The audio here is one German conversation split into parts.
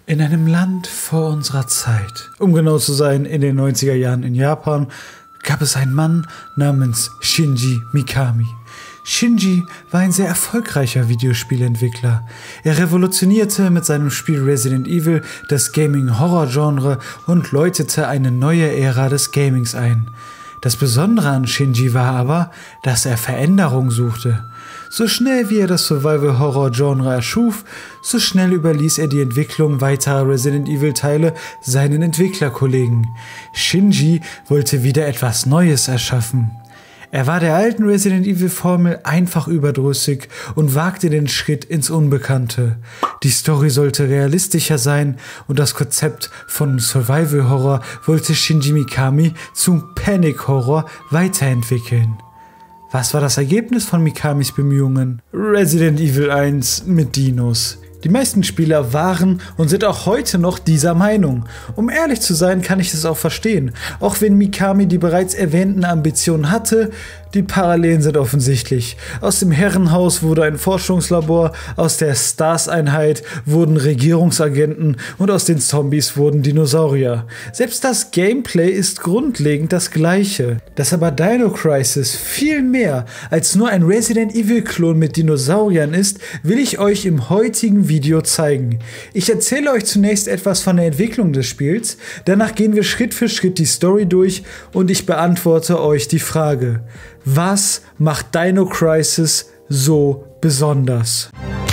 In einem Land vor unserer Zeit, um genau zu sein, in den 90er Jahren in Japan, gab es einen Mann namens Shinji Mikami. Shinji war ein sehr erfolgreicher Videospielentwickler. Er revolutionierte mit seinem Spiel Resident Evil das Gaming-Horror-Genre und läutete eine neue Ära des Gamings ein. Das Besondere an Shinji war aber, dass er Veränderung suchte. So schnell wie er das Survival-Horror-Genre erschuf, so schnell überließ er die Entwicklung weiterer Resident Evil-Teile seinen Entwicklerkollegen. Shinji wollte wieder etwas Neues erschaffen. Er war der alten Resident Evil-Formel einfach überdrüssig und wagte den Schritt ins Unbekannte. Die Story sollte realistischer sein und das Konzept von Survival-Horror wollte Shinji Mikami zum Panic-Horror weiterentwickeln. Was war das Ergebnis von Mikamis Bemühungen? Resident Evil 1 mit Dinos. Die meisten Spieler waren und sind auch heute noch dieser Meinung. Um ehrlich zu sein, kann ich es auch verstehen. Auch wenn Mikami die bereits erwähnten Ambitionen hatte, die Parallelen sind offensichtlich. Aus dem Herrenhaus wurde ein Forschungslabor, aus der STARS-Einheit wurden Regierungsagenten und aus den Zombies wurden Dinosaurier. Selbst das Gameplay ist grundlegend das gleiche. Dass aber Dino Crisis viel mehr als nur ein Resident Evil-Klon mit Dinosauriern ist, will ich euch im heutigen Video zeigen. Ich erzähle euch zunächst etwas von der Entwicklung des Spiels, danach gehen wir Schritt für Schritt die Story durch und ich beantworte euch die Frage: Was macht Dino Crisis so besonders?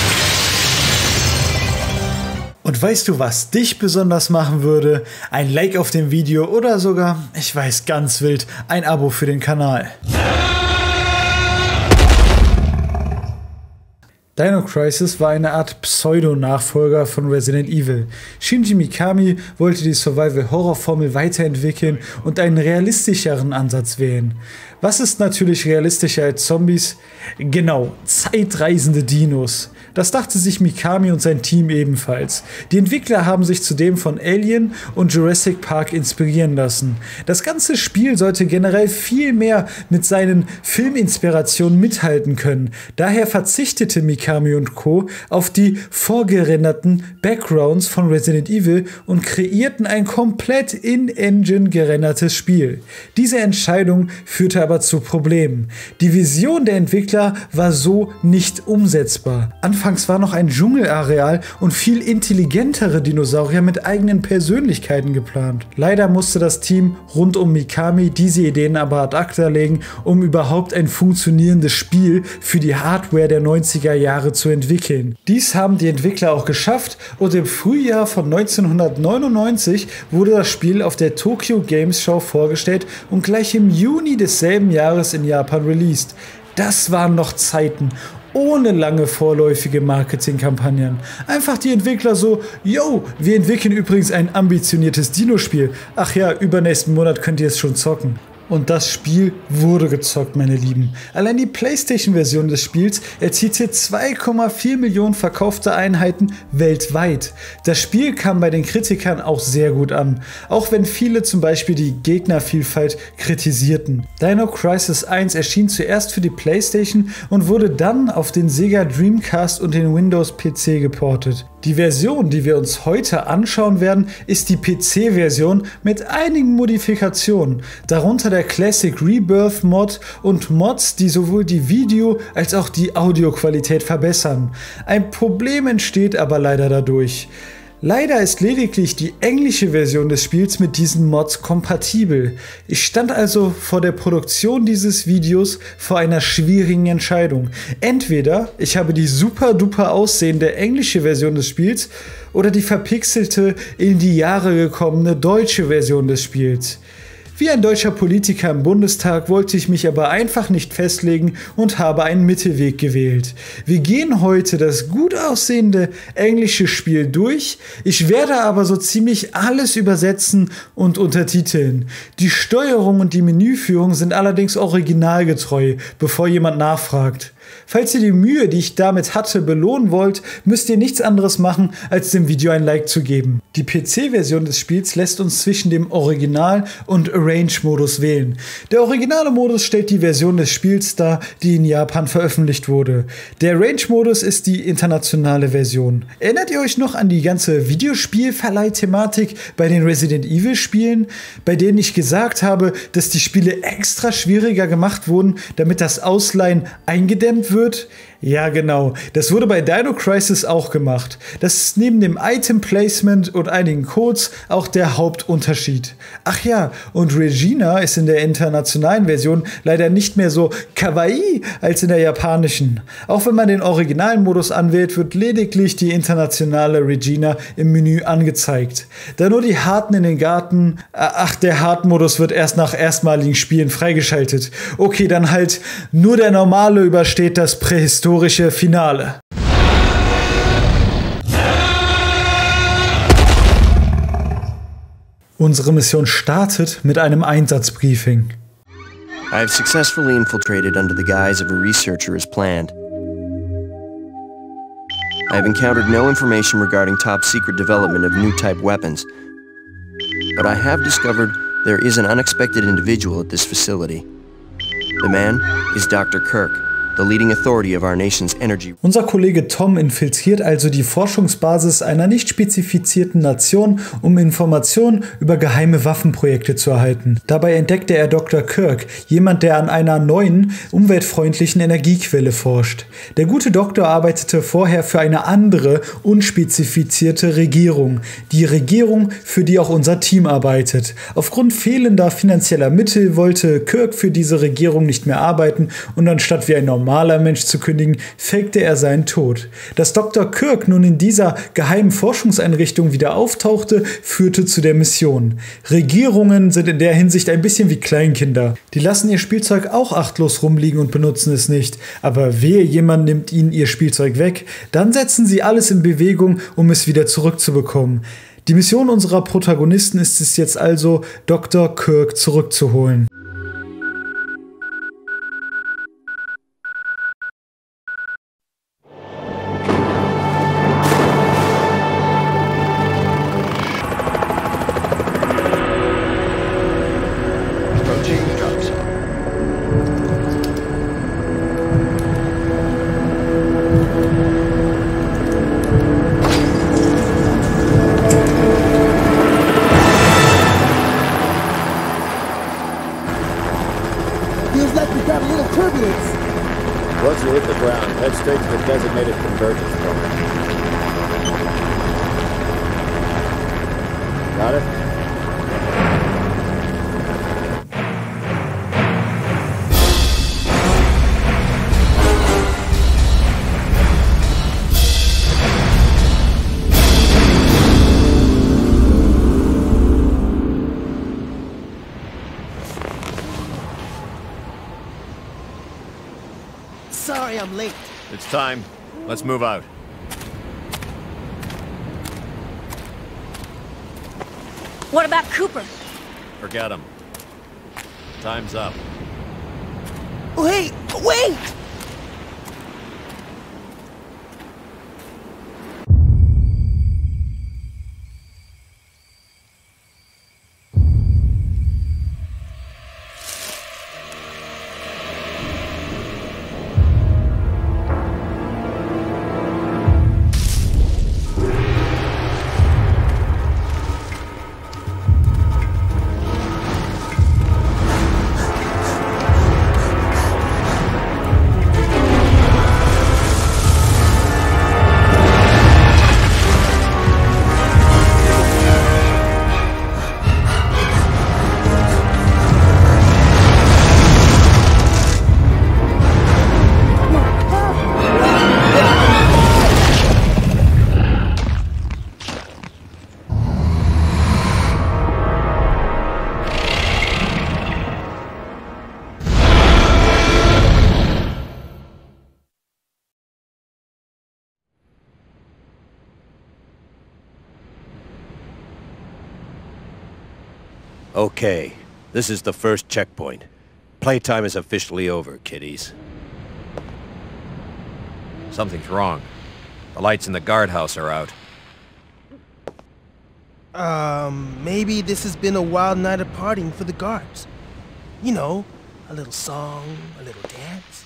Und weißt du, was dich besonders machen würde? Ein Like auf dem Video oder sogar, ich weiß, ganz wild, ein Abo für den Kanal. Dino Crisis war eine Art Pseudo-Nachfolger von Resident Evil. Shinji Mikami wollte die Survival-Horror-Formel weiterentwickeln und einen realistischeren Ansatz wählen. Was ist natürlich realistischer als Zombies? Genau, zeitreisende Dinos. Das dachte sich Mikami und sein Team ebenfalls. Die Entwickler haben sich zudem von Alien und Jurassic Park inspirieren lassen. Das ganze Spiel sollte generell viel mehr mit seinen Filminspirationen mithalten können. Daher verzichtete Mikami und Co. auf die vorgerenderten Backgrounds von Resident Evil und kreierten ein komplett in-Engine gerendertes Spiel. Diese Entscheidung führte aber zu Problemen. Die Vision der Entwickler war so nicht umsetzbar. Anfangs war noch ein Dschungelareal und viel intelligentere Dinosaurier mit eigenen Persönlichkeiten geplant. Leider musste das Team rund um Mikami diese Ideen aber ad acta legen, um überhaupt ein funktionierendes Spiel für die Hardware der 90er Jahre zu entwickeln. Dies haben die Entwickler auch geschafft und im Frühjahr von 1999 wurde das Spiel auf der Tokyo Games Show vorgestellt und gleich im Juni desselben Jahres in Japan released. Das waren noch Zeiten ohne lange vorläufige Marketingkampagnen. Einfach die Entwickler so: yo, wir entwickeln übrigens ein ambitioniertes Dino-Spiel. Ach ja, übernächsten Monat könnt ihr es schon zocken. Und das Spiel wurde gezockt, meine Lieben. Allein die PlayStation-Version des Spiels erzielte 2,4 Millionen verkaufte Einheiten weltweit. Das Spiel kam bei den Kritikern auch sehr gut an, auch wenn viele zum Beispiel die Gegnervielfalt kritisierten. Dino Crisis 1 erschien zuerst für die PlayStation und wurde dann auf den Sega Dreamcast und den Windows-PC geportet. Die Version, die wir uns heute anschauen werden, ist die PC-Version mit einigen Modifikationen, darunter der Classic Rebirth Mod und Mods, die sowohl die Video- als auch die Audioqualität verbessern. Ein Problem entsteht aber leider dadurch. Leider ist lediglich die englische Version des Spiels mit diesen Mods kompatibel. Ich stand also vor der Produktion dieses Videos vor einer schwierigen Entscheidung. Entweder ich habe die super duper aussehende englische Version des Spiels oder die verpixelte, in die Jahre gekommene deutsche Version des Spiels. Wie ein deutscher Politiker im Bundestag wollte ich mich aber einfach nicht festlegen und habe einen Mittelweg gewählt. Wir gehen heute das gut aussehende englische Spiel durch, ich werde aber so ziemlich alles übersetzen und untertiteln. Die Steuerung und die Menüführung sind allerdings originalgetreu, bevor jemand nachfragt. Falls ihr die Mühe, die ich damit hatte, belohnen wollt, müsst ihr nichts anderes machen, als dem Video ein Like zu geben. Die PC-Version des Spiels lässt uns zwischen dem Original- und Arrange-Modus wählen. Der originale Modus stellt die Version des Spiels dar, die in Japan veröffentlicht wurde. Der Arrange-Modus ist die internationale Version. Erinnert ihr euch noch an die ganze Videospielverleih-Thematik bei den Resident Evil-Spielen, bei denen ich gesagt habe, dass die Spiele extra schwieriger gemacht wurden, damit das Ausleihen eingedämmt wird? Ja, genau. Das wurde bei Dino Crisis auch gemacht. Das ist neben dem Item Placement und einigen Codes auch der Hauptunterschied. Ach ja, und Regina ist in der internationalen Version leider nicht mehr so kawaii als in der japanischen. Auch wenn man den originalen Modus anwählt, wird lediglich die internationale Regina im Menü angezeigt. Da nur die Harten in den Garten... Ach, der Hard-Modus wird erst nach erstmaligen Spielen freigeschaltet. Okay, dann halt nur der normale übersteht das prähistorische Finale. Unsere Mission startet mit einem Einsatzbriefing. I have successfully infiltrated under the guise of a researcher as planned. I have encountered no information regarding top-secret development of new type weapons, but I have discovered there is an unexpected individual at this facility. The man is Dr. Kirk, the leading authority of our nation's energy. Unser Kollege Tom infiltriert also die Forschungsbasis einer nicht spezifizierten Nation, um Informationen über geheime Waffenprojekte zu erhalten. Dabei entdeckte er Dr. Kirk, jemand, der an einer neuen, umweltfreundlichen Energiequelle forscht. Der gute Doktor arbeitete vorher für eine andere, unspezifizierte Regierung. Die Regierung, für die auch unser Team arbeitet. Aufgrund fehlender finanzieller Mittel wollte Kirk für diese Regierung nicht mehr arbeiten und anstatt wie ein normaler Mensch zu kündigen, fakte er seinen Tod. Dass Dr. Kirk nun in dieser geheimen Forschungseinrichtung wieder auftauchte, führte zu der Mission. Regierungen sind in der Hinsicht ein bisschen wie Kleinkinder. Die lassen ihr Spielzeug auch achtlos rumliegen und benutzen es nicht. Aber wehe, jemand nimmt ihnen ihr Spielzeug weg, dann setzen sie alles in Bewegung, um es wieder zurückzubekommen. Die Mission unserer Protagonisten ist es jetzt also, Dr. Kirk zurückzuholen. Feels like we've got a little turbulence. Once you hit the ground, head straight to the designated convergence point. Got it? Sorry I'm late. It's time. Let's move out. What about Cooper? Forget him. Time's up. Wait! Wait! Okay, this is the first checkpoint. Playtime is officially over, kiddies. Something's wrong. The lights in the guardhouse are out. Maybe this has been a wild night of partying for the guards. You know, a little song, a little dance.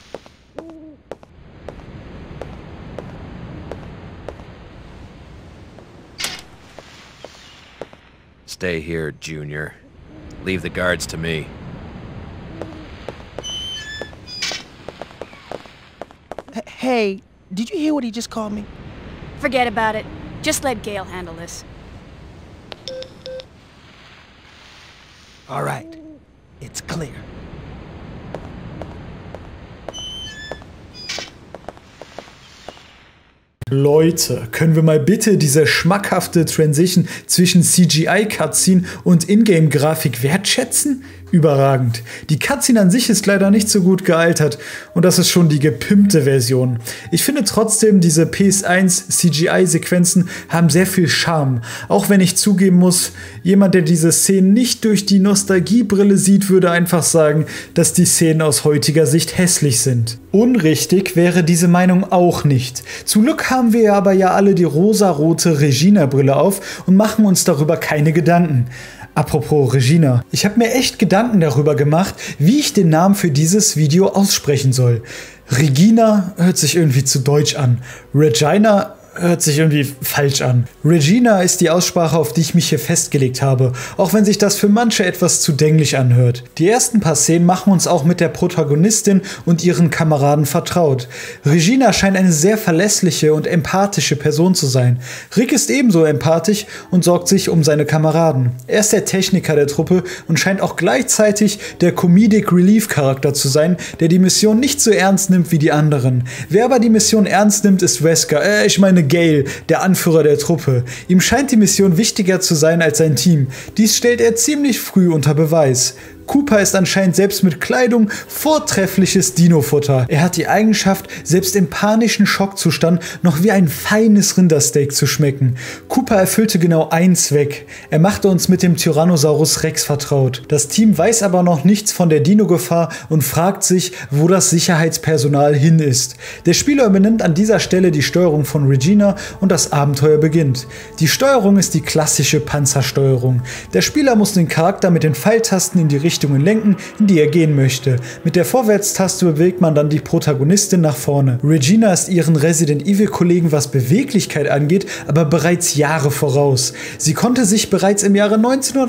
Stay here, Junior. Leave the guards to me. Hey, did you hear what he just called me? Forget about it. Just let Gale handle this. All right, it's clear. Leute, können wir mal bitte diese schmackhafte Transition zwischen CGI-Cutscene und Ingame-Grafik wertschätzen? Überragend. Die Cutscene an sich ist leider nicht so gut gealtert und das ist schon die gepimpte Version. Ich finde trotzdem, diese PS1 CGI-Sequenzen haben sehr viel Charme. Auch wenn ich zugeben muss, jemand, der diese Szenen nicht durch die Nostalgiebrille sieht, würde einfach sagen, dass die Szenen aus heutiger Sicht hässlich sind. Unrichtig wäre diese Meinung auch nicht. Zum Glück haben wir aber ja alle die rosarote Regina-Brille auf und machen uns darüber keine Gedanken. Apropos Regina, ich habe mir echt Gedanken darüber gemacht, wie ich den Namen für dieses Video aussprechen soll. Regina hört sich irgendwie zu deutsch an. Regina hört sich irgendwie falsch an. Regina ist die Aussprache, auf die ich mich hier festgelegt habe, auch wenn sich das für manche etwas zu dänglich anhört. Die ersten paar Szenen machen uns auch mit der Protagonistin und ihren Kameraden vertraut. Regina scheint eine sehr verlässliche und empathische Person zu sein. Rick ist ebenso empathisch und sorgt sich um seine Kameraden. Er ist der Techniker der Truppe und scheint auch gleichzeitig der Comedic Relief Charakter zu sein, der die Mission nicht so ernst nimmt wie die anderen. Wer aber die Mission ernst nimmt, ist Wesker, Gale, der Anführer der Truppe. Ihm scheint die Mission wichtiger zu sein als sein Team. Dies stellt er ziemlich früh unter Beweis. Cooper ist anscheinend selbst mit Kleidung vortreffliches Dino-Futter. Er hat die Eigenschaft, selbst im panischen Schockzustand noch wie ein feines Rindersteak zu schmecken. Cooper erfüllte genau einen Zweck. Er machte uns mit dem Tyrannosaurus Rex vertraut. Das Team weiß aber noch nichts von der Dino-Gefahr und fragt sich, wo das Sicherheitspersonal hin ist. Der Spieler übernimmt an dieser Stelle die Steuerung von Regina und das Abenteuer beginnt. Die Steuerung ist die klassische Panzersteuerung. Der Spieler muss den Charakter mit den Pfeiltasten in die Richtungen lenken, in die er gehen möchte. Mit der Vorwärtstaste bewegt man dann die Protagonistin nach vorne. Regina ist ihren Resident Evil Kollegen, was Beweglichkeit angeht, aber bereits Jahre voraus. Sie konnte sich bereits im Jahre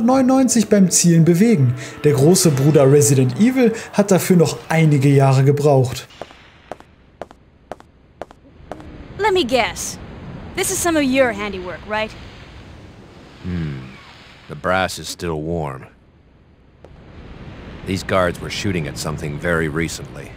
1999 beim Zielen bewegen. Der große Bruder Resident Evil hat dafür noch einige Jahre gebraucht. Let me guess. This is some of your handiwork, right? The brass is still warm. These guards were shooting at something very recently.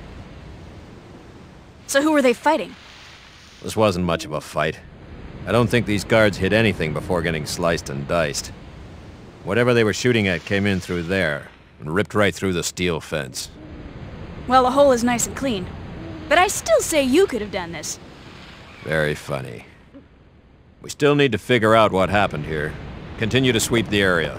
So who were they fighting? This wasn't much of a fight. I don't think these guards hit anything before getting sliced and diced. Whatever they were shooting at came in through there and ripped right through the steel fence. Well, the hole is nice and clean. But I still say you could have done this. Very funny. We still need to figure out what happened here. Continue to sweep the area.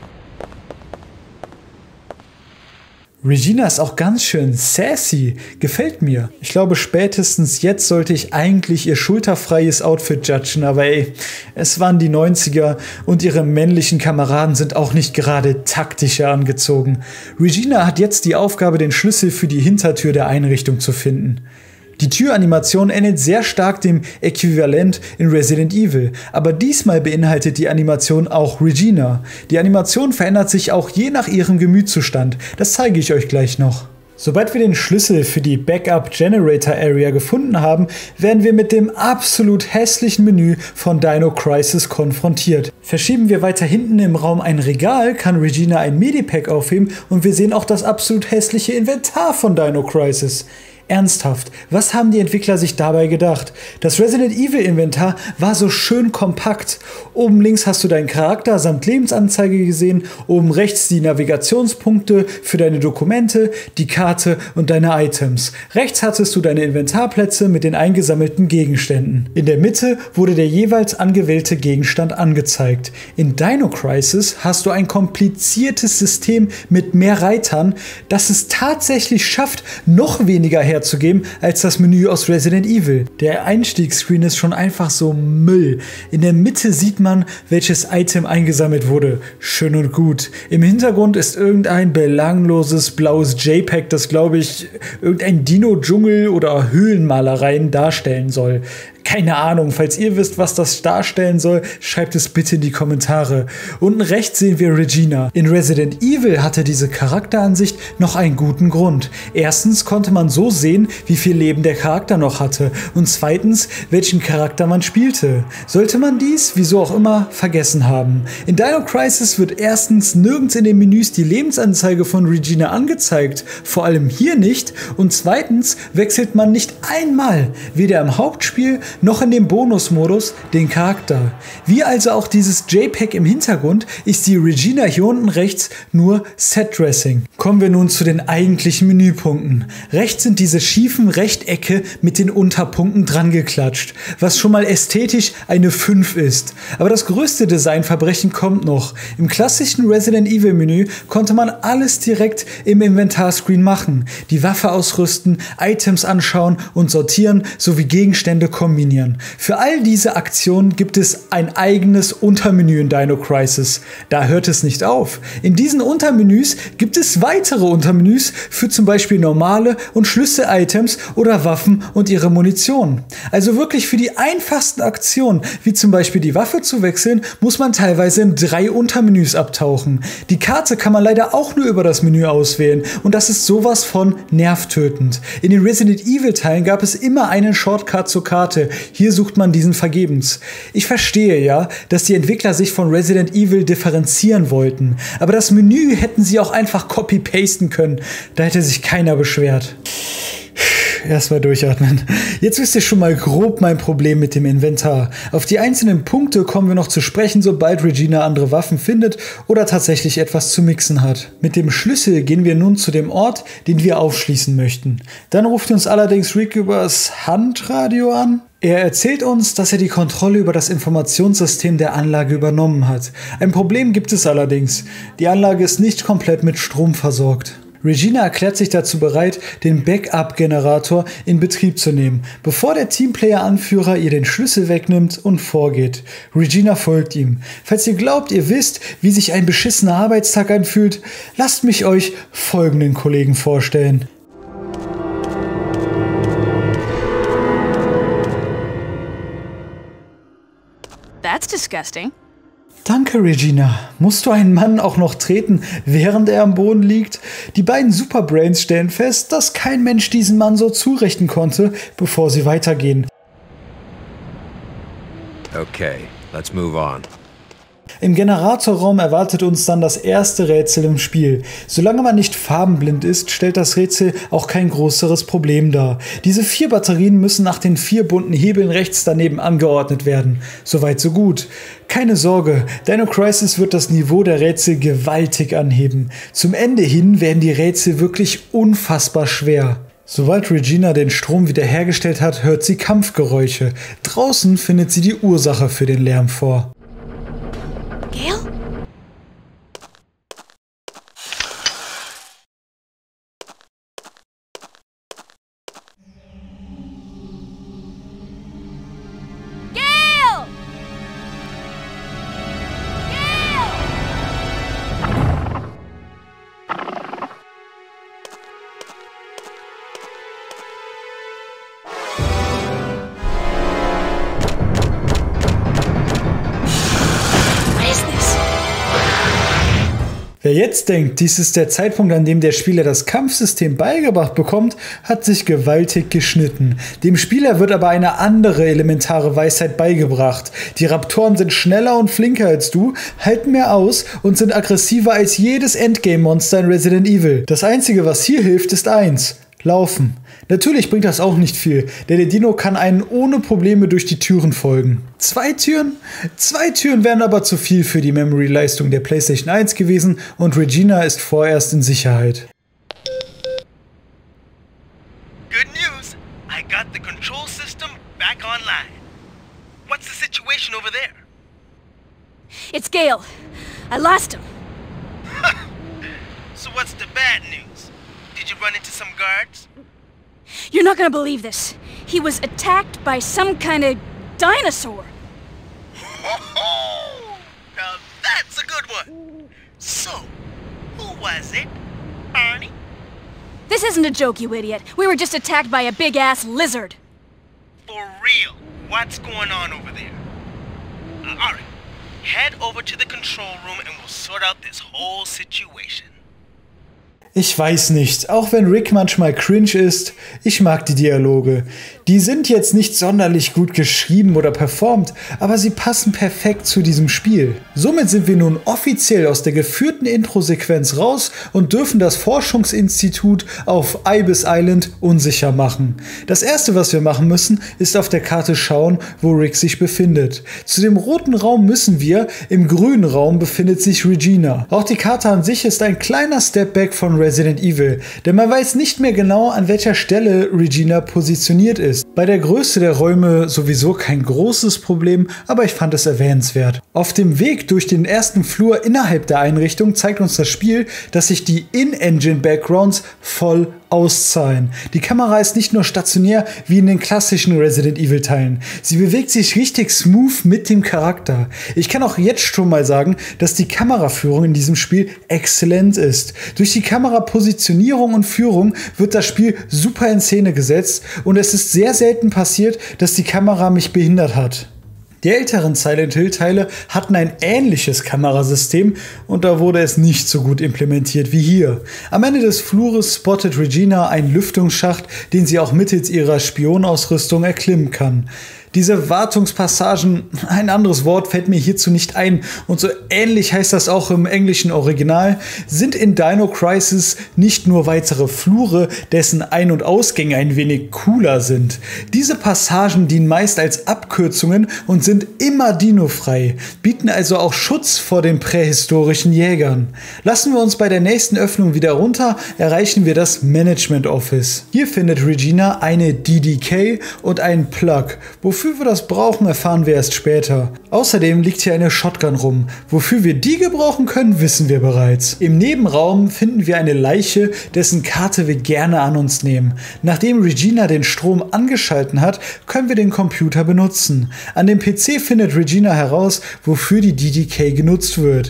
Regina ist auch ganz schön sassy. Gefällt mir. Ich glaube, spätestens jetzt sollte ich eigentlich ihr schulterfreies Outfit judgen, aber ey, es waren die 90er und ihre männlichen Kameraden sind auch nicht gerade taktischer angezogen. Regina hat jetzt die Aufgabe, den Schlüssel für die Hintertür der Einrichtung zu finden. Die Türanimation ähnelt sehr stark dem Äquivalent in Resident Evil, aber diesmal beinhaltet die Animation auch Regina. Die Animation verändert sich auch je nach ihrem Gemütszustand, das zeige ich euch gleich noch. Sobald wir den Schlüssel für die Backup Generator Area gefunden haben, werden wir mit dem absolut hässlichen Menü von Dino Crisis konfrontiert. Verschieben wir weiter hinten im Raum ein Regal, kann Regina ein Medipack aufheben und wir sehen auch das absolut hässliche Inventar von Dino Crisis. Ernsthaft, was haben die Entwickler sich dabei gedacht? Das Resident Evil Inventar war so schön kompakt. Oben links hast du deinen Charakter samt Lebensanzeige gesehen, oben rechts die Navigationspunkte für deine Dokumente, die Karte und deine Items. Rechts hattest du deine Inventarplätze mit den eingesammelten Gegenständen. In der Mitte wurde der jeweils angewählte Gegenstand angezeigt. In Dino Crisis hast du ein kompliziertes System mit mehr Reitern, das es tatsächlich schafft, noch weniger herzugeben als das Menü aus Resident Evil. Der Einstiegsscreen ist schon einfach so Müll. In der Mitte sieht man, welches Item eingesammelt wurde. Schön und gut. Im Hintergrund ist irgendein belangloses blaues JPEG, das, glaube ich, irgendein Dino-Dschungel oder Höhlenmalereien darstellen soll. Keine Ahnung, falls ihr wisst, was das darstellen soll, schreibt es bitte in die Kommentare. Unten rechts sehen wir Regina. In Resident Evil hatte diese Charakteransicht noch einen guten Grund. Erstens konnte man so sehen, wie viel Leben der Charakter noch hatte. Und zweitens, welchen Charakter man spielte. Sollte man dies, wieso auch immer, vergessen haben. In Dino Crisis wird erstens nirgends in den Menüs die Lebensanzeige von Regina angezeigt. Vor allem hier nicht. Und zweitens wechselt man nicht einmal, weder im Hauptspiel noch in dem Bonusmodus, den Charakter. Wie also auch dieses JPEG im Hintergrund ist die Regina hier unten rechts nur Set-Dressing. Kommen wir nun zu den eigentlichen Menüpunkten. Rechts sind diese schiefen Rechtecke mit den Unterpunkten dran geklatscht, was schon mal ästhetisch eine 5 ist. Aber das größte Designverbrechen kommt noch. Im klassischen Resident Evil Menü konnte man alles direkt im Inventarscreen machen. Die Waffe ausrüsten, Items anschauen und sortieren sowie Gegenstände kombinieren. Für all diese Aktionen gibt es ein eigenes Untermenü in Dino Crisis. Da hört es nicht auf. In diesen Untermenüs gibt es weitere Untermenüs für zum Beispiel normale und Schlüssel-Items oder Waffen und ihre Munition. Also wirklich für die einfachsten Aktionen, wie zum Beispiel die Waffe zu wechseln, muss man teilweise in 3 Untermenüs abtauchen. Die Karte kann man leider auch nur über das Menü auswählen und das ist sowas von nervtötend. In den Resident Evil Teilen gab es immer einen Shortcut zur Karte. Hier sucht man diesen vergebens. Ich verstehe ja, dass die Entwickler sich von Resident Evil differenzieren wollten, aber das Menü hätten sie auch einfach copy-pasten können. Da hätte sich keiner beschwert. Erstmal durchatmen. Jetzt wisst ihr schon mal grob mein Problem mit dem Inventar. Auf die einzelnen Punkte kommen wir noch zu sprechen, sobald Regina andere Waffen findet oder tatsächlich etwas zu mixen hat. Mit dem Schlüssel gehen wir nun zu dem Ort, den wir aufschließen möchten. Dann ruft uns allerdings Rick übers Handradio an. Er erzählt uns, dass er die Kontrolle über das Informationssystem der Anlage übernommen hat. Ein Problem gibt es allerdings. Die Anlage ist nicht komplett mit Strom versorgt. Regina erklärt sich dazu bereit, den Backup-Generator in Betrieb zu nehmen, bevor der Teamplayer-Anführer ihr den Schlüssel wegnimmt und vorgeht. Regina folgt ihm. Falls ihr glaubt, ihr wisst, wie sich ein beschissener Arbeitstag anfühlt, lasst mich euch folgenden Kollegen vorstellen. That's disgusting. Danke, Regina. Musst du einen Mann auch noch treten, während er am Boden liegt? Die beiden Superbrains stellen fest, dass kein Mensch diesen Mann so zurichten konnte, bevor sie weitergehen. Okay, let's move on. Im Generatorraum erwartet uns dann das erste Rätsel im Spiel. Solange man nicht farbenblind ist, stellt das Rätsel auch kein größeres Problem dar. Diese 4 Batterien müssen nach den 4 bunten Hebeln rechts daneben angeordnet werden. Soweit so gut. Keine Sorge, Dino Crisis wird das Niveau der Rätsel gewaltig anheben. Zum Ende hin werden die Rätsel wirklich unfassbar schwer. Sobald Regina den Strom wiederhergestellt hat, hört sie Kampfgeräusche. Draußen findet sie die Ursache für den Lärm vor. Gale? Wer jetzt denkt, dies ist der Zeitpunkt, an dem der Spieler das Kampfsystem beigebracht bekommt, hat sich gewaltig geschnitten. Dem Spieler wird aber eine andere elementare Weisheit beigebracht. Die Raptoren sind schneller und flinker als du, halten mehr aus und sind aggressiver als jedes Endgame-Monster in Resident Evil. Das Einzige, was hier hilft, ist eins: Laufen. Natürlich bringt das auch nicht viel, denn der Dino kann einen ohne Probleme durch die Türen folgen. 2 Türen? 2 Türen wären aber zu viel für die Memory-Leistung der PlayStation 1 gewesen und Regina ist vorerst in Sicherheit. Good news. I got the control system back online. What's the situation over there? It's Gale. I lost him. So what's the bad news? Did you run into some guards? You're not gonna believe this. He was attacked by some kind of dinosaur. Now that's a good one. So, who was it, Barney? This isn't a joke, you idiot. We were just attacked by a big-ass lizard. For real, what's going on over there? Alright, head over to the control room and we'll sort out this whole situation. Ich weiß nicht, auch wenn Rick manchmal cringe ist, ich mag die Dialoge. Die sind jetzt nicht sonderlich gut geschrieben oder performt, aber sie passen perfekt zu diesem Spiel. Somit sind wir nun offiziell aus der geführten Intro-Sequenz raus und dürfen das Forschungsinstitut auf Ibis Island unsicher machen. Das erste, was wir machen müssen, ist auf der Karte schauen, wo Rick sich befindet. Zu dem roten Raum müssen wir, im grünen Raum befindet sich Regina. Auch die Karte an sich ist ein kleiner Stepback von Resident Evil, denn man weiß nicht mehr genau, an welcher Stelle Regina positioniert ist. Bei der Größe der Räume sowieso kein großes Problem, aber ich fand es erwähnenswert. Auf dem Weg durch den ersten Flur innerhalb der Einrichtung zeigt uns das Spiel, dass sich die In-Engine-Backgrounds voll auszahlen. Die Kamera ist nicht nur stationär wie in den klassischen Resident Evil Teilen. Sie bewegt sich richtig smooth mit dem Charakter. Ich kann auch jetzt schon mal sagen, dass die Kameraführung in diesem Spiel exzellent ist. Durch die Kamerapositionierung und Führung wird das Spiel super in Szene gesetzt und es ist sehr selten passiert, dass die Kamera mich behindert hat. Die älteren Silent Hill Teile hatten ein ähnliches Kamerasystem und da wurde es nicht so gut implementiert wie hier. Am Ende des Flures spottet Regina einen Lüftungsschacht, den sie auch mittels ihrer Spionausrüstung erklimmen kann. Diese Wartungspassagen, ein anderes Wort fällt mir hierzu nicht ein und so ähnlich heißt das auch im englischen Original, sind in Dino Crisis nicht nur weitere Flure, dessen Ein- und Ausgänge ein wenig cooler sind. Diese Passagen dienen meist als Abkürzungen und sind immer dinofrei, bieten also auch Schutz vor den prähistorischen Jägern. Lassen wir uns bei der nächsten Öffnung wieder runter, erreichen wir das Management Office. Hier findet Regina eine DDK und einen Plug. Wofür wir das brauchen, erfahren wir erst später. Außerdem liegt hier eine Shotgun rum. Wofür wir die gebrauchen können, wissen wir bereits. Im Nebenraum finden wir eine Leiche, dessen Karte wir gerne an uns nehmen. Nachdem Regina den Strom angeschalten hat, können wir den Computer benutzen. An dem PC findet Regina heraus, wofür die DDK genutzt wird.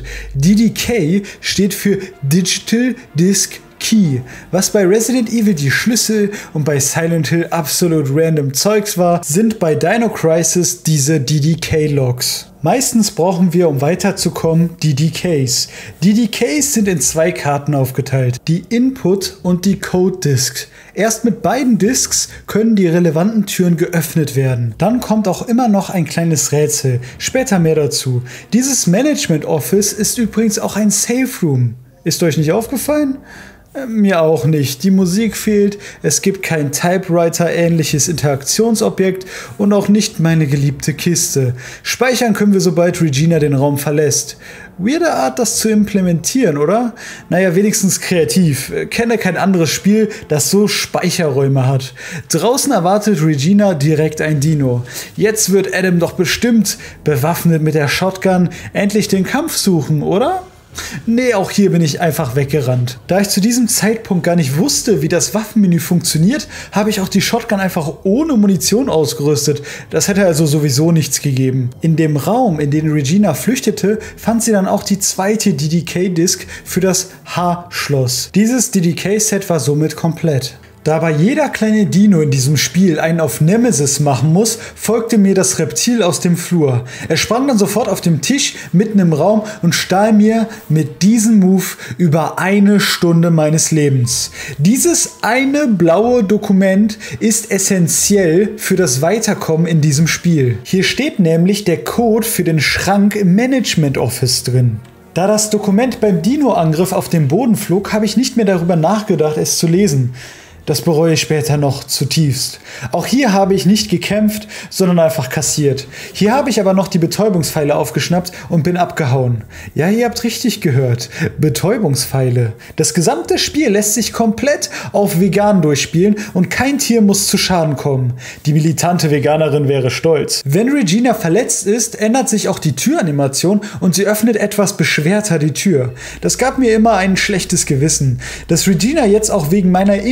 DDK steht für Digital Disc Key, was bei Resident Evil die Schlüssel und bei Silent Hill absolut random Zeugs war, sind bei Dino Crisis diese DDK-Logs. Meistens brauchen wir, um weiterzukommen, DDKs. DDKs sind in zwei Karten aufgeteilt, die Input und die Code Disc. Erst mit beiden Discs können die relevanten Türen geöffnet werden. Dann kommt auch immer noch ein kleines Rätsel, später mehr dazu. Dieses Management Office ist übrigens auch ein Safe Room. Ist euch nicht aufgefallen? Mir auch nicht. Die Musik fehlt, es gibt kein Typewriter-ähnliches Interaktionsobjekt und auch nicht meine geliebte Kiste. Speichern können wir, sobald Regina den Raum verlässt. Weirde Art, das zu implementieren, oder? Naja, wenigstens kreativ. Kenne kein anderes Spiel, das so Speicherräume hat. Draußen erwartet Regina direkt ein Dino. Jetzt wird Adam doch bestimmt, bewaffnet mit der Shotgun, endlich den Kampf suchen, oder? Nee, auch hier bin ich einfach weggerannt. Da ich zu diesem Zeitpunkt gar nicht wusste, wie das Waffenmenü funktioniert, habe ich auch die Shotgun einfach ohne Munition ausgerüstet. Das hätte also sowieso nichts gegeben. In dem Raum, in den Regina flüchtete, fand sie dann auch die zweite DDK-Disk für das H-Schloss. Dieses DDK-Set war somit komplett. Da aber jeder kleine Dino in diesem Spiel einen auf Nemesis machen muss, folgte mir das Reptil aus dem Flur. Er sprang dann sofort auf dem Tisch mitten im Raum und stahl mir mit diesem Move über 1 Stunde meines Lebens. Dieses eine blaue Dokument ist essentiell für das Weiterkommen in diesem Spiel. Hier steht nämlich der Code für den Schrank im Management Office drin. Da das Dokument beim Dino-Angriff auf den Boden flog, habe ich nicht mehr darüber nachgedacht, es zu lesen. Das bereue ich später noch zutiefst. Auch hier habe ich nicht gekämpft, sondern einfach kassiert. Hier habe ich aber noch die Betäubungspfeile aufgeschnappt und bin abgehauen. Ja, ihr habt richtig gehört. Betäubungspfeile. Das gesamte Spiel lässt sich komplett auf vegan durchspielen und kein Tier muss zu Schaden kommen. Die militante Veganerin wäre stolz. Wenn Regina verletzt ist, ändert sich auch die Türanimation und sie öffnet etwas beschwerter die Tür. Das gab mir immer ein schlechtes Gewissen. Dass Regina jetzt auch wegen meiner Inkompetenz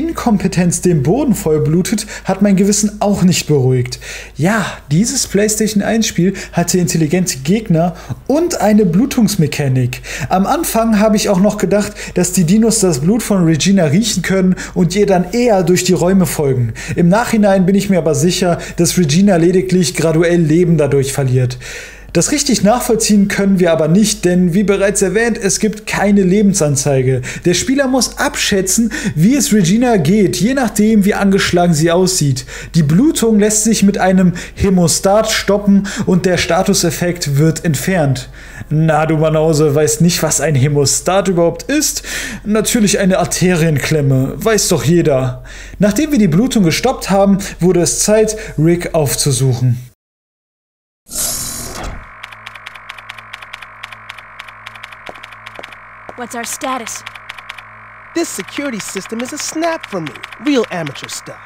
Inkompetenz den Boden vollblutet, hat mein Gewissen auch nicht beruhigt. Ja, dieses PlayStation 1 Spiel hatte intelligente Gegner und eine Blutungsmechanik. Am Anfang habe ich auch noch gedacht, dass die Dinos das Blut von Regina riechen können und ihr dann eher durch die Räume folgen. Im Nachhinein bin ich mir aber sicher, dass Regina lediglich graduell Leben dadurch verliert. Das richtig nachvollziehen können wir aber nicht, denn wie bereits erwähnt, es gibt keine Lebensanzeige. Der Spieler muss abschätzen, wie es Regina geht, je nachdem wie angeschlagen sie aussieht. Die Blutung lässt sich mit einem Hämostat stoppen und der Statuseffekt wird entfernt. Na, du Banause, weißt nicht, was ein Hämostat überhaupt ist? Natürlich eine Arterienklemme, weiß doch jeder. Nachdem wir die Blutung gestoppt haben, wurde es Zeit, Rick aufzusuchen. What's our status? This security system is a snap for me. Real amateur stuff.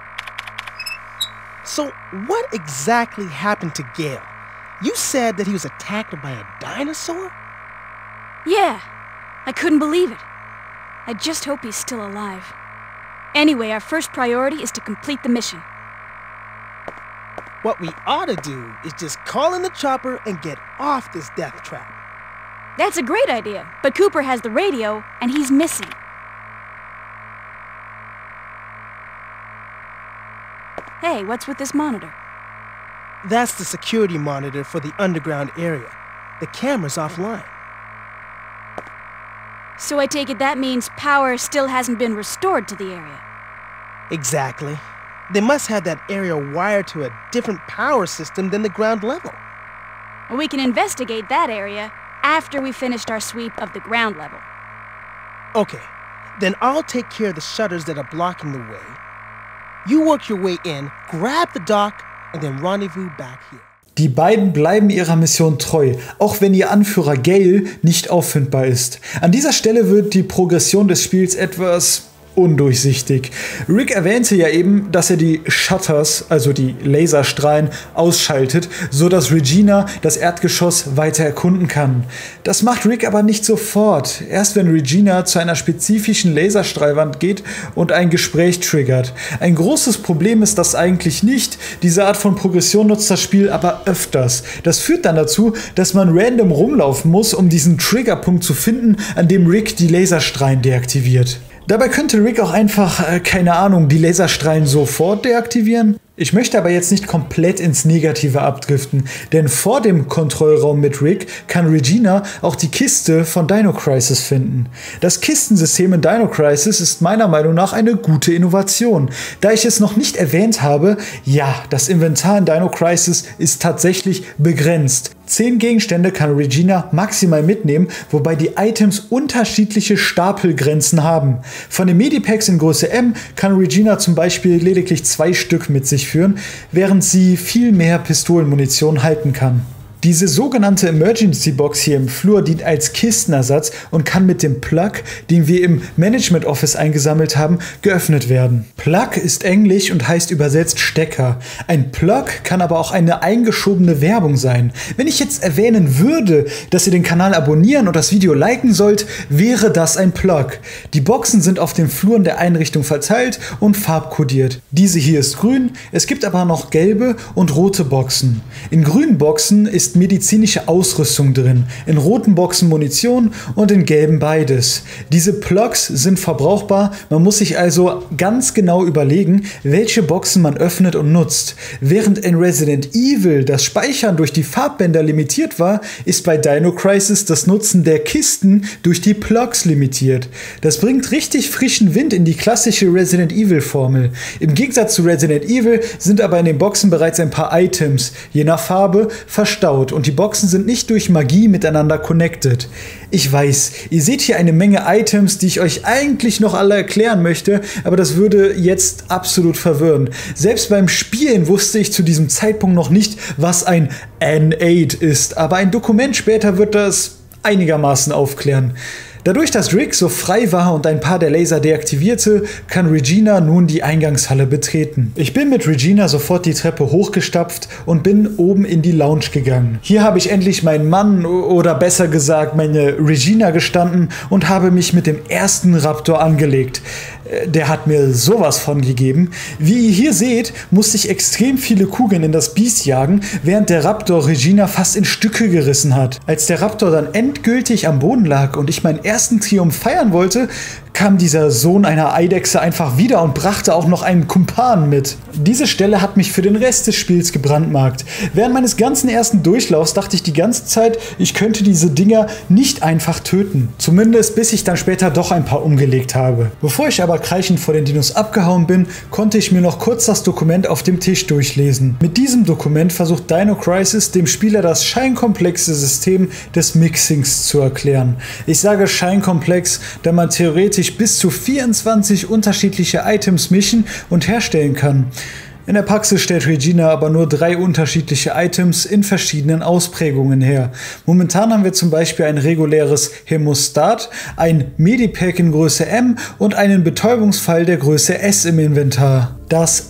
So, what exactly happened to Gale? You said that he was attacked by a dinosaur? Yeah, I couldn't believe it. I just hope he's still alive. Anyway, our first priority is to complete the mission. What we ought to do is just call in the chopper and get off this death trap. That's a great idea, but Cooper has the radio, and he's missing. Hey, what's with this monitor? That's the security monitor for the underground area. The camera's offline. So I take it that means power still hasn't been restored to the area. Exactly. They must have that area wired to a different power system than the ground level. Well, we can investigate that area after we finished our sweep of the ground level. Okay, then I'll take care of the shutters that are blocking the way. You work your way in, grab the dock, and then rendezvous back here. Die beiden bleiben ihrer Mission treu, auch wenn ihr Anführer Gale nicht auffindbar ist. An dieser Stelle wird die Progression des Spiels etwas undurchsichtig. Rick erwähnte ja eben, dass er die Shutters, also die Laserstrahlen, ausschaltet, so dass Regina das Erdgeschoss weiter erkunden kann. Das macht Rick aber nicht sofort. Erst wenn Regina zu einer spezifischen Laserstrahlwand geht und ein Gespräch triggert. Ein großes Problem ist das eigentlich nicht. Diese Art von Progression nutzt das Spiel aber öfters. Das führt dann dazu, dass man random rumlaufen muss, um diesen Triggerpunkt zu finden, an dem Rick die Laserstrahlen deaktiviert. Dabei könnte Rick auch einfach, keine Ahnung, die Laserstrahlen sofort deaktivieren. Ich möchte aber jetzt nicht komplett ins Negative abdriften, denn vor dem Kontrollraum mit Rick kann Regina auch die Kiste von Dino Crisis finden. Das Kistensystem in Dino Crisis ist meiner Meinung nach eine gute Innovation. Da ich es noch nicht erwähnt habe, ja, das Inventar in Dino Crisis ist tatsächlich begrenzt. 10 Gegenstände kann Regina maximal mitnehmen, wobei die Items unterschiedliche Stapelgrenzen haben. Von den Medipacks in Größe M kann Regina zum Beispiel lediglich 2 Stück mit sich führen, während sie viel mehr Pistolenmunition halten kann. Diese sogenannte Emergency Box hier im Flur dient als Kistenersatz und kann mit dem Plug, den wir im Management Office eingesammelt haben, geöffnet werden. Plug ist Englisch und heißt übersetzt Stecker. Ein Plug kann aber auch eine eingeschobene Werbung sein. Wenn ich jetzt erwähnen würde, dass ihr den Kanal abonnieren und das Video liken sollt, wäre das ein Plug. Die Boxen sind auf den Fluren der Einrichtung verteilt und farbkodiert. Diese hier ist grün, es gibt aber noch gelbe und rote Boxen. In grünen Boxen ist medizinische Ausrüstung drin, in roten Boxen Munition und in gelben beides. Diese Plugs sind verbrauchbar, man muss sich also ganz genau überlegen, welche Boxen man öffnet und nutzt. Während in Resident Evil das Speichern durch die Farbbänder limitiert war, ist bei Dino Crisis das Nutzen der Kisten durch die Plugs limitiert. Das bringt richtig frischen Wind in die klassische Resident Evil Formel. Im Gegensatz zu Resident Evil sind aber in den Boxen bereits ein paar Items, je nach Farbe, verstaut. Und die Boxen sind nicht durch Magie miteinander connected. Ich weiß, ihr seht hier eine Menge Items, die ich euch eigentlich noch alle erklären möchte, aber das würde jetzt absolut verwirren. Selbst beim Spielen wusste ich zu diesem Zeitpunkt noch nicht, was ein N8 ist, aber ein Dokument später wird das einigermaßen aufklären. Dadurch, dass Rick so frei war und ein paar der Laser deaktivierte, kann Regina nun die Eingangshalle betreten. Ich bin mit Regina sofort die Treppe hochgestapft und bin oben in die Lounge gegangen. Hier habe ich endlich meinen Mann, oder besser gesagt meine Regina, gestanden und habe mich mit dem ersten Raptor angelegt. Der hat mir sowas von gegeben. Wie ihr hier seht, musste ich extrem viele Kugeln in das Biest jagen, während der Raptor Regina fast in Stücke gerissen hat. Als der Raptor dann endgültig am Boden lag und ich meinen ersten Triumph feiern wollte, kam dieser Sohn einer Eidechse einfach wieder und brachte auch noch einen Kumpan mit. Diese Stelle hat mich für den Rest des Spiels gebrandmarkt. Während meines ganzen ersten Durchlaufs dachte ich die ganze Zeit, ich könnte diese Dinger nicht einfach töten. Zumindest bis ich dann später doch ein paar umgelegt habe. Bevor ich aber kreischend vor den Dinos abgehauen bin, konnte ich mir noch kurz das Dokument auf dem Tisch durchlesen. Mit diesem Dokument versucht Dino Crisis dem Spieler das scheinkomplexe System des Mixings zu erklären. Ich sage scheinkomplex, da man theoretisch bis zu 24 unterschiedliche Items mischen und herstellen kann. In der Praxis stellt Regina aber nur 3 unterschiedliche Items in verschiedenen Ausprägungen her. Momentan haben wir zum Beispiel ein reguläres Hämostat, ein Medipack in Größe M und einen Betäubungsfall der Größe S im Inventar. Das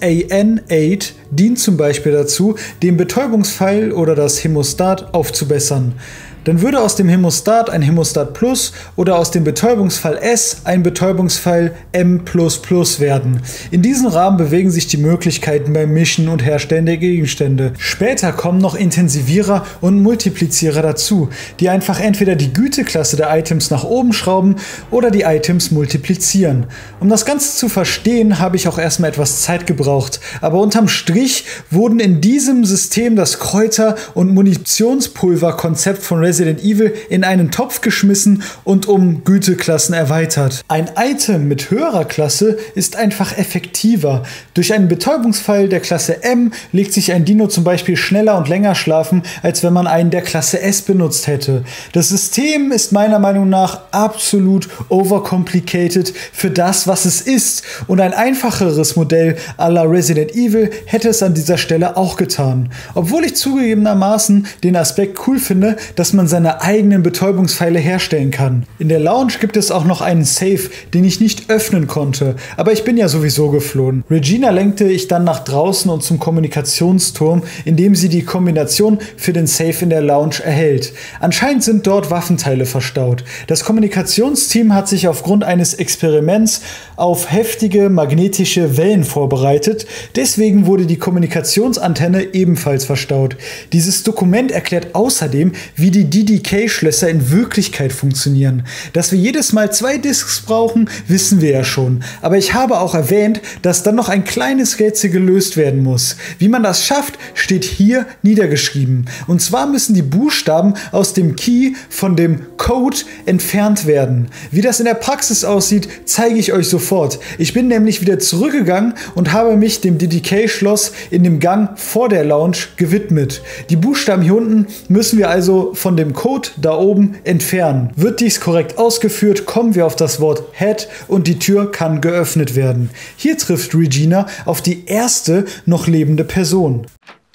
AN8 dient zum Beispiel dazu, den Betäubungsfall oder das Hämostat aufzubessern. Dann würde aus dem Hämostat ein Hämostat Plus oder aus dem Betäubungsfall S ein Betäubungsfall M++ werden. In diesem Rahmen bewegen sich die Möglichkeiten beim Mischen und Herstellen der Gegenstände. Später kommen noch Intensivierer und Multiplizierer dazu, die einfach entweder die Güteklasse der Items nach oben schrauben oder die Items multiplizieren. Um das Ganze zu verstehen, habe ich auch erstmal etwas Zeit gebraucht, aber unterm Strich wurden in diesem System das Kräuter- und Munitionspulver-Konzept von Resident Evil in einen Topf geschmissen und um Güteklassen erweitert. Ein Item mit höherer Klasse ist einfach effektiver. Durch einen Betäubungsfall der Klasse M legt sich ein Dino zum Beispiel schneller und länger schlafen, als wenn man einen der Klasse S benutzt hätte. Das System ist meiner Meinung nach absolut overcomplicated für das, was es ist, und ein einfacheres Modell à la Resident Evil hätte es an dieser Stelle auch getan. Obwohl ich zugegebenermaßen den Aspekt cool finde, dass man seine eigenen Betäubungspfeile herstellen kann. In der Lounge gibt es auch noch einen Safe, den ich nicht öffnen konnte, aber ich bin ja sowieso geflohen. Regina lenkte ich dann nach draußen und zum Kommunikationsturm, in dem sie die Kombination für den Safe in der Lounge erhält. Anscheinend sind dort Waffenteile verstaut. Das Kommunikationsteam hat sich aufgrund eines Experiments auf heftige magnetische Wellen vorbereitet, deswegen wurde die Kommunikationsantenne ebenfalls verstaut. Dieses Dokument erklärt außerdem, wie die DDK-Schlösser in Wirklichkeit funktionieren. Dass wir jedes Mal 2 Disks brauchen, wissen wir ja schon. Aber ich habe auch erwähnt, dass dann noch ein kleines Rätsel gelöst werden muss. Wie man das schafft, steht hier niedergeschrieben. Und zwar müssen die Buchstaben aus dem Key von dem Code entfernt werden. Wie das in der Praxis aussieht, zeige ich euch sofort. Ich bin nämlich wieder zurückgegangen und habe mich dem DDK-Schloss in dem Gang vor der Lounge gewidmet. Die Buchstaben hier unten müssen wir also von dem Code da oben entfernen. Wird dies korrekt ausgeführt, kommen wir auf das Wort Head und die Tür kann geöffnet werden. Hier trifft Regina auf die erste noch lebende Person.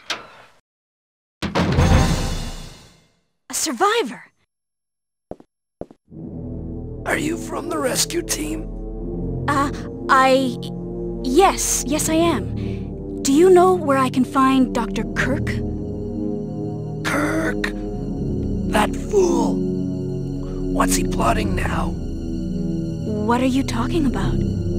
A survivor. Are you from the rescue team? Yes, I am. Do you know where I can find Dr. Kirk? Kirk? That fool! What's he plotting now? What are you talking about?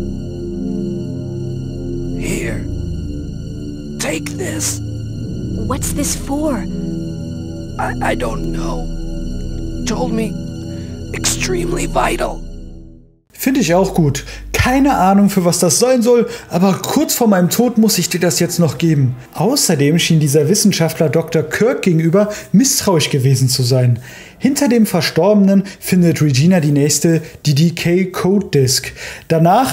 Here. Take this. What's this for? I don't know. Told me extremely vital. Finde ich auch gut. Keine Ahnung, für was das sein soll, aber kurz vor meinem Tod muss ich dir das jetzt noch geben. Außerdem schien dieser Wissenschaftler Dr. Kirk gegenüber misstrauisch gewesen zu sein. Hinter dem Verstorbenen findet Regina die nächste DDK Code Disk. Danach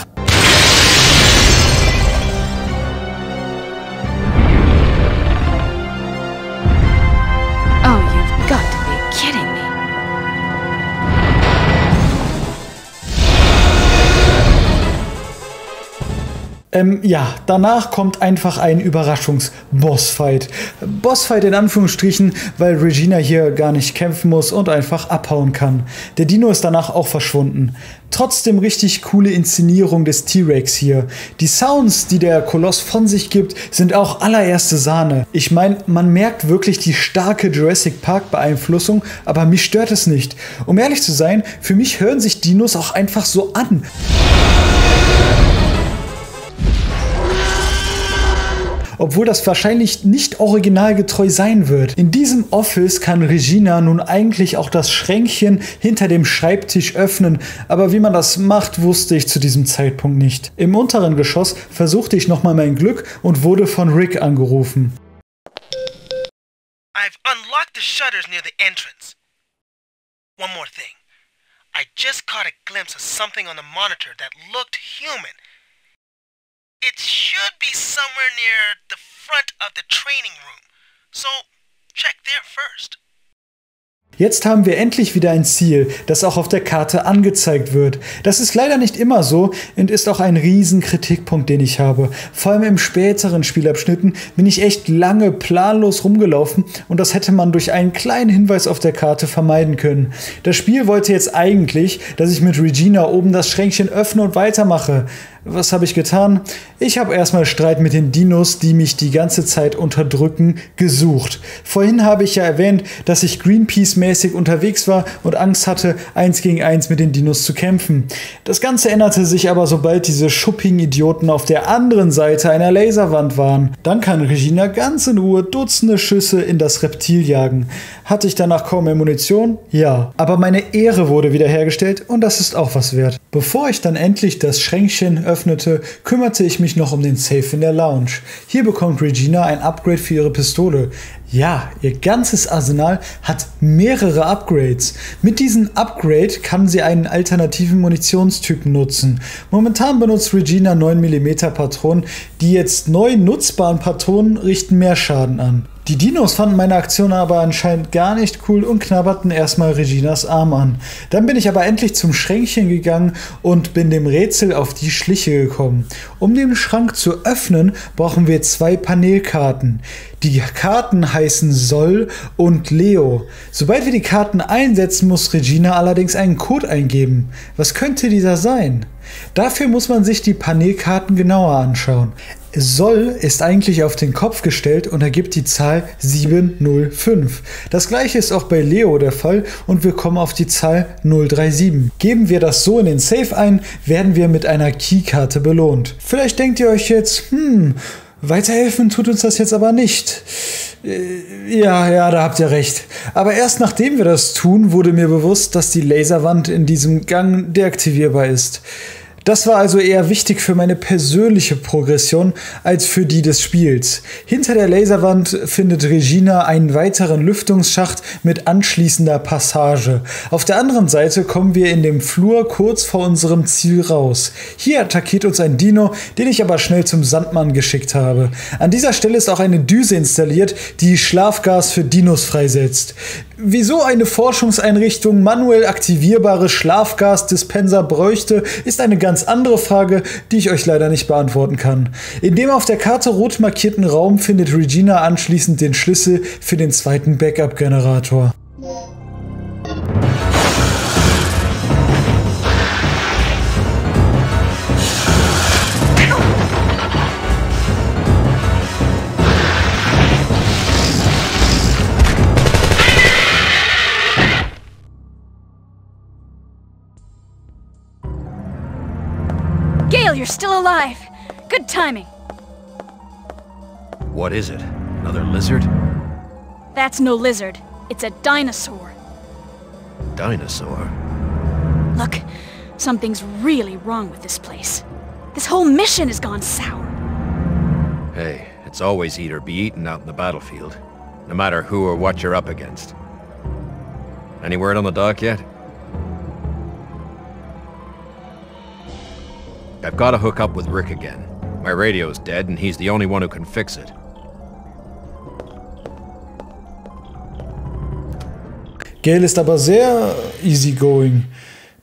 Ja, danach kommt einfach ein Überraschungs-Bossfight. Bossfight in Anführungsstrichen, weil Regina hier gar nicht kämpfen muss und einfach abhauen kann. Der Dino ist danach auch verschwunden. Trotzdem richtig coole Inszenierung des T-Rex hier. Die Sounds, die der Koloss von sich gibt, sind auch allererste Sahne. Ich meine, man merkt wirklich die starke Jurassic Park Beeinflussung, aber mich stört es nicht. Um ehrlich zu sein, für mich hören sich Dinos auch einfach so an. Obwohl das wahrscheinlich nicht originalgetreu sein wird. In diesem Office kann Regina nun eigentlich auch das Schränkchen hinter dem Schreibtisch öffnen, aber wie man das macht, wusste ich zu diesem Zeitpunkt nicht. Im unteren Geschoss versuchte ich nochmal mein Glück und wurde von Rick angerufen. I've unlocked the shutters near the entrance. One more thing. I just caught a glimpse of something on the monitor that looked human. It should be somewhere near the front of the training room, so check there first. Jetzt haben wir endlich wieder ein Ziel, das auch auf der Karte angezeigt wird. Das ist leider nicht immer so und ist auch ein riesen Kritikpunkt, den ich habe. Vor allem im späteren Spielabschnitten bin ich echt lange planlos rumgelaufen und das hätte man durch einen kleinen Hinweis auf der Karte vermeiden können. Das Spiel wollte jetzt eigentlich, dass ich mit Regina oben das Schränkchen öffne und weitermache. Was habe ich getan? Ich habe erstmal Streit mit den Dinos, die mich die ganze Zeit unterdrücken, gesucht. Vorhin habe ich ja erwähnt, dass ich Greenpeace-mäßig unterwegs war und Angst hatte, 1 gegen 1 mit den Dinos zu kämpfen. Das Ganze änderte sich aber, sobald diese schuppigen Idioten auf der anderen Seite einer Laserwand waren. Dann kann Regina ganz in Ruhe Dutzende Schüsse in das Reptil jagen. Hatte ich danach kaum mehr Munition? Ja. Aber meine Ehre wurde wiederhergestellt und das ist auch was wert. Bevor ich dann endlich das Schränkchen öffnete, kümmerte ich mich noch um den Safe in der Lounge. Hier bekommt Regina ein Upgrade für ihre Pistole. Ja, ihr ganzes Arsenal hat mehrere Upgrades. Mit diesem Upgrade kann sie einen alternativen Munitionstypen nutzen. Momentan benutzt Regina 9mm Patronen, die jetzt neu nutzbaren Patronen richten mehr Schaden an. Die Dinos fanden meine Aktion aber anscheinend gar nicht cool und knabberten erstmal Reginas Arm an. Dann bin ich aber endlich zum Schränkchen gegangen und bin dem Rätsel auf die Schliche gekommen. Um den Schrank zu öffnen, brauchen wir 2 Panelkarten. Die Karten heißen Sol und Leo. Sobald wir die Karten einsetzen, muss Regina allerdings einen Code eingeben. Was könnte dieser sein? Dafür muss man sich die Panelkarten genauer anschauen. Sol ist eigentlich auf den Kopf gestellt und ergibt die Zahl 705. Das gleiche ist auch bei Leo der Fall und wir kommen auf die Zahl 037. Geben wir das so in den Safe ein, werden wir mit einer Keykarte belohnt. Vielleicht denkt ihr euch jetzt, weiterhelfen tut uns das jetzt aber nicht. Ja, da habt ihr recht. Aber erst nachdem wir das tun, wurde mir bewusst, dass die Laserwand in diesem Gang deaktivierbar ist. Das war also eher wichtig für meine persönliche Progression als für die des Spiels. Hinter der Laserwand findet Regina einen weiteren Lüftungsschacht mit anschließender Passage. Auf der anderen Seite kommen wir in dem Flur kurz vor unserem Ziel raus. Hier attackiert uns ein Dino, den ich aber schnell zum Sandmann geschickt habe. An dieser Stelle ist auch eine Düse installiert, die Schlafgas für Dinos freisetzt. Wieso eine Forschungseinrichtung manuell aktivierbare Schlafgasdispenser bräuchte, ist eine ganz andere Frage, die ich euch leider nicht beantworten kann. In dem auf der Karte rot markierten Raum findet Regina anschließend den Schlüssel für den zweiten Backup-Generator. Gale, you're still alive. Good timing. What is it? Another lizard? That's no lizard. It's a dinosaur. Dinosaur? Look, something's really wrong with this place. This whole mission has gone sour. Hey, it's always eat or be eaten out in the battlefield. No matter who or what you're up against. Any word on the dock yet? I've got to hook up with Rick again. My radio's dead and he's the only one who can fix it. Gale ist aber sehr easygoing.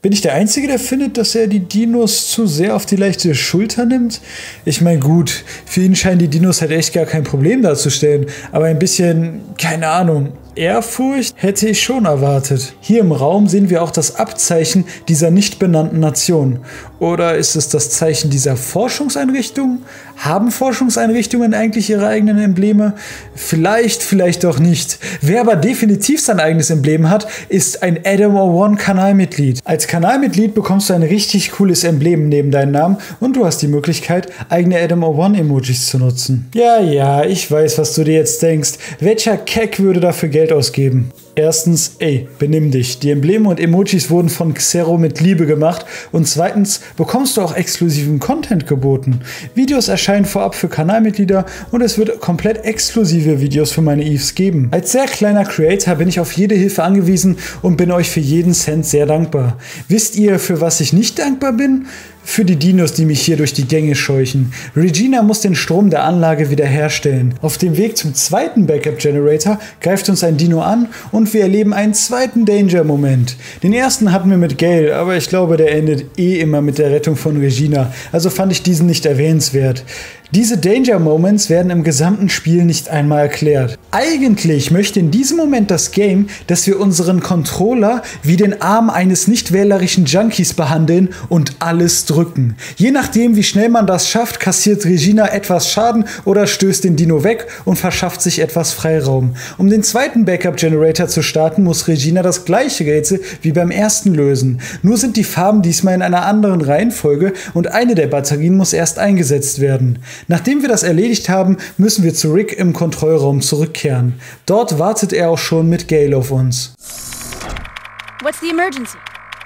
Bin ich der Einzige, der findet, dass er die Dinos zu sehr auf die leichte Schulter nimmt? Ich meine, gut, für ihn scheinen die Dinos halt echt gar kein Problem darzustellen, aber ein bisschen, keine Ahnung, Ehrfurcht hätte ich schon erwartet. Hier im Raum sehen wir auch das Abzeichen dieser nicht benannten Nation. Oder ist es das Zeichen dieser Forschungseinrichtung? Haben Forschungseinrichtungen eigentlich ihre eigenen Embleme? Vielleicht auch nicht. Wer aber definitiv sein eigenes Emblem hat, ist ein Adam O1 Kanalmitglied. Als Kanalmitglied bekommst du ein richtig cooles Emblem neben deinem Namen und du hast die Möglichkeit, eigene Adam O1 Emojis zu nutzen. Ja, ich weiß, was du dir jetzt denkst. Welcher Keck würde dafür Geld ausgeben? Erstens, benimm dich. Die Embleme und Emojis wurden von Xero mit Liebe gemacht. Und zweitens, bekommst du auch exklusiven Content geboten. Videos erscheinen vorab für Kanalmitglieder und es wird komplett exklusive Videos für meine Eves geben. Als sehr kleiner Creator bin ich auf jede Hilfe angewiesen und bin euch für jeden Cent sehr dankbar. Wisst ihr, für was ich nicht dankbar bin? Für die Dinos, die mich hier durch die Gänge scheuchen. Regina muss den Strom der Anlage wiederherstellen. Auf dem Weg zum zweiten Backup-Generator greift uns ein Dino an und wir erleben einen zweiten Danger-Moment. Den ersten hatten wir mit Gale, aber ich glaube, der endet immer mit der Rettung von Regina, also fand ich diesen nicht erwähnenswert. Diese Danger Moments werden im gesamten Spiel nicht einmal erklärt. Eigentlich möchte in diesem Moment das Game, dass wir unseren Controller wie den Arm eines nicht wählerischen Junkies behandeln und alles drücken. Je nachdem, wie schnell man das schafft, kassiert Regina etwas Schaden oder stößt den Dino weg und verschafft sich etwas Freiraum. Um den zweiten Backup-Generator zu starten, muss Regina das gleiche Rätsel wie beim ersten lösen. Nur sind die Farben diesmal in einer anderen Reihenfolge und eine der Batterien muss erst eingesetzt werden. Nachdem wir das erledigt haben, müssen wir zu Rick im Kontrollraum zurückkehren. Dort wartet er auch schon mit Gale auf uns. What's the emergency?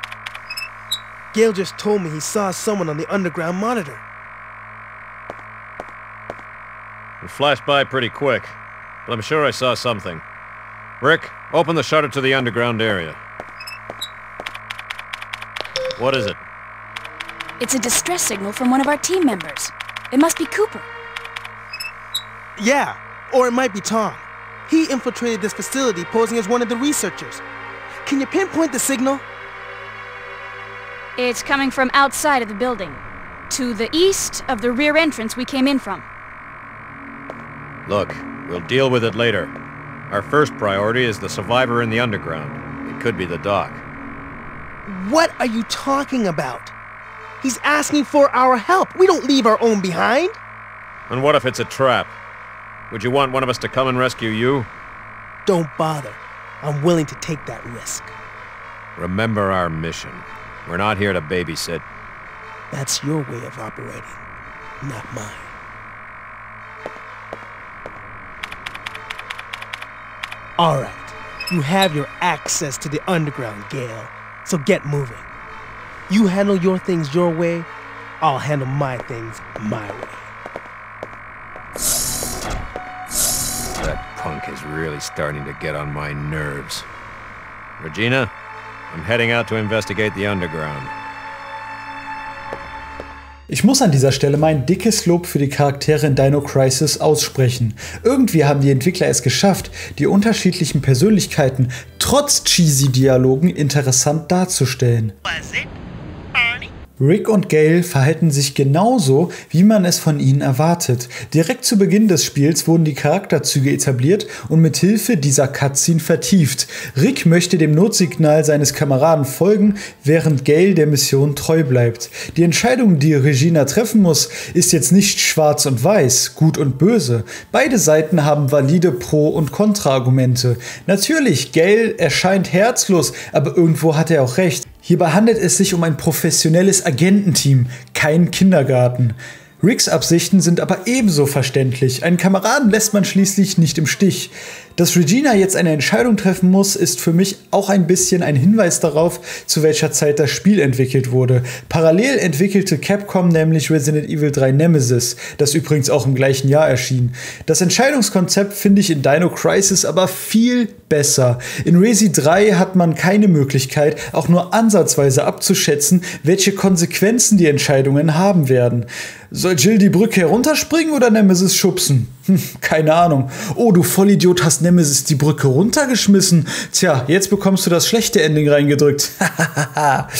Gale just told me he saw someone on the underground monitor. It flashed by pretty quick, but I'm sure I saw something. Rick, open the shutter to the underground area. What is it? It's a distress signal from one of our team members. It must be Cooper. Yeah, or it might be Tom. He infiltrated this facility posing as one of the researchers. Can you pinpoint the signal? It's coming from outside of the building, to the east of the rear entrance we came in from. Look, we'll deal with it later. Our first priority is the survivor in the underground. It could be the Doc. What are you talking about? He's asking for our help. We don't leave our own behind. And what if it's a trap? Would you want one of us to come and rescue you? Don't bother. I'm willing to take that risk. Remember our mission. We're not here to babysit. That's your way of operating, not mine. All right. You have your access to the underground, Gale. So get moving. You handle your things your way, I'll handle my things my way. That punk is really starting to get on my nerves. Regina, I'm heading out to investigate the underground. Ich muss an dieser Stelle mein dickes Lob für die Charaktere in Dino Crisis aussprechen. Irgendwie haben die Entwickler es geschafft, die unterschiedlichen Persönlichkeiten trotz cheesy Dialogen interessant darzustellen. Rick und Gale verhalten sich genauso, wie man es von ihnen erwartet. Direkt zu Beginn des Spiels wurden die Charakterzüge etabliert und mit Hilfe dieser Cutscene vertieft. Rick möchte dem Notsignal seines Kameraden folgen, während Gale der Mission treu bleibt. Die Entscheidung, die Regina treffen muss, ist jetzt nicht schwarz und weiß, gut und böse. Beide Seiten haben valide Pro- und Kontraargumente. Natürlich, Gale erscheint herzlos, aber irgendwo hat er auch recht. Hierbei handelt es sich um ein professionelles Agententeam, kein Kindergarten. Ricks Absichten sind aber ebenso verständlich. Einen Kameraden lässt man schließlich nicht im Stich. Dass Regina jetzt eine Entscheidung treffen muss, ist für mich auch ein bisschen ein Hinweis darauf, zu welcher Zeit das Spiel entwickelt wurde. Parallel entwickelte Capcom nämlich Resident Evil 3 Nemesis, das übrigens auch im gleichen Jahr erschien. Das Entscheidungskonzept finde ich in Dino Crisis aber viel besser. In Resi 3 hat man keine Möglichkeit, auch nur ansatzweise abzuschätzen, welche Konsequenzen die Entscheidungen haben werden. Soll Jill die Brücke herunterspringen oder Nemesis schubsen? Keine Ahnung. Oh, du Vollidiot, hast Nemesis die Brücke runtergeschmissen. Tja, jetzt bekommst du das schlechte Ending reingedrückt.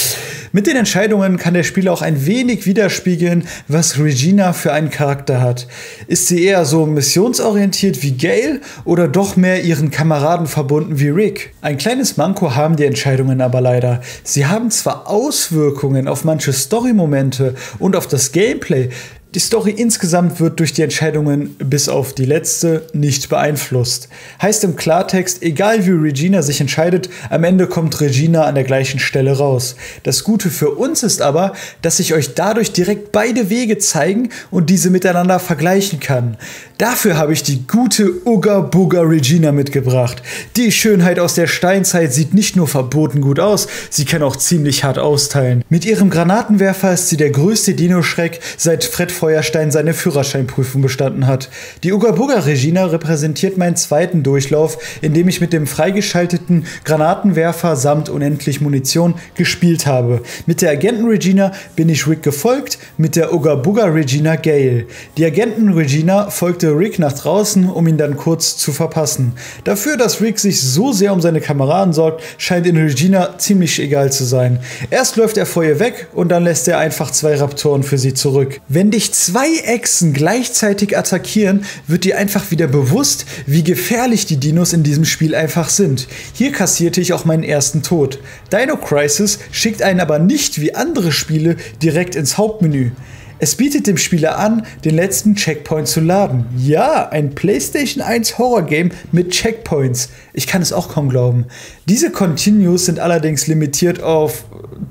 Mit den Entscheidungen kann der Spieler auch ein wenig widerspiegeln, was Regina für einen Charakter hat. Ist sie eher so missionsorientiert wie Gale oder doch mehr ihren Kameraden verbunden wie Rick? Ein kleines Manko haben die Entscheidungen aber leider. Sie haben zwar Auswirkungen auf manche Story-Momente und auf das Gameplay, die Story insgesamt wird durch die Entscheidungen bis auf die letzte nicht beeinflusst. Heißt im Klartext, egal wie Regina sich entscheidet, am Ende kommt Regina an der gleichen Stelle raus. Das Gute für uns ist aber, dass ich euch dadurch direkt beide Wege zeigen und diese miteinander vergleichen kann. Dafür habe ich die gute Uga Buga Regina mitgebracht. Die Schönheit aus der Steinzeit sieht nicht nur verboten gut aus, sie kann auch ziemlich hart austeilen. Mit ihrem Granatenwerfer ist sie der größte Dino-Schreck, seit Fred Feuerstein seine Führerscheinprüfung bestanden hat. Die Uga Buga Regina repräsentiert meinen zweiten Durchlauf, in dem ich mit dem freigeschalteten Granatenwerfer samt unendlich Munition gespielt habe. Mit der Agenten Regina bin ich Rick gefolgt, mit der Uga Buga Regina Gale. Die Agenten Regina folgte Rick nach draußen, um ihn dann kurz zu verpassen. Dafür, dass Rick sich so sehr um seine Kameraden sorgt, scheint in Regina ziemlich egal zu sein. Erst läuft er vor ihr weg und dann lässt er einfach 2 Raptoren für sie zurück. Wenn dich 2 Echsen gleichzeitig attackieren, wird dir einfach wieder bewusst, wie gefährlich die Dinos in diesem Spiel einfach sind. Hier kassierte ich auch meinen ersten Tod. Dino Crisis schickt einen aber nicht wie andere Spiele direkt ins Hauptmenü. Es bietet dem Spieler an, den letzten Checkpoint zu laden. Ja, ein PlayStation 1 Horror-Game mit Checkpoints. Ich kann es auch kaum glauben. Diese Continues sind allerdings limitiert auf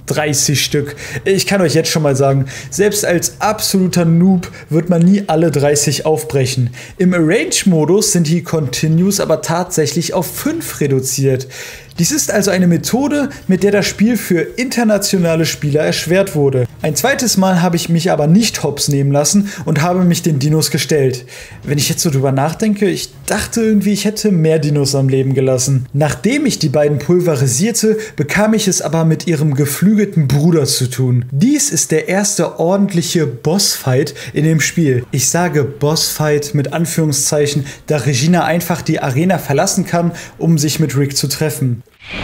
30 Stück. Ich kann euch jetzt schon mal sagen, selbst als absoluter Noob wird man nie alle 30 aufbrechen. Im Arrange-Modus sind die Continues aber tatsächlich auf 5 reduziert. Dies ist also eine Methode, mit der das Spiel für internationale Spieler erschwert wurde. Ein zweites Mal habe ich mich aber nicht hops nehmen lassen und habe mich den Dinos gestellt. Wenn ich jetzt so drüber nachdenke, ich dachte irgendwie, ich hätte mehr Dinos am Leben gelassen. Nachdem ich die beiden pulverisierte, bekam ich es aber mit ihrem geflügelten Bruder zu tun. Dies ist der erste ordentliche Bossfight in dem Spiel. Ich sage Bossfight mit Anführungszeichen, da Regina einfach die Arena verlassen kann, um sich mit Rick zu treffen.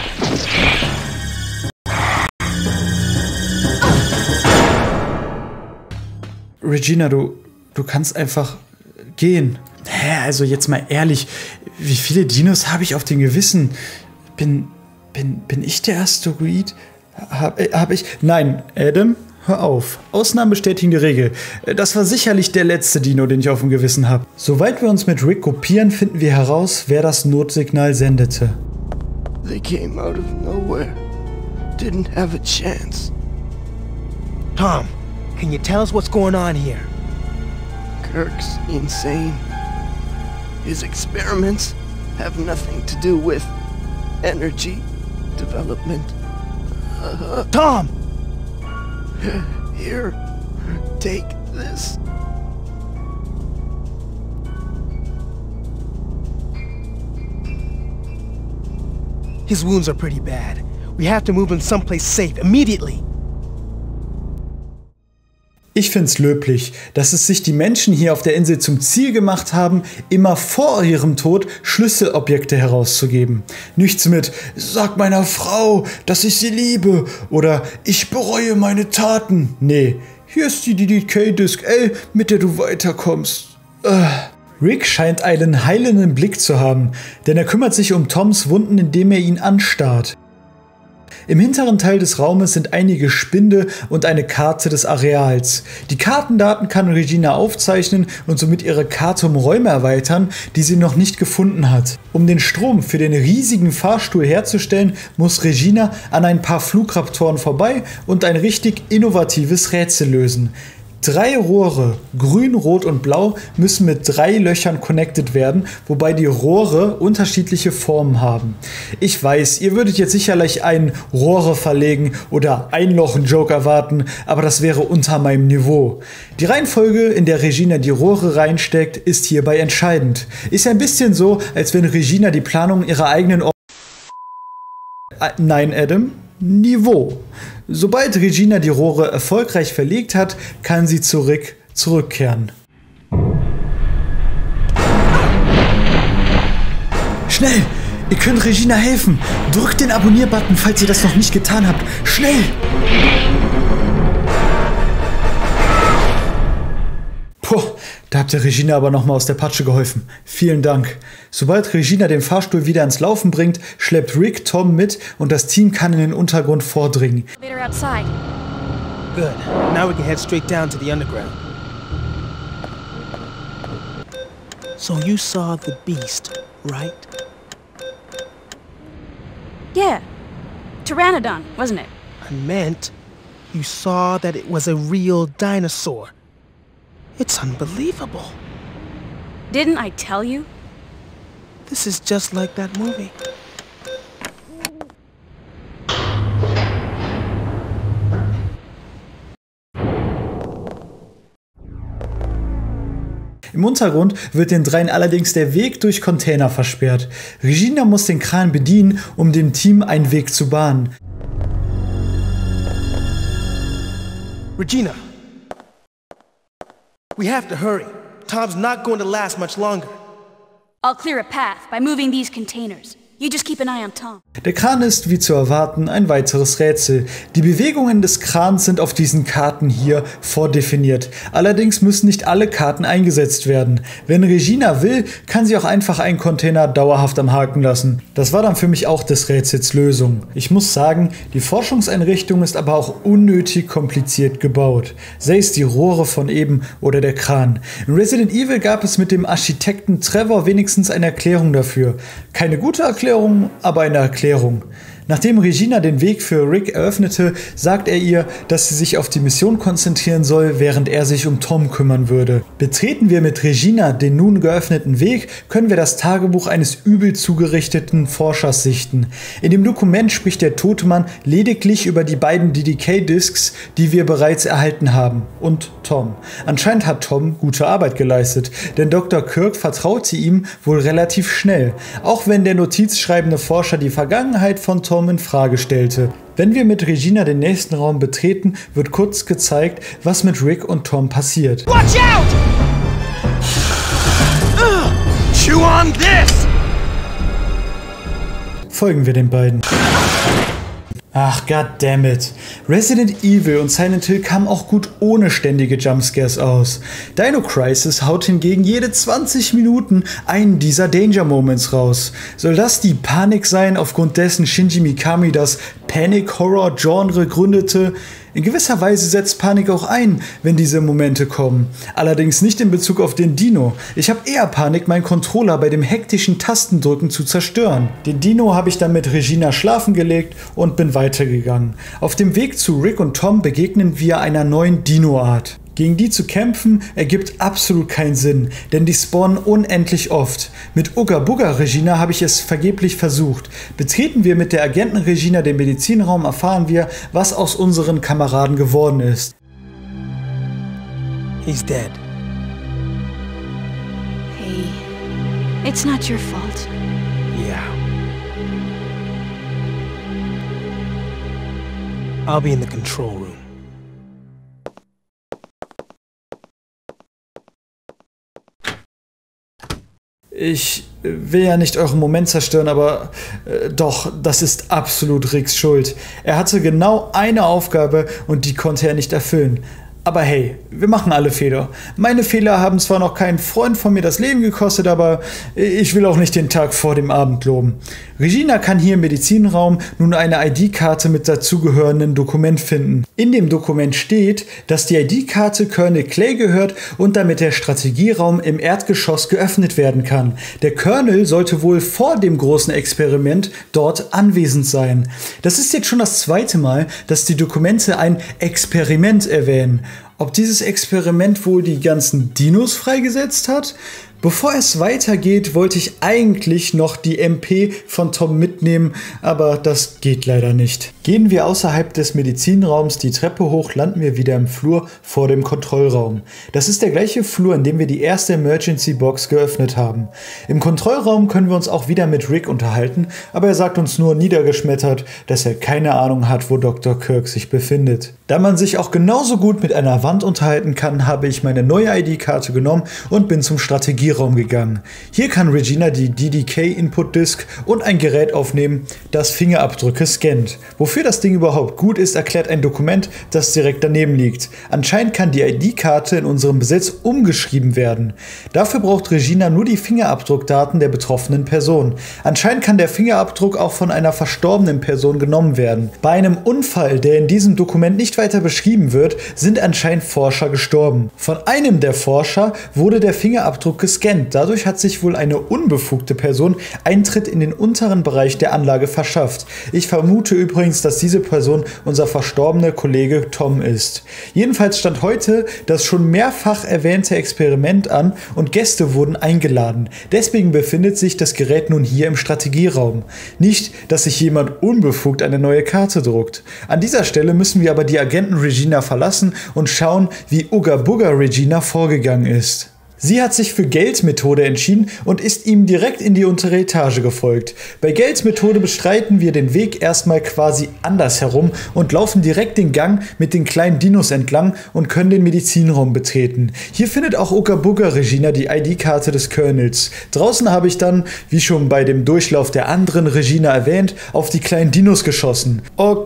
Regina, du kannst einfach gehen. Hä, also jetzt mal ehrlich, wie viele Dinos habe ich auf dem Gewissen? Bin ich der Asteroid? Hab ich? Nein, Adam, hör auf. Ausnahmen bestätigen die Regel. Das war sicherlich der letzte Dino, den ich auf dem Gewissen habe. Sobald wir uns mit Rick gruppieren, finden wir heraus, wer das Notsignal sendete. They came out of nowhere. Didn't have a chance. Tom, can you tell us what's going on here? Kirk's insane. His experiments have nothing to do with energy development. Tom! Here, take this. His wounds are pretty bad. We have to move him someplace safe immediately. Ich find's löblich, dass es sich die Menschen hier auf der Insel zum Ziel gemacht haben, immer vor ihrem Tod Schlüsselobjekte herauszugeben. Nichts mit "Sag meiner Frau, dass ich sie liebe" oder "Ich bereue meine Taten". Nee, hier ist die DDK-Disc L, mit der du weiterkommst. Rick scheint einen heilenden Blick zu haben, denn er kümmert sich um Toms Wunden, indem er ihn anstarrt. Im hinteren Teil des Raumes sind einige Spinde und eine Karte des Areals. Die Kartendaten kann Regina aufzeichnen und somit ihre Karte um Räume erweitern, die sie noch nicht gefunden hat. Um den Strom für den riesigen Fahrstuhl herzustellen, muss Regina an ein paar Flugraptoren vorbei und ein richtig innovatives Rätsel lösen. 3 Rohre, grün, rot und blau, müssen mit 3 Löchern connected werden, wobei die Rohre unterschiedliche Formen haben. Ich weiß, ihr würdet jetzt sicherlich einen Rohre verlegen oder Einlochen-Joke erwarten, aber das wäre unter meinem Niveau. Die Reihenfolge, in der Regina die Rohre reinsteckt, ist hierbei entscheidend. Ist ein bisschen so, als wenn Regina die Planung ihrer eigenen Nein, Adam? Niveau. Sobald Regina die Rohre erfolgreich verlegt hat, kann sie zu Rick zurückkehren. Schnell! Ihr könnt Regina helfen. Drückt den Abonnier-Button, falls ihr das noch nicht getan habt. Schnell! Puh, da habt ihr Regina aber nochmal aus der Patsche geholfen. Vielen Dank. Sobald Regina den Fahrstuhl wieder ins Laufen bringt, schleppt Rick Tom mit und das Team kann in den Untergrund vordringen. Good. Now we can head straight down to the underground. So you saw the beast, right? Yeah. Pteranodon, wasn't it? I meant you saw that it was a real dinosaur. It's unbelievable. Didn't I tell you? This is just like that movie. Im Untergrund wird den dreien allerdings der Weg durch Container versperrt. Regina muss den Kran bedienen, um dem Team einen Weg zu bahnen. Regina, we have to hurry. Tom's not going to last much longer. I'll clear a path by moving these containers. You just keep an eye on Tom. Der Kran ist, wie zu erwarten, ein weiteres Rätsel. Die Bewegungen des Krans sind auf diesen Karten hier vordefiniert. Allerdings müssen nicht alle Karten eingesetzt werden. Wenn Regina will, kann sie auch einfach einen Container dauerhaft am Haken lassen. Das war dann für mich auch des Rätsels Lösung. Ich muss sagen, die Forschungseinrichtung ist aber auch unnötig kompliziert gebaut. Sei es die Rohre von eben oder der Kran. In Resident Evil gab es mit dem Architekten Trevor wenigstens eine Erklärung dafür. Keine gute Erklärung, aber eine Erklärung. Nachdem Regina den Weg für Rick eröffnete, sagt er ihr, dass sie sich auf die Mission konzentrieren soll, während er sich um Tom kümmern würde. Betreten wir mit Regina den nun geöffneten Weg, können wir das Tagebuch eines übel zugerichteten Forschers sichten. In dem Dokument spricht der tote Mann lediglich über die beiden DDK-Discs, die wir bereits erhalten haben, und Tom. Anscheinend hat Tom gute Arbeit geleistet, denn Dr. Kirk vertraute ihm wohl relativ schnell, auch wenn der notizschreibende Forscher die Vergangenheit von Tom in Frage stellte. Wenn wir mit Regina den nächsten Raum betreten, wird kurz gezeigt, was mit Rick und Tom passiert. Watch out! Chew on this! Folgen wir den beiden. Ach, goddammit. Resident Evil und Silent Hill kamen auch gut ohne ständige Jumpscares aus. Dino Crisis haut hingegen jede 20 Minuten einen dieser Danger Moments raus. Soll das die Panik sein, aufgrund dessen Shinji Mikami das Panic-Horror-Genre gründete? In gewisser Weise setzt Panik auch ein, wenn diese Momente kommen. Allerdings nicht in Bezug auf den Dino. Ich habe eher Panik, meinen Controller bei dem hektischen Tastendrücken zu zerstören. Den Dino habe ich dann mit Regina schlafen gelegt und bin weitergegangen. Auf dem Weg zu Rick und Tom begegnen wir einer neuen Dino-Art. Gegen die zu kämpfen ergibt absolut keinen Sinn, denn die spawnen unendlich oft. Mit Uga Buga Regina habe ich es vergeblich versucht. Betreten wir mit der Agenten Regina den Medizinraum, erfahren wir, was aus unseren Kameraden geworden ist. He's dead. Hey, it's not your fault. Yeah. I'll be in the control room. Ich will ja nicht euren Moment zerstören, aber doch, das ist absolut Ricks Schuld. Er hatte genau eine Aufgabe und die konnte er nicht erfüllen. Aber hey, wir machen alle Fehler. Meine Fehler haben zwar noch keinen Freund von mir das Leben gekostet, aber ich will auch nicht den Tag vor dem Abend loben. Regina kann hier im Medizinraum nun eine ID-Karte mit dazugehörenden Dokument finden. In dem Dokument steht, dass die ID-Karte Colonel Clay gehört und damit der Strategieraum im Erdgeschoss geöffnet werden kann. Der Colonel sollte wohl vor dem großen Experiment dort anwesend sein. Das ist jetzt schon das zweite Mal, dass die Dokumente ein Experiment erwähnen. Ob dieses Experiment wohl die ganzen Dinos freigesetzt hat? Bevor es weitergeht, wollte ich eigentlich noch die MP von Tom mitnehmen, aber das geht leider nicht. Gehen wir außerhalb des Medizinraums die Treppe hoch, landen wir wieder im Flur vor dem Kontrollraum. Das ist der gleiche Flur, in dem wir die erste Emergency Box geöffnet haben. Im Kontrollraum können wir uns auch wieder mit Rick unterhalten, aber er sagt uns nur niedergeschmettert, dass er keine Ahnung hat, wo Dr. Kirk sich befindet. Da man sich auch genauso gut mit einer Wand unterhalten kann, habe ich meine neue ID-Karte genommen und bin zum Strategieraum gegangen. Hier kann Regina die DDK-Input-Disk und ein Gerät aufnehmen, das Fingerabdrücke scannt. Wofür das Ding überhaupt gut ist, erklärt ein Dokument, das direkt daneben liegt. Anscheinend kann die ID-Karte in unserem Besitz umgeschrieben werden. Dafür braucht Regina nur die Fingerabdruckdaten der betroffenen Person. Anscheinend kann der Fingerabdruck auch von einer verstorbenen Person genommen werden. Bei einem Unfall, der in diesem Dokument nicht weiter beschrieben wird, sind anscheinend Forscher gestorben. Von einem der Forscher wurde der Fingerabdruck gescannt. Dadurch hat sich wohl eine unbefugte Person Eintritt in den unteren Bereich der Anlage verschafft. Ich vermute übrigens, dass diese Person unser verstorbener Kollege Tom ist. Jedenfalls stand heute das schon mehrfach erwähnte Experiment an und Gäste wurden eingeladen. Deswegen befindet sich das Gerät nun hier im Strategieraum. Nicht, dass sich jemand unbefugt eine neue Karte druckt. An dieser Stelle müssen wir aber die Agenten Regina verlassen und schauen, wie Uga Buga Regina vorgegangen ist. Sie hat sich für Gales Methode entschieden und ist ihm direkt in die untere Etage gefolgt. Bei Gales Methode bestreiten wir den Weg erstmal quasi andersherum und laufen direkt den Gang mit den kleinen Dinos entlang und können den Medizinraum betreten. Hier findet auch Uga Buga Regina die ID-Karte des Colonels. Draußen habe ich dann, wie schon bei dem Durchlauf der anderen Regina erwähnt, auf die kleinen Dinos geschossen.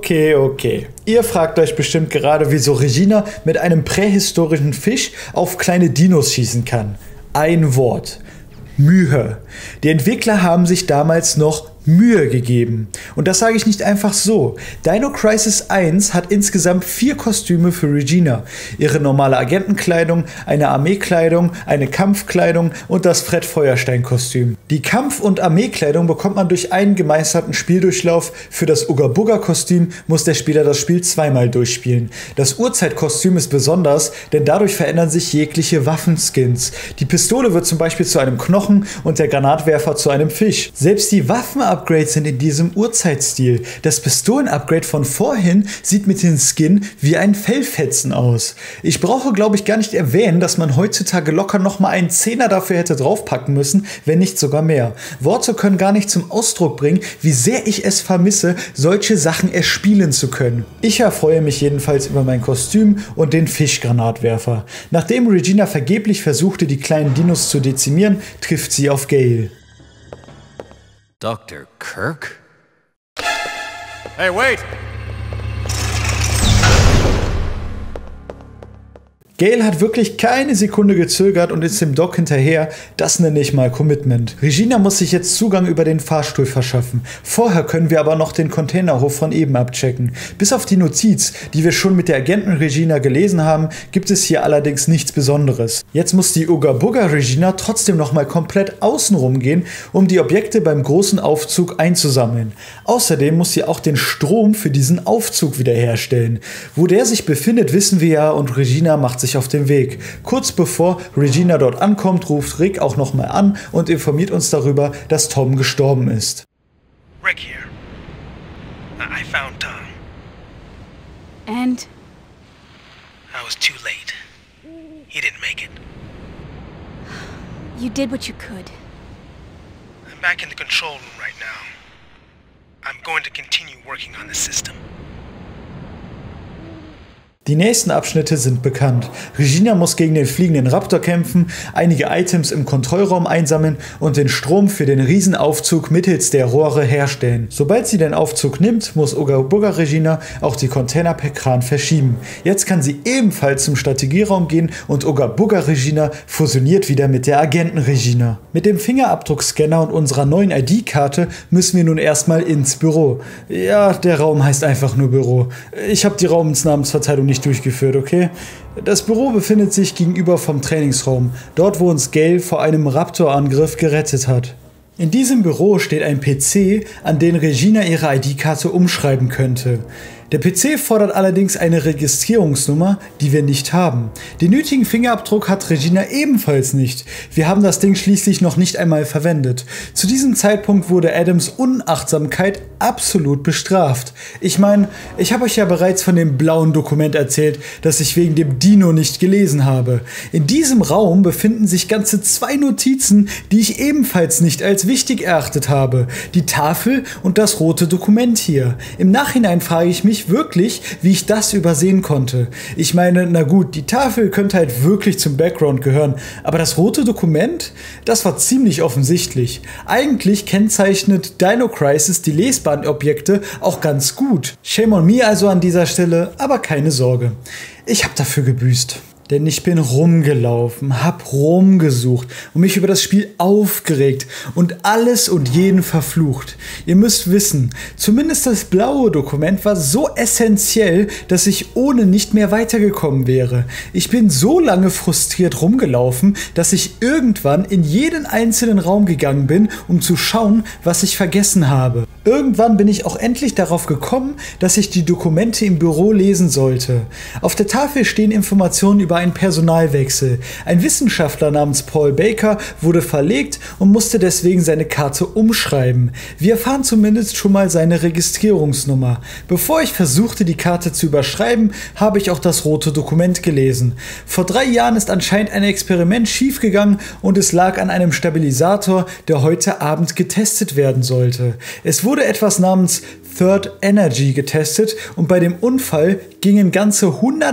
Okay. Ihr fragt euch bestimmt gerade, wieso Regina mit einem prähistorischen Fisch auf kleine Dinos schießen kann. Ein Wort. Mühe. Die Entwickler haben sich damals noch Mühe gegeben. Und das sage ich nicht einfach so. Dino Crisis 1 hat insgesamt 4 Kostüme für Regina. Ihre normale Agentenkleidung, eine Armeekleidung, eine Kampfkleidung und das Fred Feuerstein-Kostüm. Die Kampf- und Armeekleidung bekommt man durch einen gemeisterten Spieldurchlauf. Für das Uga Buga-Kostüm muss der Spieler das Spiel zweimal durchspielen. Das Urzeitkostüm ist besonders, denn dadurch verändern sich jegliche Waffenskins. Die Pistole wird zum Beispiel zu einem Knochen und der Granatwerfer zu einem Fisch. Selbst die Waffen-Upgrades sind in diesem Urzeitstil. Das Pistolen-Upgrade von vorhin sieht mit den Skin wie ein Fellfetzen aus. Ich brauche, glaube ich, gar nicht erwähnen, dass man heutzutage locker nochmal einen Zehner dafür hätte draufpacken müssen, wenn nicht sogar mehr. Worte können gar nicht zum Ausdruck bringen, wie sehr ich es vermisse, solche Sachen erspielen zu können. Ich erfreue mich jedenfalls über mein Kostüm und den Fischgranatwerfer. Nachdem Regina vergeblich versuchte, die kleinen Dinos zu dezimieren, trifft sie auf Gale. Dr. Kirk? Hey, wait! Gale hat wirklich keine Sekunde gezögert und ist dem Doc hinterher. Das nenne ich mal Commitment. Regina muss sich jetzt Zugang über den Fahrstuhl verschaffen. Vorher können wir aber noch den Containerhof von eben abchecken. Bis auf die Notiz, die wir schon mit der Agenten Regina gelesen haben, gibt es hier allerdings nichts Besonderes. Jetzt muss die Uga Buga Regina trotzdem nochmal komplett außenrum gehen, um die Objekte beim großen Aufzug einzusammeln. Außerdem muss sie auch den Strom für diesen Aufzug wiederherstellen. Wo der sich befindet, wissen wir ja, und Regina macht sich auf den Weg. Kurz bevor Regina dort ankommt, ruft Rick auch nochmal an und informiert uns darüber, dass Tom gestorben ist. Rick here. I found Tom. And? I was too late. He didn't make it. You did what you could. I'm back in the control room right now. I'm going to continue working on the system. Die nächsten Abschnitte sind bekannt. Regina muss gegen den fliegenden Raptor kämpfen, einige Items im Kontrollraum einsammeln und den Strom für den Riesenaufzug mittels der Rohre herstellen. Sobald sie den Aufzug nimmt, muss Uga Buga Regina auch die Container per Kran verschieben. Jetzt kann sie ebenfalls zum Strategieraum gehen und Uga Buga Regina fusioniert wieder mit der Agenten Regina. Mit dem Fingerabdruckscanner und unserer neuen ID-Karte müssen wir nun erstmal ins Büro. Ja, der Raum heißt einfach nur Büro. Ich habe die Raumsnamensverteilung nicht durchgeführt, okay? Das Büro befindet sich gegenüber vom Trainingsraum, dort wo uns Gale vor einem Raptor-Angriff gerettet hat. In diesem Büro steht ein PC, an den Regina ihre ID-Karte umschreiben könnte. Der PC fordert allerdings eine Registrierungsnummer, die wir nicht haben. Den nötigen Fingerabdruck hat Regina ebenfalls nicht. Wir haben das Ding schließlich noch nicht einmal verwendet. Zu diesem Zeitpunkt wurde Adams Unachtsamkeit absolut bestraft. Ich meine, ich habe euch ja bereits von dem blauen Dokument erzählt, das ich wegen dem Dino nicht gelesen habe. In diesem Raum befinden sich ganze 2 Notizen, die ich ebenfalls nicht als wichtig erachtet habe. Die Tafel und das rote Dokument hier. Im Nachhinein frage ich mich, nicht wirklich, wie ich das übersehen konnte. Ich meine, na gut, die Tafel könnte halt wirklich zum Background gehören, aber das rote Dokument, das war ziemlich offensichtlich. Eigentlich kennzeichnet Dino Crisis die lesbaren Objekte auch ganz gut. Shame on me also an dieser Stelle, aber keine Sorge. Ich habe dafür gebüßt. Denn ich bin rumgelaufen, hab rumgesucht und mich über das Spiel aufgeregt und alles und jeden verflucht. Ihr müsst wissen, zumindest das blaue Dokument war so essentiell, dass ich ohne nicht mehr weitergekommen wäre. Ich bin so lange frustriert rumgelaufen, dass ich irgendwann in jeden einzelnen Raum gegangen bin, um zu schauen, was ich vergessen habe. Irgendwann bin ich auch endlich darauf gekommen, dass ich die Dokumente im Büro lesen sollte. Auf der Tafel stehen Informationen über einen Personalwechsel. Ein Wissenschaftler namens Paul Baker wurde verlegt und musste deswegen seine Karte umschreiben. Wir erfahren zumindest schon mal seine Registrierungsnummer. Bevor ich versuchte, die Karte zu überschreiben, habe ich auch das rote Dokument gelesen. Vor 3 Jahren ist anscheinend ein Experiment schiefgegangen und es lag an einem Stabilisator, der heute Abend getestet werden sollte. Es wurde etwas namens Third Energy getestet und bei dem Unfall gingen ganze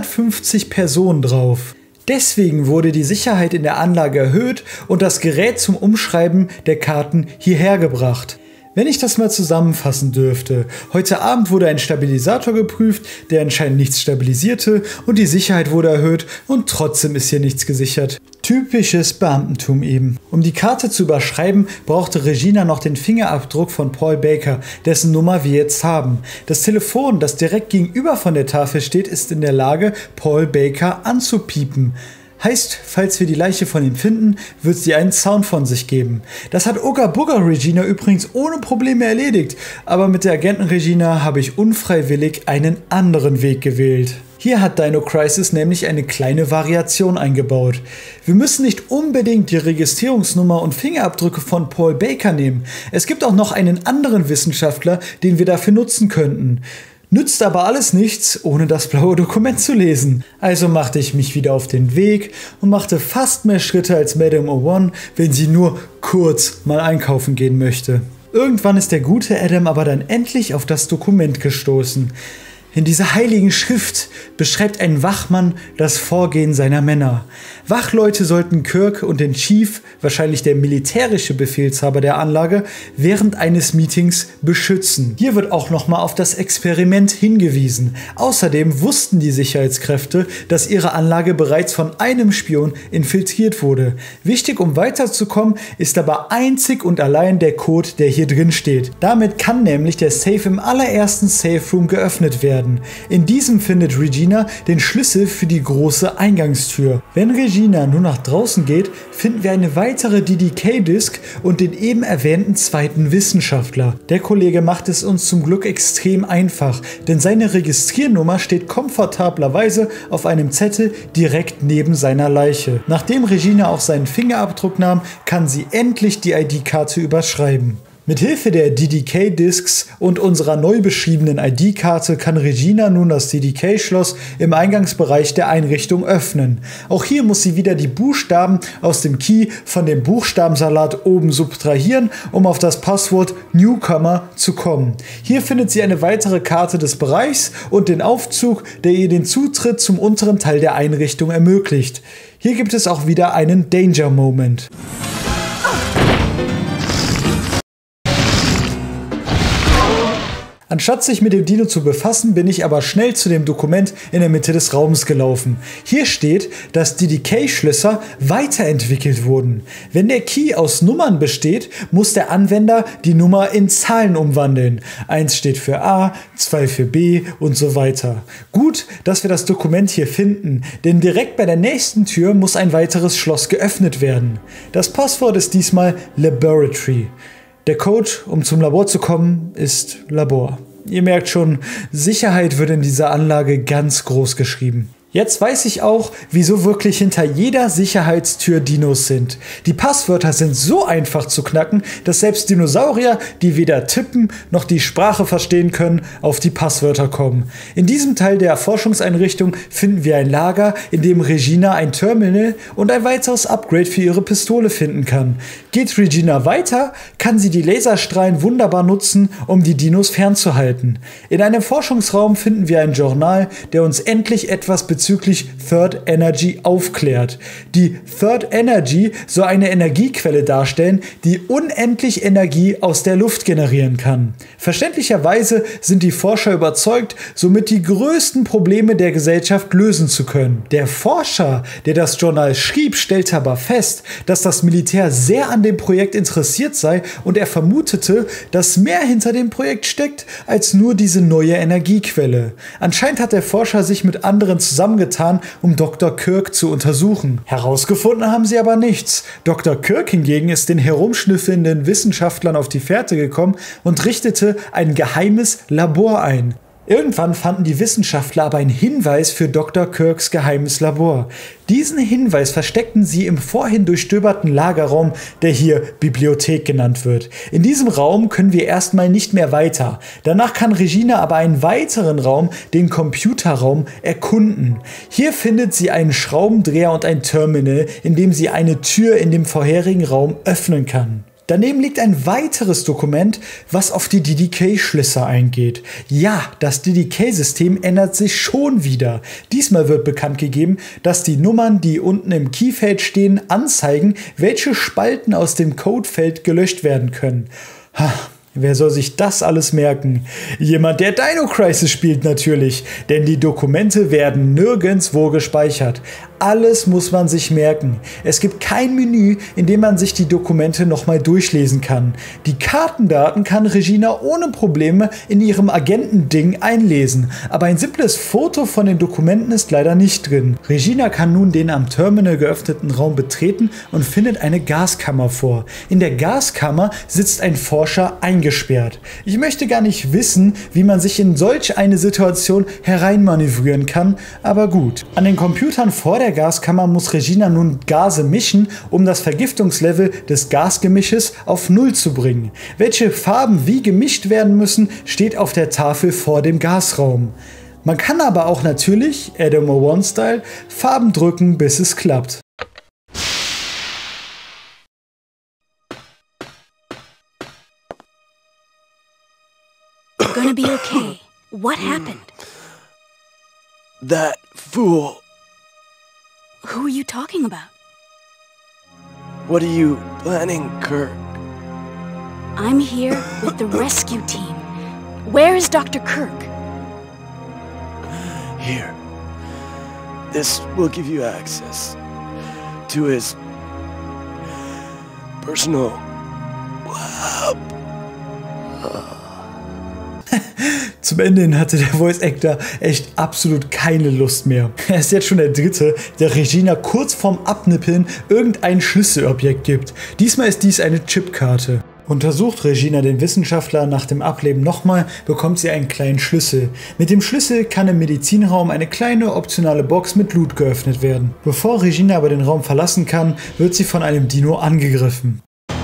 150 Personen drauf. Deswegen wurde die Sicherheit in der Anlage erhöht und das Gerät zum Umschreiben der Karten hierher gebracht. Wenn ich das mal zusammenfassen dürfte, heute Abend wurde ein Stabilisator geprüft, der anscheinend nichts stabilisierte und die Sicherheit wurde erhöht und trotzdem ist hier nichts gesichert. Typisches Beamtentum eben. Um die Karte zu überschreiben, brauchte Regina noch den Fingerabdruck von Paul Baker, dessen Nummer wir jetzt haben. Das Telefon, das direkt gegenüber von der Tafel steht, ist in der Lage, Paul Baker anzupiepen. Heißt, falls wir die Leiche von ihm finden, wird sie einen Sound von sich geben. Das hat Ooga Booga Regina übrigens ohne Probleme erledigt, aber mit der Agenten Regina habe ich unfreiwillig einen anderen Weg gewählt. Hier hat Dino Crisis nämlich eine kleine Variation eingebaut. Wir müssen nicht unbedingt die Registrierungsnummer und Fingerabdrücke von Paul Baker nehmen. Es gibt auch noch einen anderen Wissenschaftler, den wir dafür nutzen könnten. Nützt aber alles nichts, ohne das blaue Dokument zu lesen. Also machte ich mich wieder auf den Weg und machte fast mehr Schritte als Madame O1, wenn sie nur kurz mal einkaufen gehen möchte. Irgendwann ist der gute Adam aber dann endlich auf das Dokument gestoßen. In dieser heiligen Schrift beschreibt ein Wachmann das Vorgehen seiner Männer. Wachleute sollten Kirk und den Chief, wahrscheinlich der militärische Befehlshaber der Anlage, während eines Meetings beschützen. Hier wird auch nochmal auf das Experiment hingewiesen. Außerdem wussten die Sicherheitskräfte, dass ihre Anlage bereits von einem Spion infiltriert wurde. Wichtig, um weiterzukommen, ist aber einzig und allein der Code, der hier drin steht. Damit kann nämlich der Safe im allerersten Safe Room geöffnet werden. In diesem findet Regina den Schlüssel für die große Eingangstür. Wenn Regina nun nach draußen geht, finden wir eine weitere DDK-Disk und den eben erwähnten zweiten Wissenschaftler. Der Kollege macht es uns zum Glück extrem einfach, denn seine Registriernummer steht komfortablerweise auf einem Zettel direkt neben seiner Leiche. Nachdem Regina auch seinen Fingerabdruck nahm, kann sie endlich die ID-Karte überschreiben. Mithilfe der DDK-Disks und unserer neu beschriebenen ID-Karte kann Regina nun das DDK-Schloss im Eingangsbereich der Einrichtung öffnen. Auch hier muss sie wieder die Buchstaben aus dem Key von dem Buchstabensalat oben subtrahieren, um auf das Passwort Newcomer zu kommen. Hier findet sie eine weitere Karte des Bereichs und den Aufzug, der ihr den Zutritt zum unteren Teil der Einrichtung ermöglicht. Hier gibt es auch wieder einen Danger Moment. Anstatt sich mit dem Dino zu befassen, bin ich aber schnell zu dem Dokument in der Mitte des Raums gelaufen. Hier steht, dass DDK-Schlösser weiterentwickelt wurden. Wenn der Key aus Nummern besteht, muss der Anwender die Nummer in Zahlen umwandeln. 1 steht für A, 2 für B und so weiter. Gut, dass wir das Dokument hier finden, denn direkt bei der nächsten Tür muss ein weiteres Schloss geöffnet werden. Das Passwort ist diesmal Laboratory. Der Code, um zum Labor zu kommen, ist Labor. Ihr merkt schon, Sicherheit wird in dieser Anlage ganz groß geschrieben. Jetzt weiß ich auch, wieso wirklich hinter jeder Sicherheitstür Dinos sind. Die Passwörter sind so einfach zu knacken, dass selbst Dinosaurier, die weder tippen noch die Sprache verstehen können, auf die Passwörter kommen. In diesem Teil der Forschungseinrichtung finden wir ein Lager, in dem Regina ein Terminal und ein weiteres Upgrade für ihre Pistole finden kann. Geht Regina weiter, kann sie die Laserstrahlen wunderbar nutzen, um die Dinos fernzuhalten. In einem Forschungsraum finden wir ein Journal, der uns endlich etwas bezüglich Third Energy aufklärt. Die Third Energy soll eine Energiequelle darstellen, die unendlich Energie aus der Luft generieren kann. Verständlicherweise sind die Forscher überzeugt, somit die größten Probleme der Gesellschaft lösen zu können. Der Forscher, der das Journal schrieb, stellte aber fest, dass das Militär sehr an dem Projekt interessiert sei und er vermutete, dass mehr hinter dem Projekt steckt als nur diese neue Energiequelle. Anscheinend hat der Forscher sich mit anderen zusammengetan, um Dr. Kirk zu untersuchen. Herausgefunden haben sie aber nichts. Dr. Kirk hingegen ist den herumschnüffelnden Wissenschaftlern auf die Fährte gekommen und richtete ein geheimes Labor ein. Irgendwann fanden die Wissenschaftler aber einen Hinweis für Dr. Kirks geheimes Labor. Diesen Hinweis versteckten sie im vorhin durchstöberten Lagerraum, der hier Bibliothek genannt wird. In diesem Raum können wir erstmal nicht mehr weiter. Danach kann Regina aber einen weiteren Raum, den Computerraum, erkunden. Hier findet sie einen Schraubendreher und ein Terminal, in dem sie eine Tür in dem vorherigen Raum öffnen kann. Daneben liegt ein weiteres Dokument, was auf die DDK-Schlösser eingeht. Ja, das DDK-System ändert sich schon wieder. Diesmal wird bekannt gegeben, dass die Nummern, die unten im Keyfeld stehen, anzeigen, welche Spalten aus dem Codefeld gelöscht werden können. Wer soll sich das alles merken? Jemand, der Dino Crisis spielt natürlich, denn die Dokumente werden nirgendwo gespeichert. Alles muss man sich merken. Es gibt kein Menü, in dem man sich die Dokumente nochmal durchlesen kann. Die Kartendaten kann Regina ohne Probleme in ihrem Agentending einlesen, aber ein simples Foto von den Dokumenten ist leider nicht drin. Regina kann nun den am Terminal geöffneten Raum betreten und findet eine Gaskammer vor. In der Gaskammer sitzt ein Forscher eingesperrt. Ich möchte gar nicht wissen, wie man sich in solch eine Situation hereinmanövrieren kann, aber gut. An den Computern vor der Gaskammer muss Regina nun Gase mischen, um das Vergiftungslevel des Gasgemisches auf 0 zu bringen. Welche Farben wie gemischt werden müssen, steht auf der Tafel vor dem Gasraum. Man kann aber auch natürlich, Adam One-Style, Farben drücken, bis es klappt. You're gonna be okay. What happened? That fool. Who are you talking about? What are you planning, Kirk? I'm here with the rescue team. Where is Dr. Kirk? Here. This will give you access to his personal lab. Zum Ende hin hatte der Voice Actor echt absolut keine Lust mehr. Er ist jetzt schon der dritte, der Regina kurz vorm Abnippeln irgendein Schlüsselobjekt gibt. Diesmal ist dies eine Chipkarte. Untersucht Regina den Wissenschaftler nach dem Ableben nochmal, bekommt sie einen kleinen Schlüssel. Mit dem Schlüssel kann im Medizinraum eine kleine optionale Box mit Loot geöffnet werden. Bevor Regina aber den Raum verlassen kann, wird sie von einem Dino angegriffen.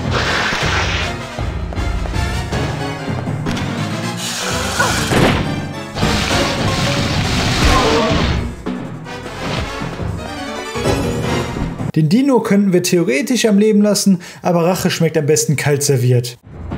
Den Dino könnten wir theoretisch am Leben lassen, aber Rache schmeckt am besten kalt serviert.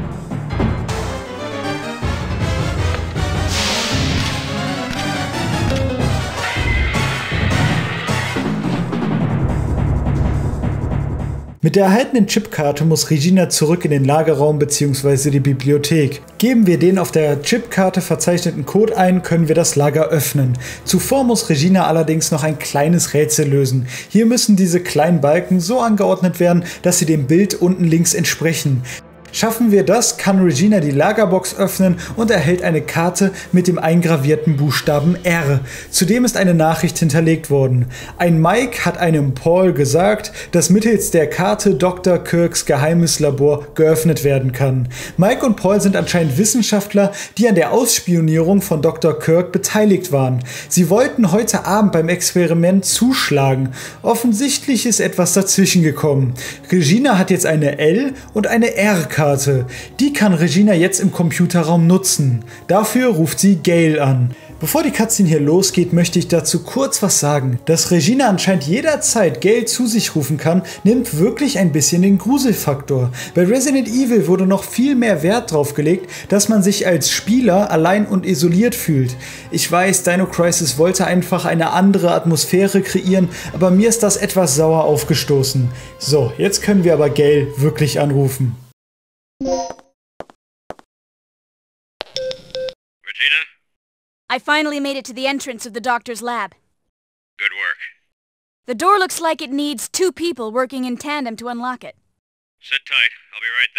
Mit der erhaltenen Chipkarte muss Regina zurück in den Lagerraum bzw. die Bibliothek. Geben wir den auf der Chipkarte verzeichneten Code ein, können wir das Lager öffnen. Zuvor muss Regina allerdings noch ein kleines Rätsel lösen. Hier müssen diese kleinen Balken so angeordnet werden, dass sie dem Bild unten links entsprechen. Schaffen wir das, kann Regina die Lagerbox öffnen und erhält eine Karte mit dem eingravierten Buchstaben R. Zudem ist eine Nachricht hinterlegt worden. Ein Mike hat einem Paul gesagt, dass mittels der Karte Dr. Kirks geheimes Labor geöffnet werden kann. Mike und Paul sind anscheinend Wissenschaftler, die an der Ausspionierung von Dr. Kirk beteiligt waren. Sie wollten heute Abend beim Experiment zuschlagen. Offensichtlich ist etwas dazwischen gekommen. Regina hat jetzt eine L- und eine R-Karte. Die kann Regina jetzt im Computerraum nutzen. Dafür ruft sie Gail an. Bevor die Cutscene hier losgeht, möchte ich dazu kurz was sagen. Dass Regina anscheinend jederzeit Gail zu sich rufen kann, nimmt wirklich ein bisschen den Gruselfaktor. Bei Resident Evil wurde noch viel mehr Wert drauf gelegt, dass man sich als Spieler allein und isoliert fühlt. Ich weiß, Dino Crisis wollte einfach eine andere Atmosphäre kreieren, aber mir ist das etwas sauer aufgestoßen. So, jetzt können wir aber Gail wirklich anrufen. Regina? I finally made it to the entrance of the doctor's lab. Good work. The door looks like it needs 2 people working in tandem to unlock it. Sit tight. I'll be right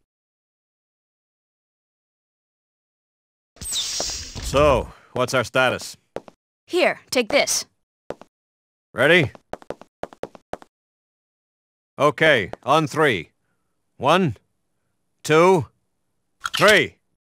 there. So, what's our status? Here, take this. Ready? Okay, on 3. 1, 2, 3.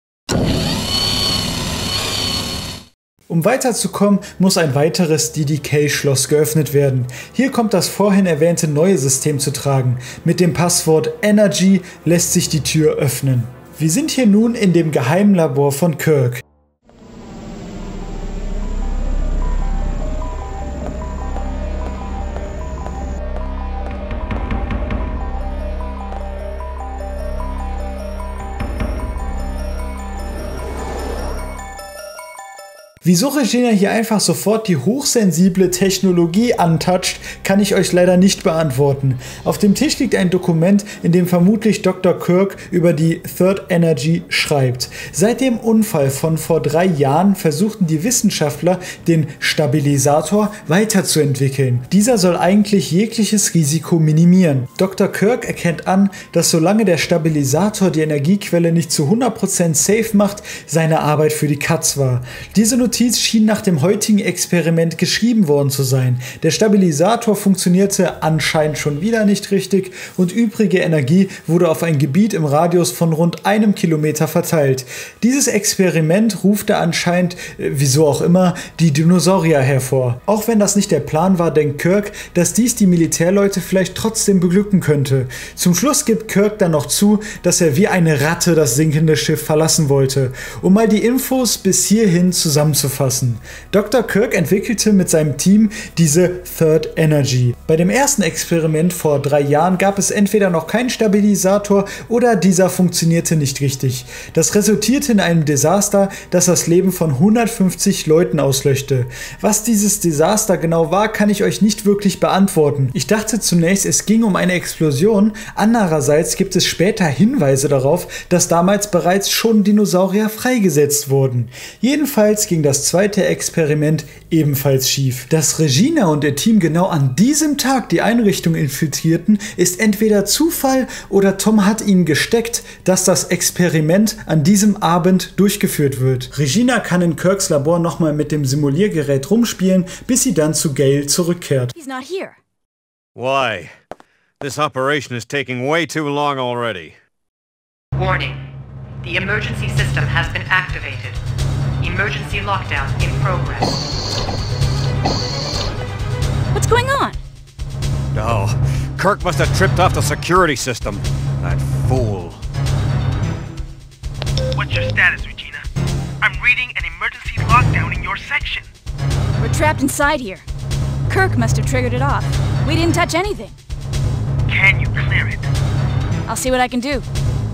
Um weiterzukommen, muss ein weiteres DDK-Schloss geöffnet werden. Hier kommt das vorhin erwähnte neue System zu tragen. Mit dem Passwort Energy lässt sich die Tür öffnen. Wir sind hier nun in dem Geheimlabor von Kirk. Wieso Regina hier einfach sofort die hochsensible Technologie antoucht, kann ich euch leider nicht beantworten. Auf dem Tisch liegt ein Dokument, in dem vermutlich Dr. Kirk über die Third Energy schreibt. Seit dem Unfall von vor 3 Jahren versuchten die Wissenschaftler, den Stabilisator weiterzuentwickeln. Dieser soll eigentlich jegliches Risiko minimieren. Dr. Kirk erkennt an, dass solange der Stabilisator die Energiequelle nicht zu 100% safe macht, seine Arbeit für die Katz war. Diese Notiz schien nach dem heutigen Experiment geschrieben worden zu sein. Der Stabilisator funktionierte anscheinend schon wieder nicht richtig und übrige Energie wurde auf ein Gebiet im Radius von rund 1 Kilometer verteilt. Dieses Experiment rufte anscheinend, wieso auch immer, die Dinosaurier hervor. Auch wenn das nicht der Plan war, denkt Kirk, dass dies die Militärleute vielleicht trotzdem beglücken könnte. Zum Schluss gibt Kirk dann noch zu, dass er wie eine Ratte das sinkende Schiff verlassen wollte, um mal die Infos bis hierhin zusammenzufassen. Dr. Kirk entwickelte mit seinem Team diese Third Energy. Bei dem ersten Experiment vor 3 Jahren gab es entweder noch keinen Stabilisator oder dieser funktionierte nicht richtig. Das resultierte in einem Desaster, das das Leben von 150 Leuten auslöschte. Was dieses Desaster genau war, kann ich euch nicht wirklich beantworten. Ich dachte zunächst, es ging um eine Explosion. Andererseits gibt es später Hinweise darauf, dass damals bereits schon Dinosaurier freigesetzt wurden. Jedenfalls ging das zweite Experiment ebenfalls schief. Dass Regina und ihr Team genau an diesem Tag die Einrichtung infiltrierten, ist entweder Zufall oder Tom hat ihnen gesteckt, dass das Experiment an diesem Abend durchgeführt wird. Regina kann in Kirks Labor nochmal mit dem Simuliergerät rumspielen, bis sie dann zu Gail zurückkehrt. He's not here. Why? This operation is taking way too long already. Warning. The emergency system has been activated. Emergency lockdown in progress. What's going on? Oh, Kirk must have tripped off the security system. That fool. What's your status, Regina? I'm reading an emergency lockdown in your section. We're trapped inside here. Kirk must have triggered it off. We didn't touch anything. Can you clear it? I'll see what I can do.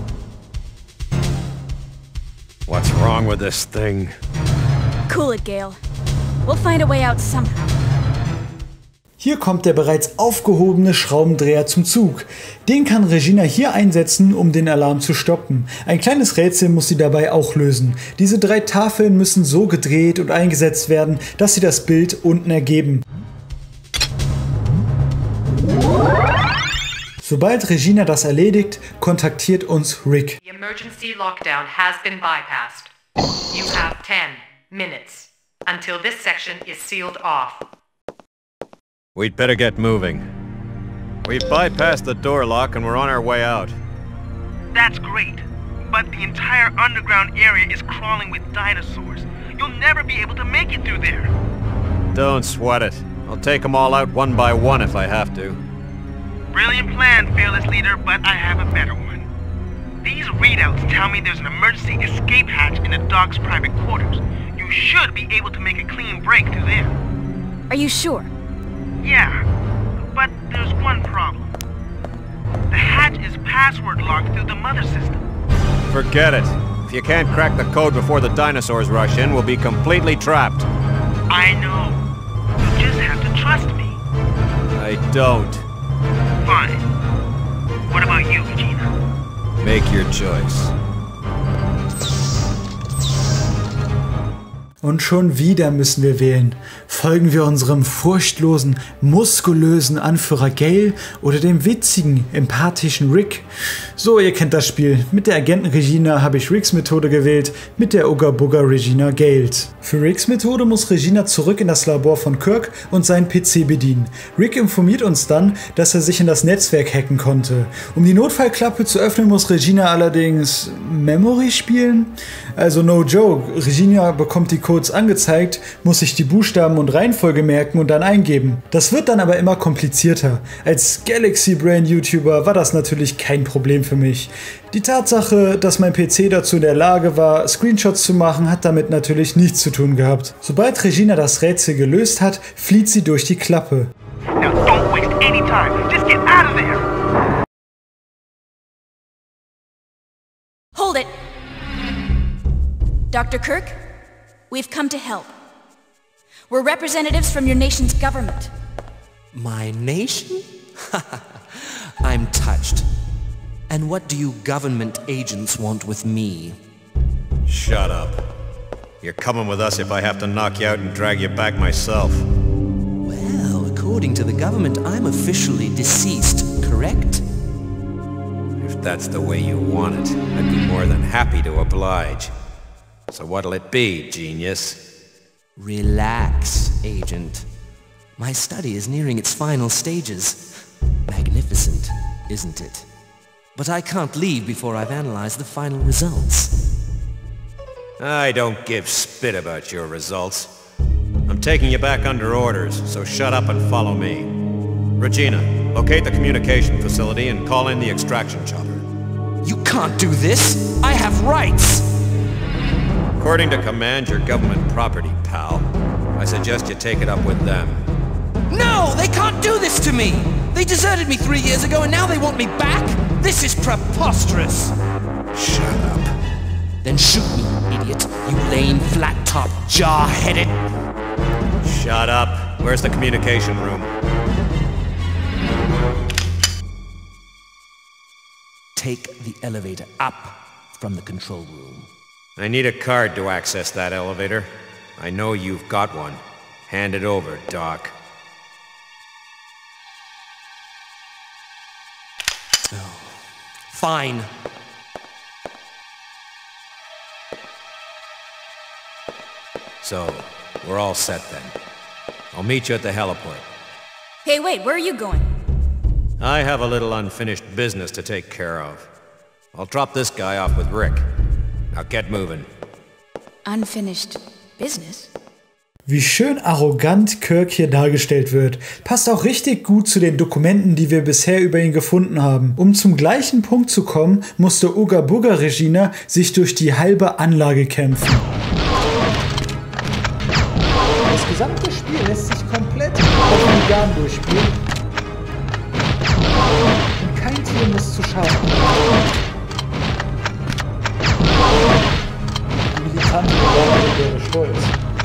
What's wrong with this thing? Cool it, Gail. We'll find a way out somehow. Hier kommt der bereits aufgehobene Schraubendreher zum Zug. Den kann Regina hier einsetzen, um den Alarm zu stoppen. Ein kleines Rätsel muss sie dabei auch lösen. Diese 3 Tafeln müssen so gedreht und eingesetzt werden, dass sie das Bild unten ergeben. Sobald Regina das erledigt, kontaktiert uns Rick. The emergency lockdown has been bypassed. You have 10 minutes until this section is sealed off. We'd better get moving. We've bypassed the door lock and we're on our way out. That's great, but the entire underground area is crawling with dinosaurs. You'll never be able to make it through there. Don't sweat it. I'll take them all out one by one if I have to. Brilliant plan, fearless leader, but I have a better one. These readouts tell me there's an emergency escape hatch in the dog's private quarters. You should be able to make a clean break through there. Are you sure? Yeah, but there's one problem. The hatch is password locked through the mother system. Forget it. If you can't crack the code before the dinosaurs rush in, we'll be completely trapped. I know. You just have to trust me. I don't. Fine. What about you, Regina? Make your choice. Und schon wieder müssen wir wählen. Folgen wir unserem furchtlosen, muskulösen Anführer Gale oder dem witzigen, empathischen Rick? So, ihr kennt das Spiel. Mit der Agenten Regina habe ich Ricks Methode gewählt, mit der Uga Buga Regina Gales. Für Ricks Methode muss Regina zurück in das Labor von Kirk und seinen PC bedienen. Rick informiert uns dann, dass er sich in das Netzwerk hacken konnte. Um die Notfallklappe zu öffnen, muss Regina allerdings Memory spielen. Also no joke, Regina bekommt die Codes angezeigt, muss sich die Buchstaben und Reihenfolge merken und dann eingeben. Das wird dann aber immer komplizierter. Als Galaxy Brain YouTuber war das natürlich kein Problem für mich. Die Tatsache, dass mein PC dazu in der Lage war, Screenshots zu machen, hat damit natürlich nichts zu tun gehabt. Sobald Regina das Rätsel gelöst hat, flieht sie durch die Klappe. Now don't waste any time. Just get out of there. Hold it! Dr. Kirk, we've come to help. We're representatives from your nation's government. My nation? I'm touched. And what do you government agents want with me? Shut up. You're coming with us if I have to knock you out and drag you back myself. Well, according to the government, I'm officially deceased, correct? If that's the way you want it, I'd be more than happy to oblige. So what'll it be, genius? Relax, Agent. My study is nearing its final stages. Magnificent, isn't it? But I can't leave before I've analyzed the final results. I don't give spit about your results. I'm taking you back under orders, so shut up and follow me. Regina, locate the communication facility and call in the extraction chopper. You can't do this! I have rights! According to command, your government property, pal. I suggest you take it up with them. No! They can't do this to me! They deserted me 3 years ago and now they want me back? This is preposterous! Shut up. Then shoot me, idiot, you lame, flat-top, jaw-headed... Shut up. Where's the communication room? Take the elevator up from the control room. I need a card to access that elevator. I know you've got one. Hand it over, Doc. Oh, fine. So, we're all set then. I'll meet you at the heliport. Hey, wait, where are you going? I have a little unfinished business to take care of. I'll drop this guy off with Rick. Now get moving. Unfinished business? Wie schön arrogant Kirk hier dargestellt wird, passt auch richtig gut zu den Dokumenten, die wir bisher über ihn gefunden haben. Um zum gleichen Punkt zu kommen, musste Uga Buga Regina sich durch die halbe Anlage kämpfen. Das gesamte Spiel lässt sich komplett auf Organ durchspielen. Und kein Tier muss zu Schaden kommen. Die militante Bewahrung wäre stolz.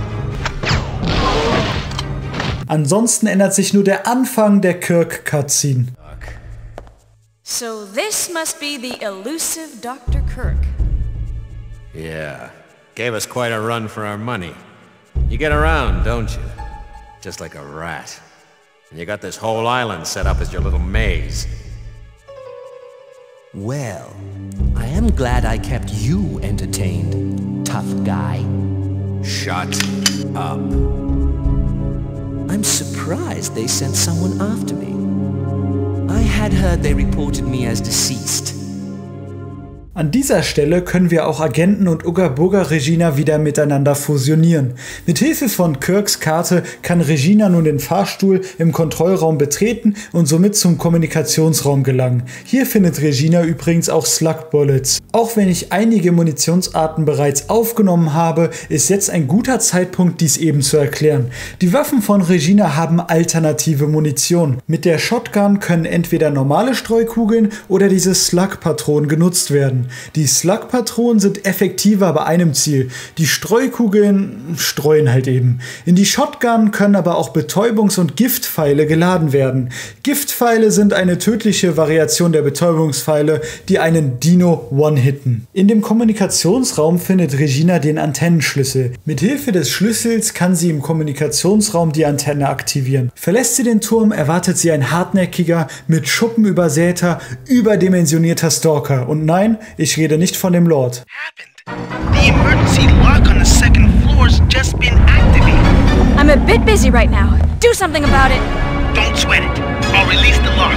Ansonsten ändert sich nur der Anfang der Kirk-Cutscene. So this must be the elusive Dr. Kirk. Yeah. Gave us quite a run for our money. You get around, don't you? Just like a rat. And you got this whole island set up as your little maze. Well, I am glad I kept you entertained, tough guy. Shut up. I'm surprised they sent someone after me. I had heard they reported me as deceased. An dieser Stelle können wir auch Agenten und Uga Boga Regina wieder miteinander fusionieren. Mithilfe von Kirks Karte kann Regina nun den Fahrstuhl im Kontrollraum betreten und somit zum Kommunikationsraum gelangen. Hier findet Regina übrigens auch Slug Bullets. Auch wenn ich einige Munitionsarten bereits aufgenommen habe, ist jetzt ein guter Zeitpunkt, dies eben zu erklären. Die Waffen von Regina haben alternative Munition. Mit der Shotgun können entweder normale Streukugeln oder diese Slug-Patronen genutzt werden. Die Slug-Patronen sind effektiver bei einem Ziel. Die Streukugeln streuen halt eben. In die Shotgun können aber auch Betäubungs- und Giftpfeile geladen werden. Giftpfeile sind eine tödliche Variation der Betäubungspfeile, die einen Dino one-hitten. In dem Kommunikationsraum findet Regina den Antennenschlüssel. Mithilfe des Schlüssels kann sie im Kommunikationsraum die Antenne aktivieren. Verlässt sie den Turm, erwartet sie ein hartnäckiger, mit Schuppen übersäter, überdimensionierter Stalker. Und nein, ich rede nicht von dem Lord. The emergency lock on the second floor's just been activated. I'm a bit busy right now. Do something about it. Don't sweat it. I'll release the lock.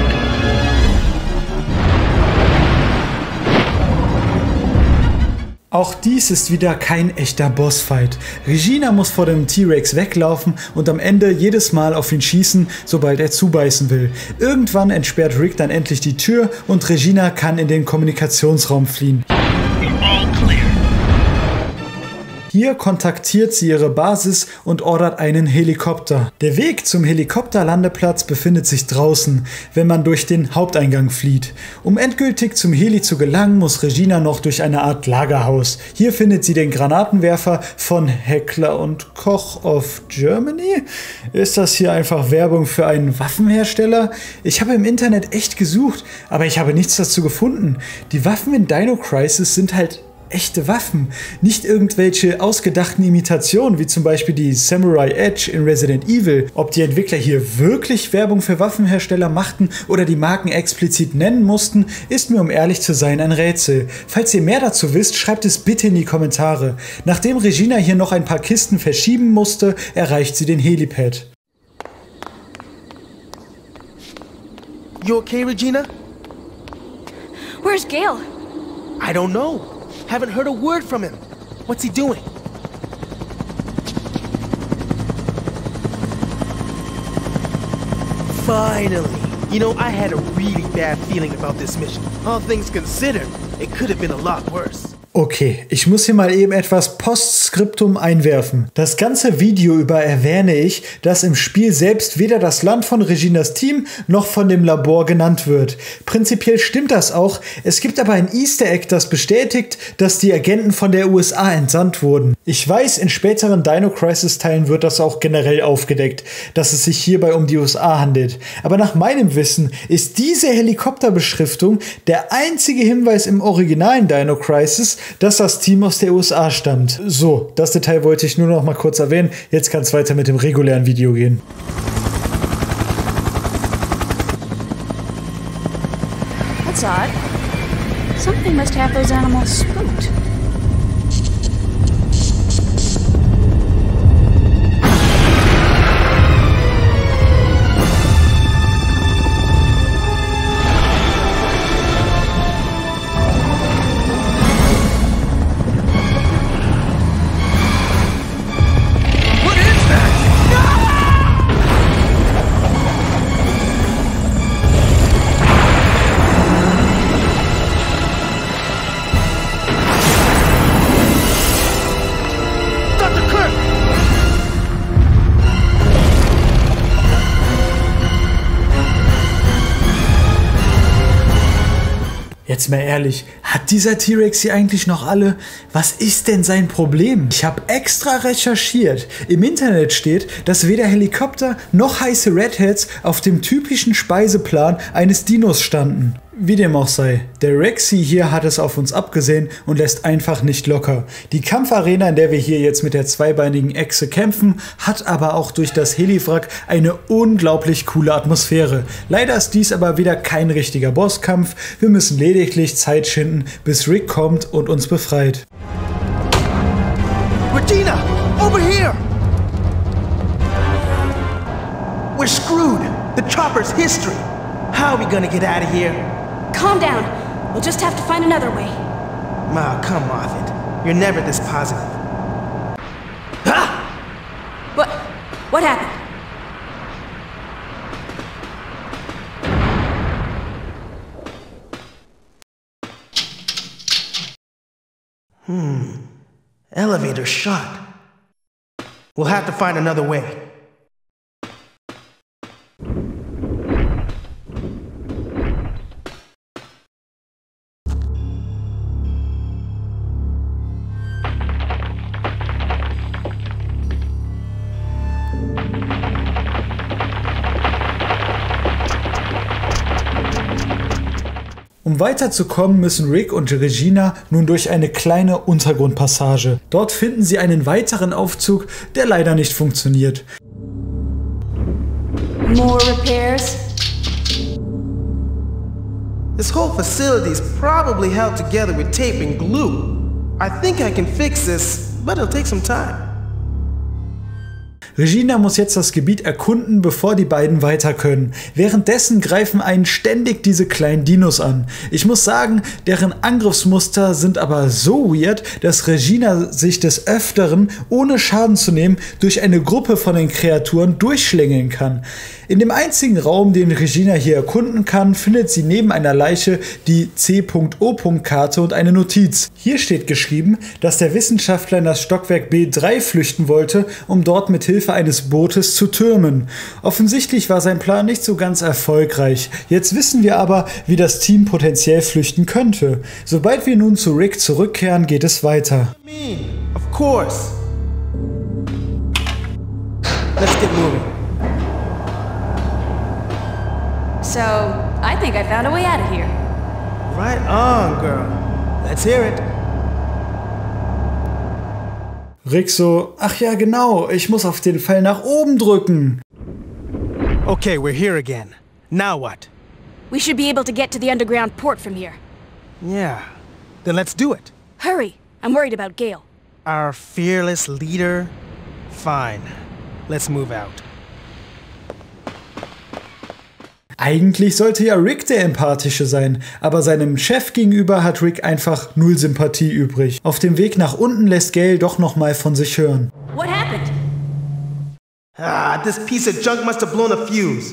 Auch dies ist wieder kein echter Bossfight. Regina muss vor dem T-Rex weglaufen und am Ende jedes Mal auf ihn schießen, sobald er zubeißen will. Irgendwann entsperrt Rick dann endlich die Tür und Regina kann in den Kommunikationsraum fliehen. All clear. Hier kontaktiert sie ihre Basis und ordert einen Helikopter. Der Weg zum Helikopterlandeplatz befindet sich draußen, wenn man durch den Haupteingang flieht. Um endgültig zum Heli zu gelangen, muss Regina noch durch eine Art Lagerhaus. Hier findet sie den Granatenwerfer von Heckler & Koch of Germany. Ist das hier einfach Werbung für einen Waffenhersteller? Ich habe im Internet echt gesucht, aber ich habe nichts dazu gefunden. Die Waffen in Dino Crisis sind halt echte Waffen, nicht irgendwelche ausgedachten Imitationen, wie zum Beispiel die Samurai Edge in Resident Evil. Ob die Entwickler hier wirklich Werbung für Waffenhersteller machten oder die Marken explizit nennen mussten, ist mir, um ehrlich zu sein, ein Rätsel. Falls ihr mehr dazu wisst, schreibt es bitte in die Kommentare. Nachdem Regina hier noch ein paar Kisten verschieben musste, erreicht sie den Helipad. You okay, Regina? Where's Gale? I don't know. Haven't heard a word from him. What's he doing? Finally! You know, I had a really bad feeling about this mission. All things considered, it could have been a lot worse. Okay, ich muss hier mal eben etwas Postskriptum einwerfen. Das ganze Video über erwähne ich, dass im Spiel selbst weder das Land von Reginas Team noch von dem Labor genannt wird. Prinzipiell stimmt das auch, es gibt aber ein Easter Egg, das bestätigt, dass die Agenten von der USA entsandt wurden. Ich weiß, in späteren Dino Crisis Teilen wird das auch generell aufgedeckt, dass es sich hierbei um die USA handelt. Aber nach meinem Wissen ist diese Helikopterbeschriftung der einzige Hinweis im originalen Dino Crisis, dass das Team aus der USA stammt. So, das Detail wollte ich nur noch mal kurz erwähnen. Jetzt kann es weiter mit dem regulären Video gehen. That's odd. Something must have those animals spooked. Jetzt mal ehrlich, hat dieser T-Rex hier eigentlich noch alle? Was ist denn sein Problem? Ich habe extra recherchiert. Im Internet steht, dass weder Helikopter noch heiße Redheads auf dem typischen Speiseplan eines Dinos standen. Wie dem auch sei, der Rexy hier hat es auf uns abgesehen und lässt einfach nicht locker. Die Kampfarena, in der wir hier jetzt mit der zweibeinigen Echse kämpfen, hat aber auch durch das Heliwrack eine unglaublich coole Atmosphäre. Leider ist dies aber wieder kein richtiger Bosskampf, wir müssen lediglich Zeit schinden, bis Rick kommt und uns befreit. Regina, over here! We're screwed. The chopper's history. How are we gonna get out of here? Calm down. We'll just have to find another way. Ma, come off it. You're never this positive. Ah! What happened? Elevator shut. We'll have to find another way. Um weiterzukommen, müssen Rick und Regina nun durch eine kleine Untergrundpassage. Dort finden sie einen weiteren Aufzug, der leider nicht funktioniert. More repairs? This whole facility is probably held together with tape and glue. I think I can fix this, but it'll take some time. Regina muss jetzt das Gebiet erkunden, bevor die beiden weiter können. Währenddessen greifen einen ständig diese kleinen Dinos an. Ich muss sagen, deren Angriffsmuster sind aber so weird, dass Regina sich des Öfteren, ohne Schaden zu nehmen, durch eine Gruppe von den Kreaturen durchschlängeln kann. In dem einzigen Raum, den Regina hier erkunden kann, findet sie neben einer Leiche die C.O.-Karte und eine Notiz. Hier steht geschrieben, dass der Wissenschaftler in das Stockwerk B3 flüchten wollte, um dort mit Hilfe eines Bootes zu türmen. Offensichtlich war sein Plan nicht so ganz erfolgreich. Jetzt wissen wir aber, wie das Team potenziell flüchten könnte. Sobald wir nun zu Rick zurückkehren, geht es weiter. Of course. Let's get moving. So, I think I found a way out of here. Right on, girl. Let's hear it. Rick so, ach ja genau, ich muss auf den Pfeil nach oben drücken. Okay, we're here again. Now what? We should be able to get to the underground port from here. Yeah, then let's do it. Hurry, I'm worried about Gale. Our fearless leader? Fine, let's move out. Eigentlich sollte ja Rick der Empathische sein, aber seinem Chef gegenüber hat Rick einfach null Sympathie übrig. Auf dem Weg nach unten lässt Gale doch nochmal von sich hören. What happened? Ah, this piece of junk must have blown a fuse.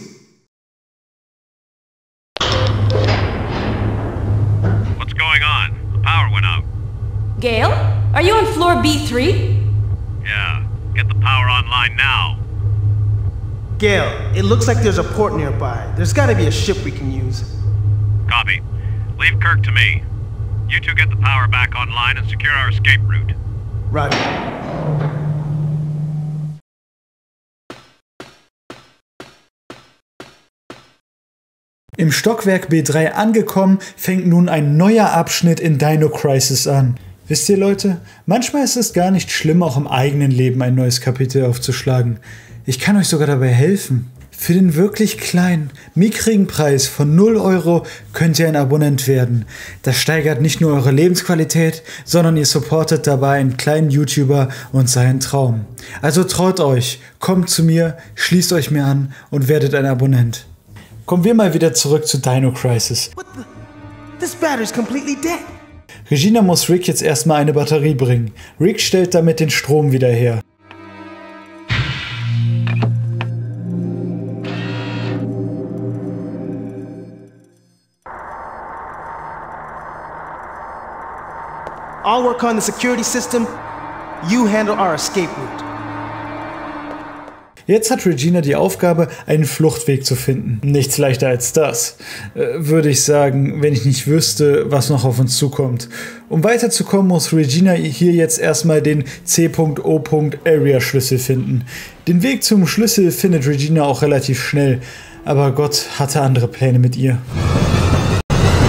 What's going on? The power went out. Gale? Are you on floor B3? Yeah, get the power online now. Gale, it looks like there's a port nearby. There's gotta be a ship we can use. Copy. Leave Kirk to me. You two get the power back online and secure our escape route. Roger. Im Stockwerk B3 angekommen, fängt nun ein neuer Abschnitt in Dino Crisis an. Wisst ihr Leute, manchmal ist es gar nicht schlimm, auch im eigenen Leben ein neues Kapitel aufzuschlagen. Ich kann euch sogar dabei helfen. Für den wirklich kleinen, mickrigen Preis von 0 € könnt ihr ein Abonnent werden. Das steigert nicht nur eure Lebensqualität, sondern ihr supportet dabei einen kleinen YouTuber und seinen Traum. Also traut euch, kommt zu mir, schließt euch mir an und werdet ein Abonnent. Kommen wir mal wieder zurück zu Dino Crisis. This battery's completely dead. Regina muss Rick jetzt erstmal eine Batterie bringen. Rick stellt damit den Strom wieder her. I'll work on the security system. You handle our escape route. Jetzt hat Regina die Aufgabe, einen Fluchtweg zu finden. Nichts leichter als das, würde ich sagen, wenn ich nicht wüsste, was noch auf uns zukommt. Um weiterzukommen, muss Regina hier jetzt erstmal den C.O.-Area-Schlüssel finden. Den Weg zum Schlüssel findet Regina auch relativ schnell, aber Gott hatte andere Pläne mit ihr.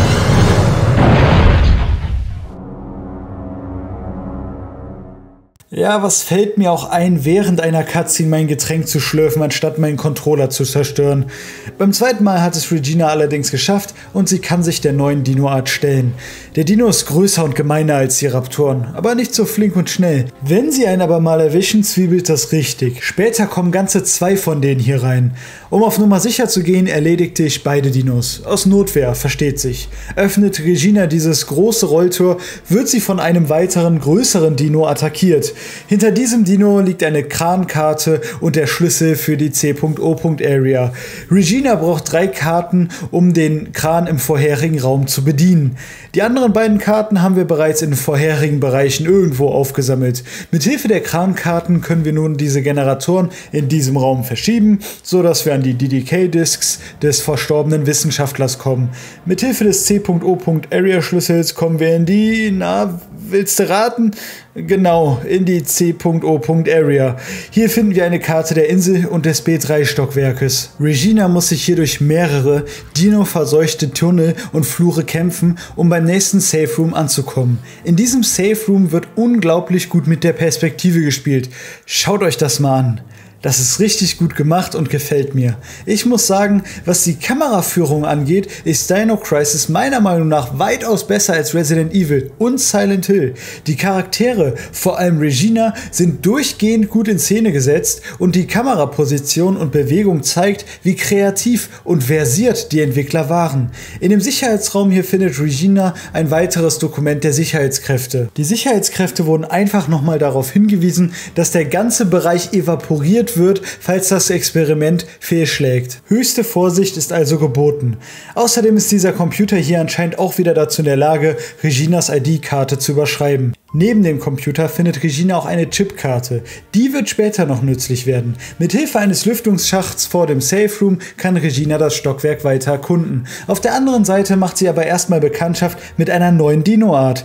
Ja, was fällt mir auch ein, während einer Cutscene mein Getränk zu schlürfen, anstatt meinen Controller zu zerstören. Beim zweiten Mal hat es Regina allerdings geschafft und sie kann sich der neuen Dino-Art stellen. Der Dino ist größer und gemeiner als die Raptoren, aber nicht so flink und schnell. Wenn sie einen aber mal erwischen, zwiebelt das richtig. Später kommen ganze 2 von denen hier rein. Um auf Nummer sicher zu gehen, erledigte ich beide Dinos. Aus Notwehr, versteht sich. Öffnet Regina dieses große Rolltor, wird sie von einem weiteren, größeren Dino attackiert. Hinter diesem Dino liegt eine Krankarte und der Schlüssel für die C.O.-Area. Regina braucht 3 Karten, um den Kran im vorherigen Raum zu bedienen. Die anderen beiden Karten haben wir bereits in vorherigen Bereichen irgendwo aufgesammelt. Mithilfe der Krankarten können wir nun diese Generatoren in diesem Raum verschieben, so dass wir an die DDK-Disks des verstorbenen Wissenschaftlers kommen. Mithilfe des C.O.-Area-Schlüssels kommen wir in die, willst du raten? Genau, in die C.O.-Area. Hier finden wir eine Karte der Insel und des B3-Stockwerkes. Regina muss sich hier durch mehrere Dino-verseuchte Tunnel und Flure kämpfen, um beim nächsten Safe Room anzukommen. In diesem Safe Room wird unglaublich gut mit der Perspektive gespielt. Schaut euch das mal an. Das ist richtig gut gemacht und gefällt mir. Ich muss sagen, was die Kameraführung angeht, ist Dino Crisis meiner Meinung nach weitaus besser als Resident Evil und Silent Hill. Die Charaktere, vor allem Regina, sind durchgehend gut in Szene gesetzt und die Kameraposition und Bewegung zeigt, wie kreativ und versiert die Entwickler waren. In dem Sicherheitsraum hier findet Regina ein weiteres Dokument der Sicherheitskräfte. Die Sicherheitskräfte wurden einfach nochmal darauf hingewiesen, dass der ganze Bereich evaporiert wird, falls das Experiment fehlschlägt. Höchste Vorsicht ist also geboten. Außerdem ist dieser Computer hier anscheinend auch wieder dazu in der Lage, Reginas ID-Karte zu überschreiben. Neben dem Computer findet Regina auch eine Chipkarte. Die wird später noch nützlich werden. Mithilfe eines Lüftungsschachts vor dem Safe Room kann Regina das Stockwerk weiter erkunden. Auf der anderen Seite macht sie aber erstmal Bekanntschaft mit einer neuen Dino-Art.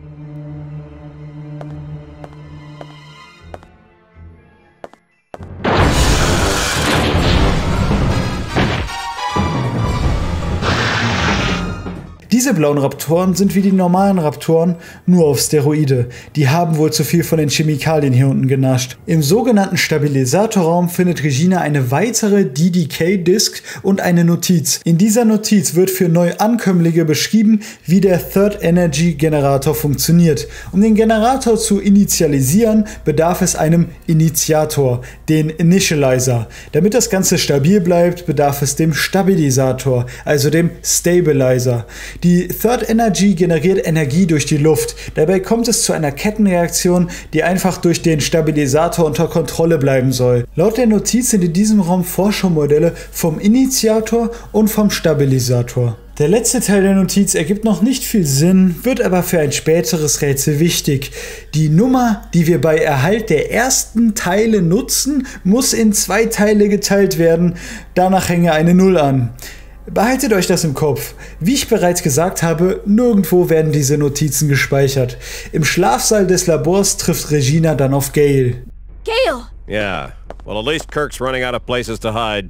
Diese blauen Raptoren sind wie die normalen Raptoren, nur auf Steroide. Die haben wohl zu viel von den Chemikalien hier unten genascht. Im sogenannten Stabilisatorraum findet Regina eine weitere DDK-Disk und eine Notiz. In dieser Notiz wird für Neuankömmlinge beschrieben, wie der Third Energy Generator funktioniert. Um den Generator zu initialisieren, bedarf es einem Initiator, den Initializer. Damit das Ganze stabil bleibt, bedarf es dem Stabilisator, also dem Stabilizer. Die Third Energy generiert Energie durch die Luft. Dabei kommt es zu einer Kettenreaktion, die einfach durch den Stabilisator unter Kontrolle bleiben soll. Laut der Notiz sind in diesem Raum Forschungsmodelle vom Initiator und vom Stabilisator. Der letzte Teil der Notiz ergibt noch nicht viel Sinn, wird aber für ein späteres Rätsel wichtig. Die Nummer, die wir bei Erhalt der ersten Teile nutzen, muss in 2 Teile geteilt werden. Danach hänge eine 0 an. Behaltet euch das im Kopf. Wie ich bereits gesagt habe, nirgendwo werden diese Notizen gespeichert. Im Schlafsaal des Labors trifft Regina dann auf Gale. Gale! Yeah. Well, at least Kirk's running out of places to hide.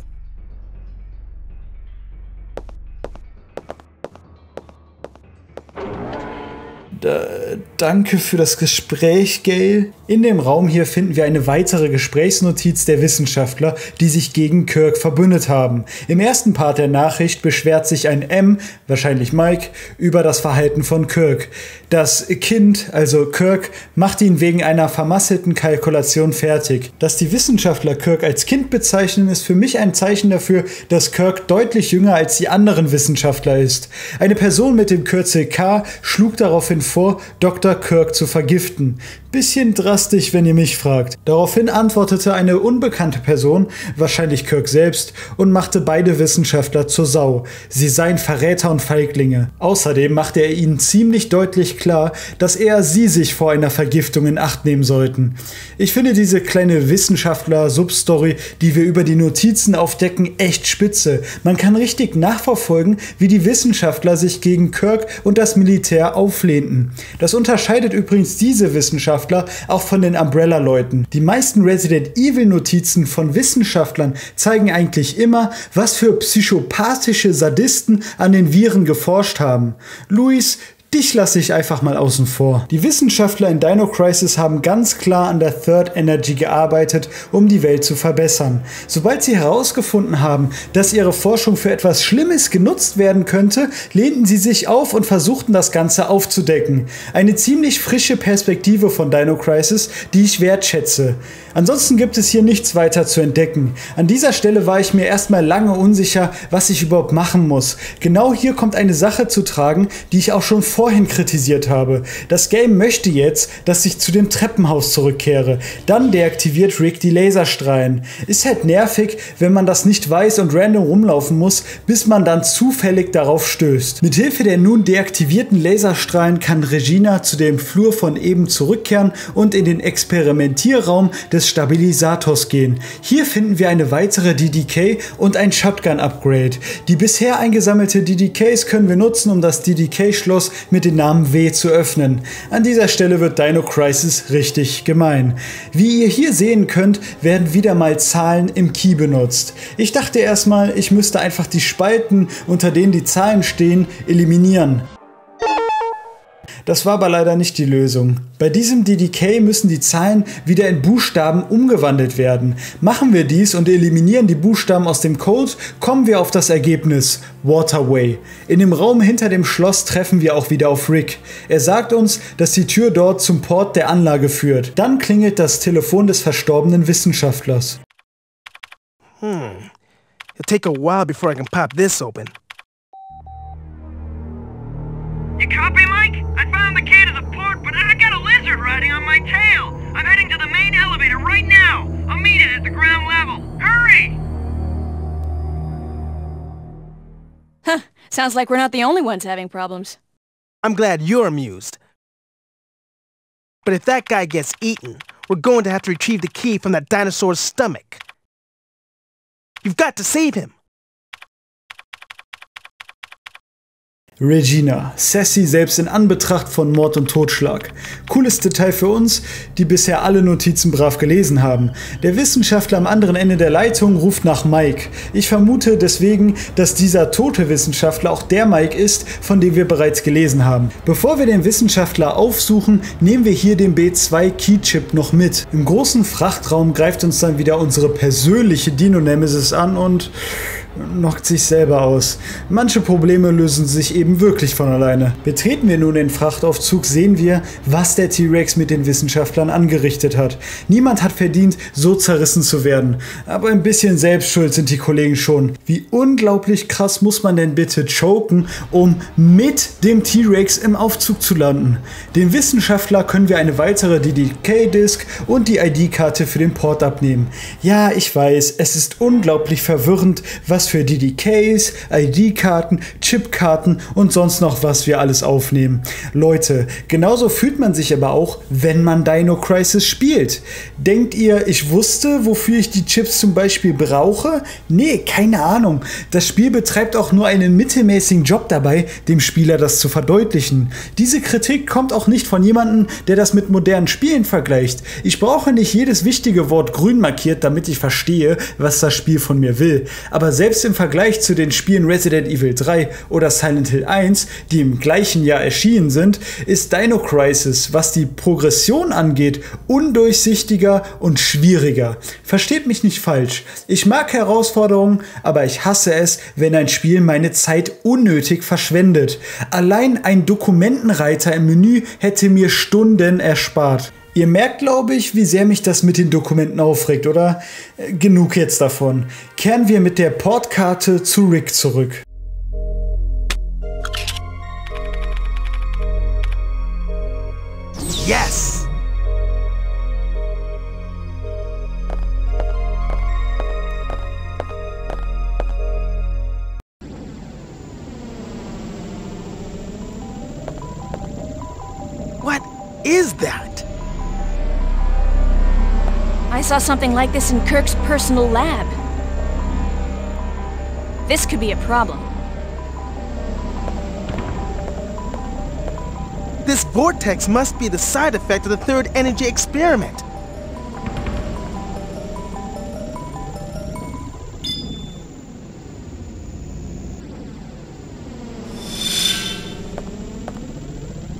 Danke für das Gespräch, Gale. In dem Raum hier finden wir eine weitere Gesprächsnotiz der Wissenschaftler, die sich gegen Kirk verbündet haben. Im ersten Part der Nachricht beschwert sich ein M, wahrscheinlich Mike, über das Verhalten von Kirk. Das Kind, also Kirk, macht ihn wegen einer vermasselten Kalkulation fertig. Dass die Wissenschaftler Kirk als Kind bezeichnen, ist für mich ein Zeichen dafür, dass Kirk deutlich jünger als die anderen Wissenschaftler ist. Eine Person mit dem Kürzel K schlug daraufhin vor, Dr. Kirk zu vergiften. Bisschen drastisch, wenn ihr mich fragt. Daraufhin antwortete eine unbekannte Person, wahrscheinlich Kirk selbst, und machte beide Wissenschaftler zur Sau. Sie seien Verräter und Feiglinge. Außerdem machte er ihnen ziemlich deutlich klar, dass er sie sich vor einer Vergiftung in Acht nehmen sollten. Ich finde diese kleine Wissenschaftler-Substory, die wir über die Notizen aufdecken, echt spitze. Man kann richtig nachverfolgen, wie die Wissenschaftler sich gegen Kirk und das Militär auflehnten. Das unterscheidet übrigens diese Wissenschaftler auch von den Umbrella-Leuten. Die meisten Resident Evil-Notizen von Wissenschaftlern zeigen eigentlich immer, was für psychopathische Sadisten an den Viren geforscht haben. Luis, Dich lasse ich einfach mal außen vor. Die Wissenschaftler in Dino Crisis haben ganz klar an der Third Energy gearbeitet, um die Welt zu verbessern. Sobald sie herausgefunden haben, dass ihre Forschung für etwas Schlimmes genutzt werden könnte, lehnten sie sich auf und versuchten das Ganze aufzudecken. Eine ziemlich frische Perspektive von Dino Crisis, die ich wertschätze. Ansonsten gibt es hier nichts weiter zu entdecken. An dieser Stelle war ich mir erstmal lange unsicher, was ich überhaupt machen muss. Genau hier kommt eine Sache zu tragen, die ich auch schon vorhin kritisiert habe. Das Game möchte jetzt, dass ich zu dem Treppenhaus zurückkehre. Dann deaktiviert Rick die Laserstrahlen. Ist halt nervig, wenn man das nicht weiß und random rumlaufen muss, bis man dann zufällig darauf stößt. Mithilfe der nun deaktivierten Laserstrahlen kann Regina zu dem Flur von eben zurückkehren und in den Experimentierraum des Stabilisators gehen. Hier finden wir eine weitere DDK und ein Shotgun-Upgrade. Die bisher eingesammelte DDKs können wir nutzen, um das DDK-Schloss mit dem Namen W zu öffnen. An dieser Stelle wird Dino Crisis richtig gemein. Wie ihr hier sehen könnt, werden wieder mal Zahlen im Key benutzt. Ich dachte erstmal, ich müsste einfach die Spalten, unter denen die Zahlen stehen, eliminieren. Das war aber leider nicht die Lösung. Bei diesem DDK müssen die Zahlen wieder in Buchstaben umgewandelt werden. Machen wir dies und eliminieren die Buchstaben aus dem Code, kommen wir auf das Ergebnis Waterway. In dem Raum hinter dem Schloss treffen wir auch wieder auf Rick. Er sagt uns, dass die Tür dort zum Port der Anlage führt. Dann klingelt das Telefon des verstorbenen Wissenschaftlers. It'll take a while before I can pop this open. You copy, Mike? I found the key to the port, but I got a lizard riding on my tail. I'm heading to the main elevator right now. I'll meet it at the ground level. Hurry! Huh, sounds like we're not the only ones having problems. I'm glad you're amused. But if that guy gets eaten, we're going to have to retrieve the key from that dinosaur's stomach. You've got to save him. Regina, Sassy selbst in Anbetracht von Mord und Totschlag. Cooles Detail für uns, die bisher alle Notizen brav gelesen haben. Der Wissenschaftler am anderen Ende der Leitung ruft nach Mike. Ich vermute deswegen, dass dieser tote Wissenschaftler auch der Mike ist, von dem wir bereits gelesen haben. Bevor wir den Wissenschaftler aufsuchen, nehmen wir hier den B2 Keychip noch mit. Im großen Frachtraum greift uns dann wieder unsere persönliche Dino-Nemesis an und knockt sich selber aus. Manche Probleme lösen sich eben wirklich von alleine. Betreten wir nun den Frachtaufzug, sehen wir, was der T-Rex mit den Wissenschaftlern angerichtet hat. Niemand hat verdient, so zerrissen zu werden. Aber ein bisschen Selbstschuld sind die Kollegen schon. Wie unglaublich krass muss man denn bitte choken, um mit dem T-Rex im Aufzug zu landen? Dem Wissenschaftler können wir eine weitere DDK-Disk und die ID-Karte für den Port abnehmen. Ja, ich weiß, es ist unglaublich verwirrend, was für DDKs, ID-Karten, Chipkarten und sonst noch was wir alles aufnehmen. Leute, genauso fühlt man sich aber auch, wenn man Dino Crisis spielt. Denkt ihr, ich wusste, wofür ich die Chips zum Beispiel brauche? Nee, keine Ahnung. Das Spiel betreibt auch nur einen mittelmäßigen Job dabei, dem Spieler das zu verdeutlichen. Diese Kritik kommt auch nicht von jemandem, der das mit modernen Spielen vergleicht. Ich brauche nicht jedes wichtige Wort grün markiert, damit ich verstehe, was das Spiel von mir will. Aber selbst im Vergleich zu den Spielen Resident Evil 3 oder Silent Hill 1, die im gleichen Jahr erschienen sind, ist Dino Crisis, was die Progression angeht, undurchsichtiger und schwieriger. Versteht mich nicht falsch. Ich mag Herausforderungen, aber ich hasse es, wenn ein Spiel meine Zeit unnötig verschwendet. Allein ein Dokumentenreiter im Menü hätte mir Stunden erspart. Ihr merkt, glaube ich, wie sehr mich das mit den Dokumenten aufregt, oder? Genug jetzt davon. Kehren wir mit der Portkarte zu Rick zurück. Yes! What is that? I saw something like this in Kirk's personal lab. This could be a problem. This vortex must be the side effect of the third energy experiment.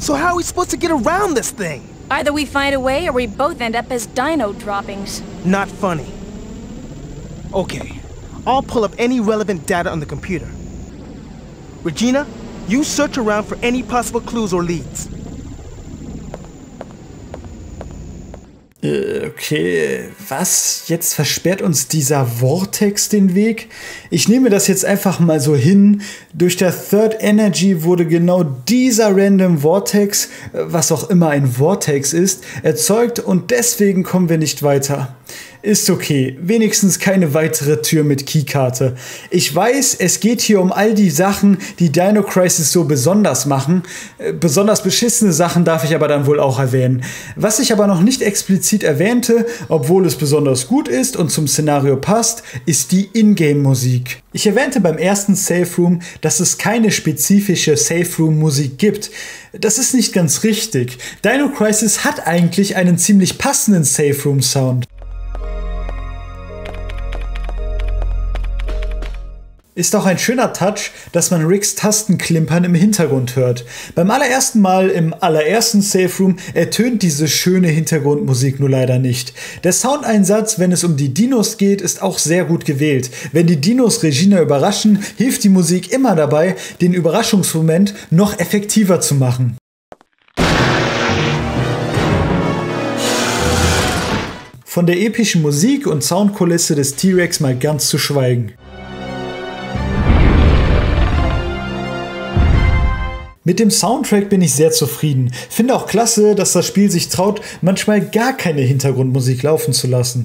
So how are we supposed to get around this thing? Either we find a way or we both end up as dino droppings. Not funny. Okay, I'll pull up any relevant data on the computer. Regina, you search around for any possible clues or leads. Okay, was? Jetzt versperrt uns dieser Vortex den Weg? Ich nehme das jetzt einfach mal so hin. Durch der Third Energy wurde genau dieser Random Vortex, was auch immer ein Vortex ist, erzeugt und deswegen kommen wir nicht weiter. Ist okay, wenigstens keine weitere Tür mit Keykarte. Ich weiß, es geht hier um all die Sachen, die Dino Crisis so besonders machen. Besonders beschissene Sachen darf ich aber dann wohl auch erwähnen. Was ich aber noch nicht explizit erwähnte, obwohl es besonders gut ist und zum Szenario passt, ist die Ingame-Musik. Ich erwähnte beim ersten Safe Room, dass es keine spezifische Safe Room-Musik gibt. Das ist nicht ganz richtig. Dino Crisis hat eigentlich einen ziemlich passenden Safe Room-Sound. Ist auch ein schöner Touch, dass man Ricks Tastenklimpern im Hintergrund hört. Beim allerersten Mal im allerersten Safe Room ertönt diese schöne Hintergrundmusik nur leider nicht. Der Soundeinsatz, wenn es um die Dinos geht, ist auch sehr gut gewählt. Wenn die Dinos Regina überraschen, hilft die Musik immer dabei, den Überraschungsmoment noch effektiver zu machen. Von der epischen Musik und Soundkulisse des T-Rex mal ganz zu schweigen. Mit dem Soundtrack bin ich sehr zufrieden. Finde auch klasse, dass das Spiel sich traut, manchmal gar keine Hintergrundmusik laufen zu lassen.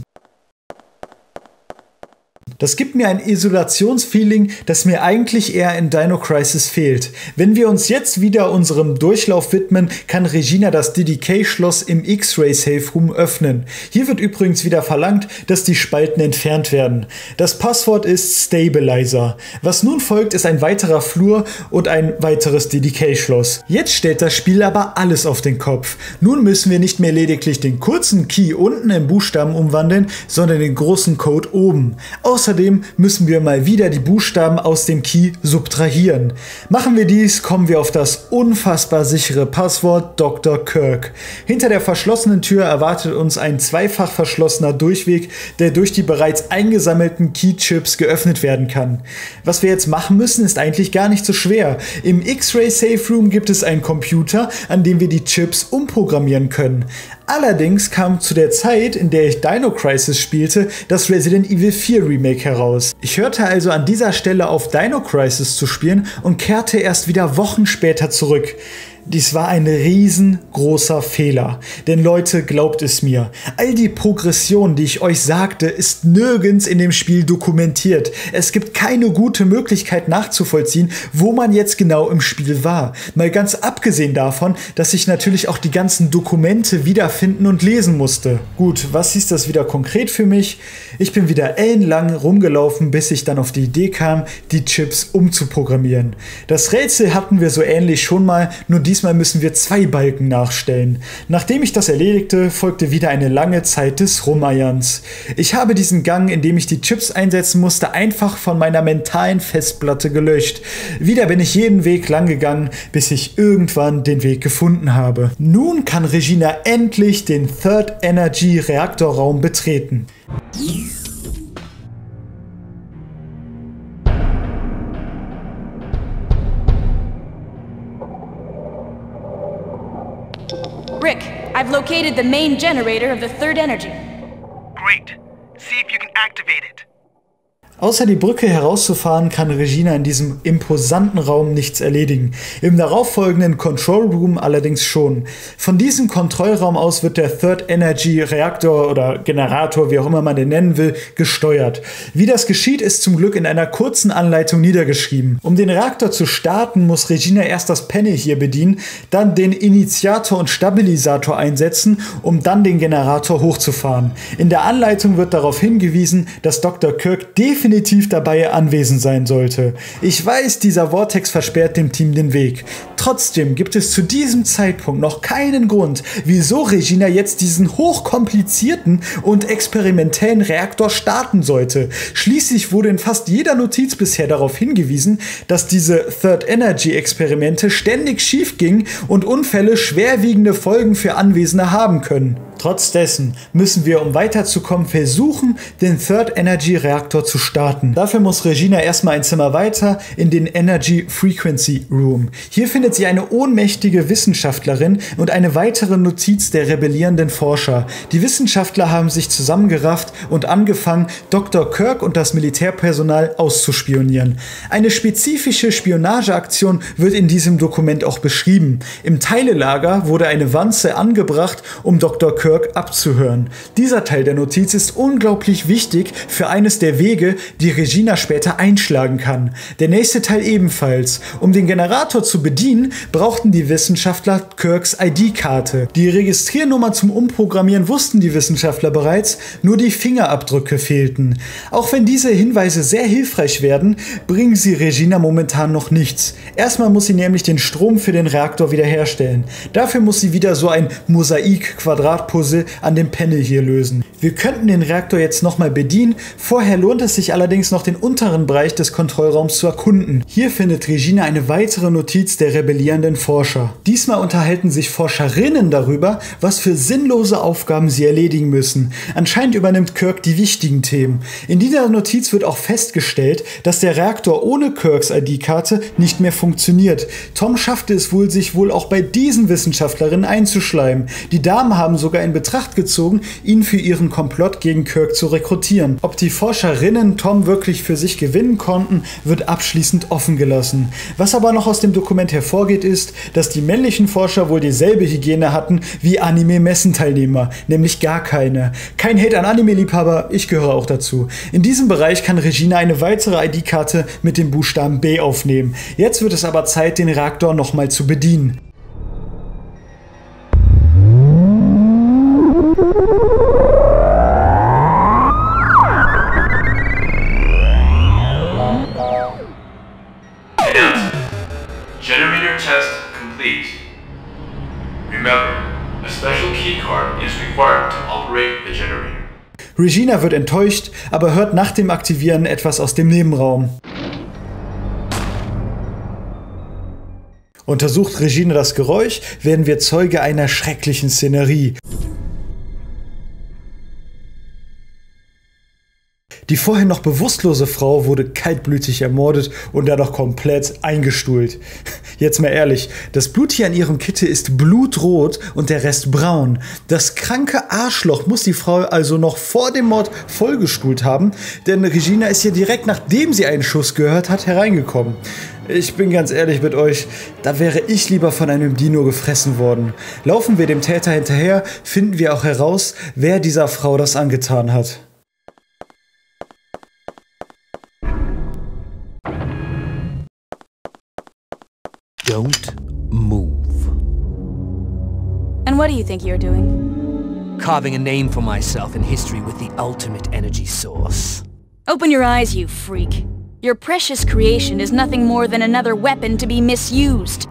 Das gibt mir ein Isolationsfeeling, das mir eigentlich eher in Dino Crisis fehlt. Wenn wir uns jetzt wieder unserem Durchlauf widmen, kann Regina das DDK-Schloss im X-Ray Safe Room öffnen. Hier wird übrigens wieder verlangt, dass die Spalten entfernt werden. Das Passwort ist Stabilizer. Was nun folgt, ist ein weiterer Flur und ein weiteres DDK-Schloss. Jetzt stellt das Spiel aber alles auf den Kopf. Nun müssen wir nicht mehr lediglich den kurzen Key unten in Buchstaben umwandeln, sondern den großen Code oben. Außerdem müssen wir mal wieder die Buchstaben aus dem Key subtrahieren. Machen wir dies, kommen wir auf das unfassbar sichere Passwort Dr. Kirk. Hinter der verschlossenen Tür erwartet uns ein zweifach verschlossener Durchweg, der durch die bereits eingesammelten Keychips geöffnet werden kann. Was wir jetzt machen müssen, ist eigentlich gar nicht so schwer. Im X-Ray Safe Room gibt es einen Computer, an dem wir die Chips umprogrammieren können. Allerdings kam zu der Zeit, in der ich Dino Crisis spielte, das Resident Evil 4 Remake heraus. Ich hörte also an dieser Stelle auf, Dino Crisis zu spielen und kehrte erst wieder Wochen später zurück. Dies war ein riesengroßer Fehler. Denn Leute, glaubt es mir, all die Progression, die ich euch sagte, ist nirgends in dem Spiel dokumentiert. Es gibt keine gute Möglichkeit nachzuvollziehen, wo man jetzt genau im Spiel war. Mal ganz abgesehen davon, dass ich natürlich auch die ganzen Dokumente wiederfinden und lesen musste. Gut, was hieß das wieder konkret für mich? Ich bin wieder ellenlang rumgelaufen, bis ich dann auf die Idee kam, die Chips umzuprogrammieren. Das Rätsel hatten wir so ähnlich schon mal, nur diesmal müssen wir 2 Balken nachstellen. Nachdem ich das erledigte, folgte wieder eine lange Zeit des Rumeierns. Ich habe diesen Gang, in dem ich die Chips einsetzen musste, einfach von meiner mentalen Festplatte gelöscht. Wieder bin ich jeden Weg lang gegangen, bis ich irgendwann den Weg gefunden habe. Nun kann Regina endlich den Third Energy Reaktorraum betreten. Rick, I've located the main generator of the Third Energy. Great. See if you can activate it. Außer die Brücke herauszufahren, kann Regina in diesem imposanten Raum nichts erledigen. Im darauffolgenden Control Room allerdings schon. Von diesem Kontrollraum aus wird der Third Energy Reaktor oder Generator, wie auch immer man den nennen will, gesteuert. Wie das geschieht, ist zum Glück in einer kurzen Anleitung niedergeschrieben. Um den Reaktor zu starten, muss Regina erst das Panel hier bedienen, dann den Initiator und Stabilisator einsetzen, um dann den Generator hochzufahren. In der Anleitung wird darauf hingewiesen, dass Dr. Kirk definitiv definitiv dabei anwesend sein sollte. Ich weiß, dieser Vortex versperrt dem Team den Weg. Trotzdem gibt es zu diesem Zeitpunkt noch keinen Grund, wieso Regina jetzt diesen hochkomplizierten und experimentellen Reaktor starten sollte. Schließlich wurde in fast jeder Notiz bisher darauf hingewiesen, dass diese Third Energy Experimente ständig schief gingen und Unfälle schwerwiegende Folgen für Anwesende haben können. Trotz dessen müssen wir, um weiterzukommen, versuchen, den Third Energy Reaktor zu starten. Dafür muss Regina erstmal ein Zimmer weiter in den Energy Frequency Room. Hier findet sie eine ohnmächtige Wissenschaftlerin und eine weitere Notiz der rebellierenden Forscher. Die Wissenschaftler haben sich zusammengerafft und angefangen, Dr. Kirk und das Militärpersonal auszuspionieren. Eine spezifische Spionageaktion wird in diesem Dokument auch beschrieben. Im Teilelager wurde eine Wanze angebracht, um Dr. Kirk abzuhören. Dieser Teil der Notiz ist unglaublich wichtig für eines der Wege, die Regina später einschlagen kann. Der nächste Teil ebenfalls. Um den Generator zu bedienen, brauchten die Wissenschaftler Kirks ID-Karte. Die Registriernummer zum Umprogrammieren wussten die Wissenschaftler bereits, nur die Fingerabdrücke fehlten. Auch wenn diese Hinweise sehr hilfreich werden, bringen sie Regina momentan noch nichts. Erstmal muss sie nämlich den Strom für den Reaktor wiederherstellen. Dafür muss sie wieder so ein Mosaik-Quadratpuzzle an dem Panel hier lösen. Wir könnten den Reaktor jetzt nochmal bedienen, vorher lohnt es sich allerdings noch den unteren Bereich des Kontrollraums zu erkunden. Hier findet Regina eine weitere Notiz der rebellierenden Forscher. Diesmal unterhalten sich Forscherinnen darüber, was für sinnlose Aufgaben sie erledigen müssen. Anscheinend übernimmt Kirk die wichtigen Themen. In dieser Notiz wird auch festgestellt, dass der Reaktor ohne Kirks ID-Karte nicht mehr funktioniert. Tom schaffte es wohl, sich wohl auch bei diesen Wissenschaftlerinnen einzuschleimen. Die Damen haben sogar in Betracht gezogen, ihn für ihren Komplott gegen Kirk zu rekrutieren. Ob die Forscherinnen Tom wirklich für sich gewinnen konnten, wird abschließend offen gelassen. Was aber noch aus dem Dokument hervorgeht, ist, dass die männlichen Forscher wohl dieselbe Hygiene hatten wie Anime-Messenteilnehmer, nämlich gar keine. Kein Hate an Anime-Liebhaber, ich gehöre auch dazu. In diesem Bereich kann Regina eine weitere ID-Karte mit dem Buchstaben B aufnehmen. Jetzt wird es aber Zeit, den Reaktor nochmal zu bedienen. Generator test complete. Remember, a special keycard is required to operate the generator. Regina wird enttäuscht, aber hört nach dem Aktivieren etwas aus dem Nebenraum. Untersucht Regina das Geräusch, werden wir Zeuge einer schrecklichen Szenerie. Die vorher noch bewusstlose Frau wurde kaltblütig ermordet und dadurch komplett eingestuhlt. Jetzt mal ehrlich, das Blut hier an ihrem Kittel ist blutrot und der Rest braun. Das kranke Arschloch muss die Frau also noch vor dem Mord vollgestuhlt haben, denn Regina ist ja direkt nachdem sie einen Schuss gehört hat, hereingekommen. Ich bin ganz ehrlich mit euch, da wäre ich lieber von einem Dino gefressen worden. Laufen wir dem Täter hinterher, finden wir auch heraus, wer dieser Frau das angetan hat. Don't move. And what do you think you're doing? Carving a name for myself in history with the ultimate energy source. Open your eyes, you freak. Your precious creation is nothing more than another weapon to be misused.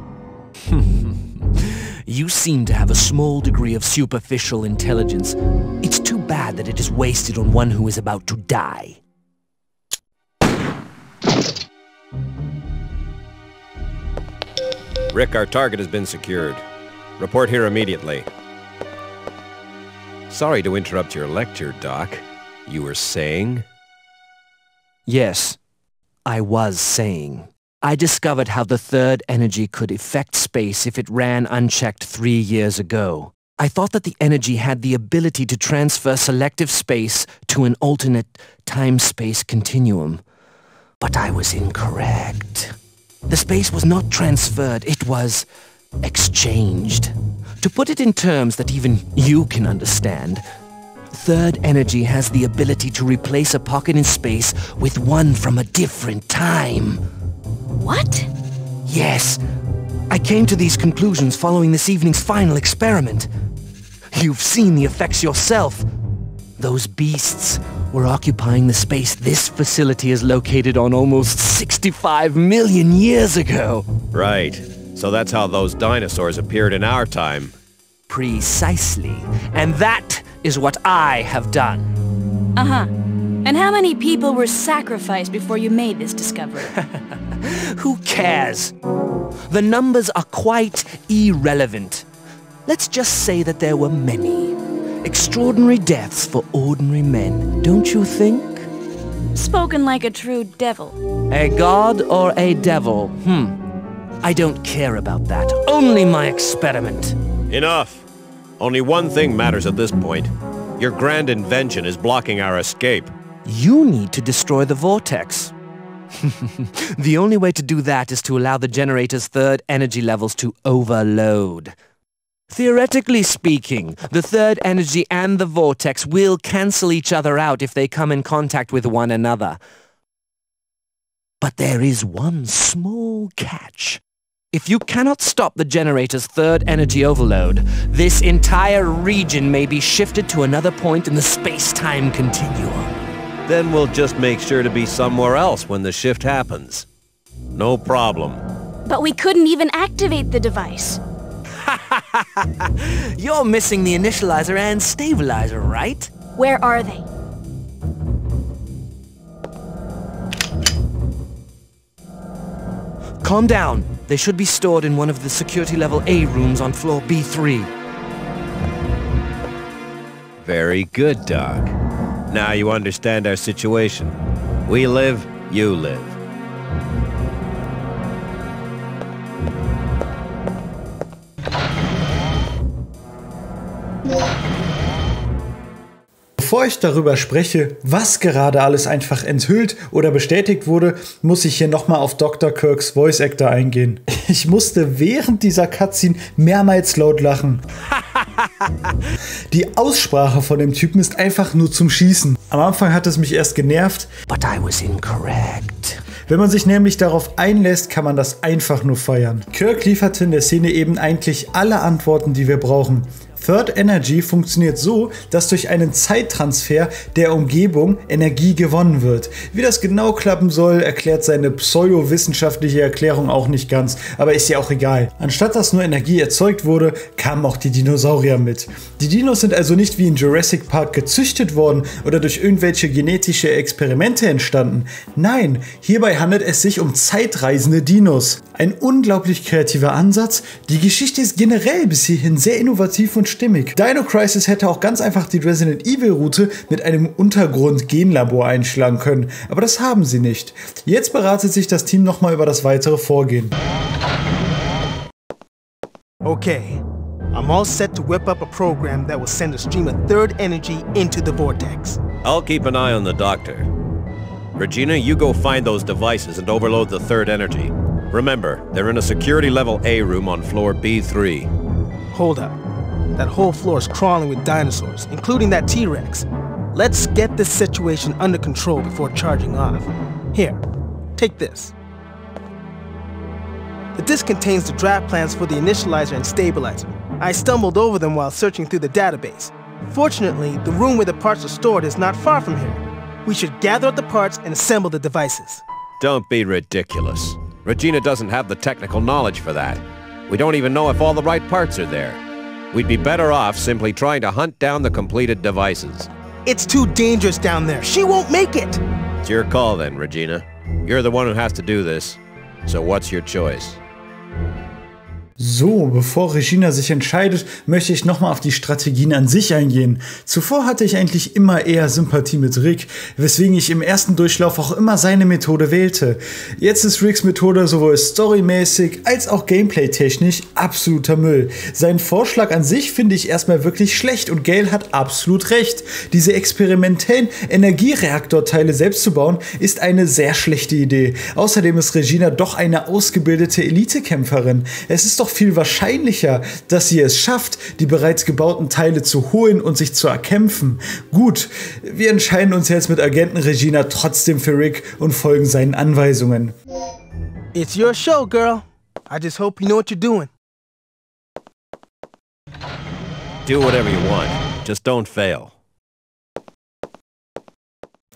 You seem to have a small degree of superficial intelligence. It's too bad that it is wasted on one who is about to die. Rick, our target has been secured. Report here immediately. Sorry to interrupt your lecture, Doc. You were saying? Yes, I was saying. I discovered how the third energy could affect space if it ran unchecked 3 years ago. I thought that the energy had the ability to transfer selective space to an alternate time-space continuum. But I was incorrect. The space was not transferred, it was exchanged. To put it in terms that even you can understand, third energy has the ability to replace a pocket in space with one from a different time. What? Yes. I came to these conclusions following this evening's final experiment. You've seen the effects yourself. Those beasts were occupying the space this facility is located on almost 65 million years ago. Right. So that's how those dinosaurs appeared in our time. Precisely. And that is what I have done. Uh-huh. And how many people were sacrificed before you made this discovery? Who cares? The numbers are quite irrelevant. Let's just say that there were many. Extraordinary deaths for ordinary men, don't you think? Spoken like a true devil. A god or a devil? I don't care about that. Only my experiment. Enough. Only one thing matters at this point. Your grand invention is blocking our escape. You need to destroy the vortex. The only way to do that is to allow the generator's third energy levels to overload. Theoretically speaking, the third energy and the vortex will cancel each other out if they come in contact with one another. But there is one small catch. If you cannot stop the generator's third energy overload, this entire region may be shifted to another point in the space-time continuum. Then we'll just make sure to be somewhere else when the shift happens. No problem. But we couldn't even activate the device. You're missing the initializer and stabilizer, right? Where are they? Calm down. They should be stored in one of the security level A rooms on floor B3. Very good, Doc. Now you understand our situation. We live, you live. Bevor ich darüber spreche, was gerade alles einfach enthüllt oder bestätigt wurde, muss ich hier nochmal auf Dr. Kirks Voice Actor eingehen. Ich musste während dieser Cutscene mehrmals laut lachen. Die Aussprache von dem Typen ist einfach nur zum Schießen. Am Anfang hat es mich erst genervt. But I was incorrect. Wenn man sich nämlich darauf einlässt, kann man das einfach nur feiern. Kirk lieferte in der Szene eben eigentlich alle Antworten, die wir brauchen. Third Energy funktioniert so, dass durch einen Zeittransfer der Umgebung Energie gewonnen wird. Wie das genau klappen soll, erklärt seine pseudowissenschaftliche Erklärung auch nicht ganz, aber ist ja auch egal. Anstatt dass nur Energie erzeugt wurde, kamen auch die Dinosaurier mit. Die Dinos sind also nicht wie in Jurassic Park gezüchtet worden oder durch irgendwelche genetische Experimente entstanden. Nein, hierbei handelt es sich um zeitreisende Dinos. Ein unglaublich kreativer Ansatz. Die Geschichte ist generell bis hierhin sehr innovativ und stimmig. Dino Crisis hätte auch ganz einfach die Resident Evil Route mit einem Untergrund-Genlabor einschlagen können, aber das haben sie nicht. Jetzt beratet sich das Team nochmal über das weitere Vorgehen. Okay, I'm all set to whip up a program that will send a stream of third energy into the vortex. I'll keep an eye on the doctor. Regina, you go find those devices and overload the third energy. Remember, they're in a security level A room on floor B3. Hold up. That whole floor is crawling with dinosaurs, including that T-Rex. Let's get this situation under control before charging off. Here, take this. The disc contains the draft plans for the initializer and stabilizer. I stumbled over them while searching through the database. Fortunately, the room where the parts are stored is not far from here. We should gather up the parts and assemble the devices. Don't be ridiculous. Regina doesn't have the technical knowledge for that. We don't even know if all the right parts are there. We'd be better off simply trying to hunt down the completed devices. It's too dangerous down there. She won't make it. It's your call then, Regina. You're the one who has to do this. So what's your choice? So, bevor Regina sich entscheidet, möchte ich nochmal auf die Strategien an sich eingehen. Zuvor hatte ich eigentlich immer eher Sympathie mit Rick, weswegen ich im ersten Durchlauf auch immer seine Methode wählte. Jetzt ist Ricks Methode sowohl storymäßig als auch gameplay-technisch absoluter Müll. Seinen Vorschlag an sich finde ich erstmal wirklich schlecht und Gale hat absolut recht. Diese experimentellen Energiereaktorteile selbst zu bauen, ist eine sehr schlechte Idee. Außerdem ist Regina doch eine ausgebildete Elitekämpferin. Es ist doch viel wahrscheinlicher, dass sie es schafft, die bereits gebauten Teile zu holen und sich zu erkämpfen. Gut, wir entscheiden uns jetzt mit Agenten Regina trotzdem für Rick und folgen seinen Anweisungen. It's your show, girl. I just hope you know what you're doing. Do whatever you want. Just don't fail.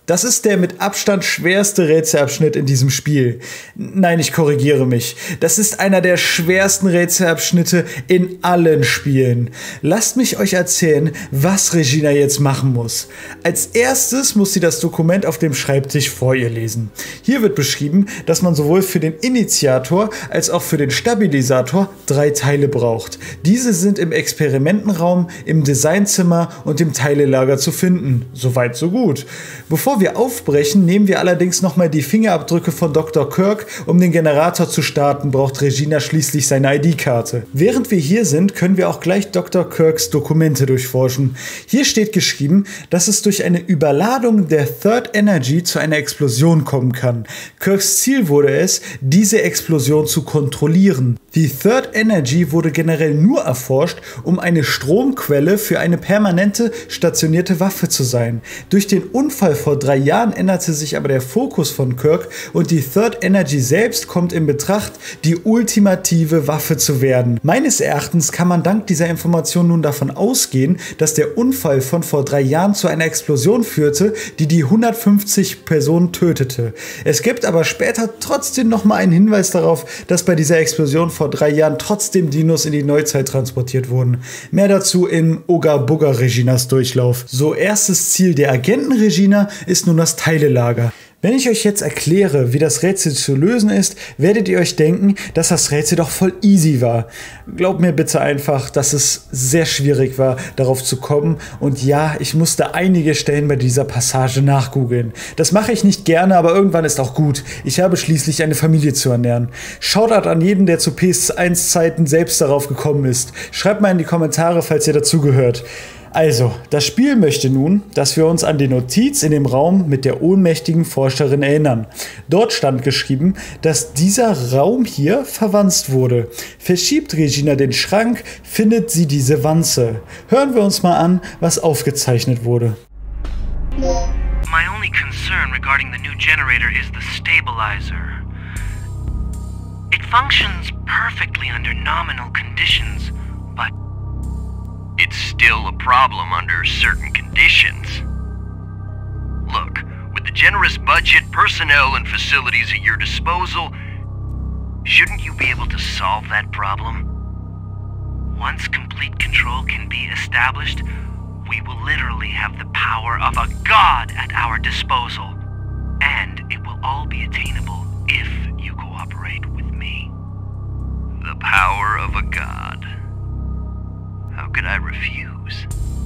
Das ist der mit Abstand schwerste Rätselabschnitt in diesem Spiel. Nein, ich korrigiere mich. Das ist einer der schwersten Rätselabschnitte in allen Spielen. Lasst mich euch erzählen, was Regina jetzt machen muss. Als erstes muss sie das Dokument auf dem Schreibtisch vor ihr lesen. Hier wird beschrieben, dass man sowohl für den Initiator als auch für den Stabilisator 3 Teile braucht. Diese sind im Experimentenraum, im Designzimmer und im Teilelager zu finden. Soweit, so gut. Bevor wir aufbrechen, nehmen wir allerdings nochmal die Fingerabdrücke von Dr. Kirk. Um den Generator zu starten, braucht Regina schließlich seine ID-Karte. Während wir hier sind, können wir auch gleich Dr. Kirks Dokumente durchforschen. Hier steht geschrieben, dass es durch eine Überladung der Third Energy zu einer Explosion kommen kann. Kirks Ziel wurde es, diese Explosion zu kontrollieren. Die Third Energy wurde generell nur erforscht, um eine Stromquelle für eine permanente stationierte Waffe zu sein. Durch den Unfall vor 3 Jahren änderte sich aber der Fokus von Kirk und die Third Energy selbst kommt in Betracht, die ultimative Waffe zu werden. Meines Erachtens kann man dank dieser Information nun davon ausgehen, dass der Unfall von vor 3 Jahren zu einer Explosion führte, die 150 Personen tötete. Es gibt aber später trotzdem nochmal einen Hinweis darauf, dass bei dieser Explosion vor 3 Jahren trotzdem Dinos in die Neuzeit transportiert wurden. Mehr dazu im Oga Boga Reginas Durchlauf. So, erstes Ziel der Agenten Regina ist nun das Teilelager. Wenn ich euch jetzt erkläre, wie das Rätsel zu lösen ist, werdet ihr euch denken, dass das Rätsel doch voll easy war. Glaubt mir bitte einfach, dass es sehr schwierig war, darauf zu kommen. Und ja, ich musste einige Stellen bei dieser Passage nachgoogeln. Das mache ich nicht gerne, aber irgendwann ist auch gut. Ich habe schließlich eine Familie zu ernähren. Shoutout an jeden, der zu PS1-Zeiten selbst darauf gekommen ist. Schreibt mal in die Kommentare, falls ihr dazugehört. Also, das Spiel möchte nun, dass wir uns an die Notiz in dem Raum mit der ohnmächtigen Forscherin erinnern. Dort stand geschrieben, dass dieser Raum hier verwanzt wurde. Verschiebt Regina den Schrank, findet sie diese Wanze. Hören wir uns mal an, was aufgezeichnet wurde. My only concern regarding the new generator is the stabilizer. It functions perfectly under nominal conditions, but it's still a problem under certain conditions. Look, with the generous budget, personnel, and facilities at your disposal, shouldn't you be able to solve that problem? Once complete control can be established, we will literally have the power of a god at our disposal. And it will all be attainable if you cooperate with me. The power of a god. How could I refuse?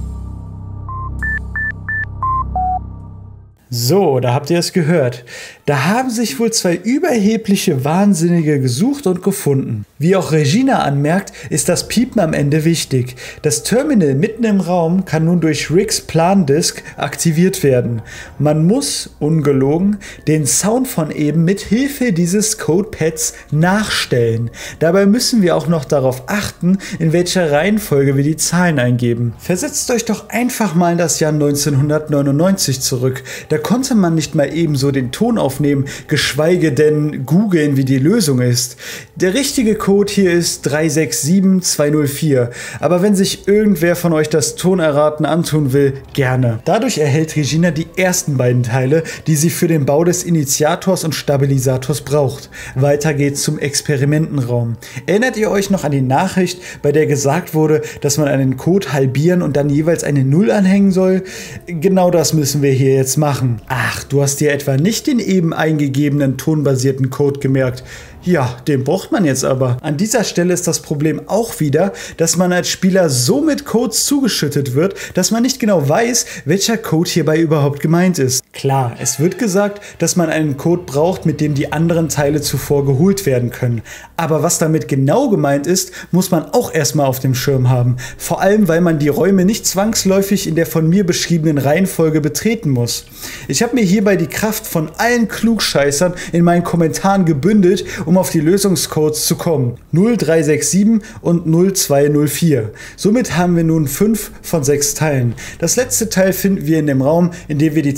So, da habt ihr es gehört. Da haben sich wohl 2 überhebliche Wahnsinnige gesucht und gefunden. Wie auch Regina anmerkt, ist das Piepen am Ende wichtig. Das Terminal mitten im Raum kann nun durch Ricks Plandisk aktiviert werden. Man muss, ungelogen, den Sound von eben mit Hilfe dieses Codepads nachstellen. Dabei müssen wir auch noch darauf achten, in welcher Reihenfolge wir die Zahlen eingeben. Versetzt euch doch einfach mal in das Jahr 1999 zurück. Da konnte man nicht mal ebenso den Ton aufnehmen, geschweige denn googeln, wie die Lösung ist. Der richtige Code hier ist 367204, aber wenn sich irgendwer von euch das Tonerraten antun will, gerne. Dadurch erhält Regina die ersten beiden Teile, die sie für den Bau des Initiators und Stabilisators braucht. Weiter geht's zum Experimentenraum. Erinnert ihr euch noch an die Nachricht, bei der gesagt wurde, dass man einen Code halbieren und dann jeweils eine 0 anhängen soll? Genau das müssen wir hier jetzt machen. Ach, du hast dir etwa nicht den eben eingegebenen tonbasierten Code gemerkt. Ja, den braucht man jetzt aber. An dieser Stelle ist das Problem auch wieder, dass man als Spieler so mit Codes zugeschüttet wird, dass man nicht genau weiß, welcher Code hierbei überhaupt gemeint ist. Klar, es wird gesagt, dass man einen Code braucht, mit dem die anderen Teile zuvor geholt werden können. Aber was damit genau gemeint ist, muss man auch erstmal auf dem Schirm haben. Vor allem, weil man die Räume nicht zwangsläufig in der von mir beschriebenen Reihenfolge betreten muss. Ich habe mir hierbei die Kraft von allen Klugscheißern in meinen Kommentaren gebündelt, um auf die Lösungscodes zu kommen. 0367 und 0204. Somit haben wir nun 5 von 6 Teilen. Das letzte Teil finden wir in dem Raum, in dem wir die Teile auch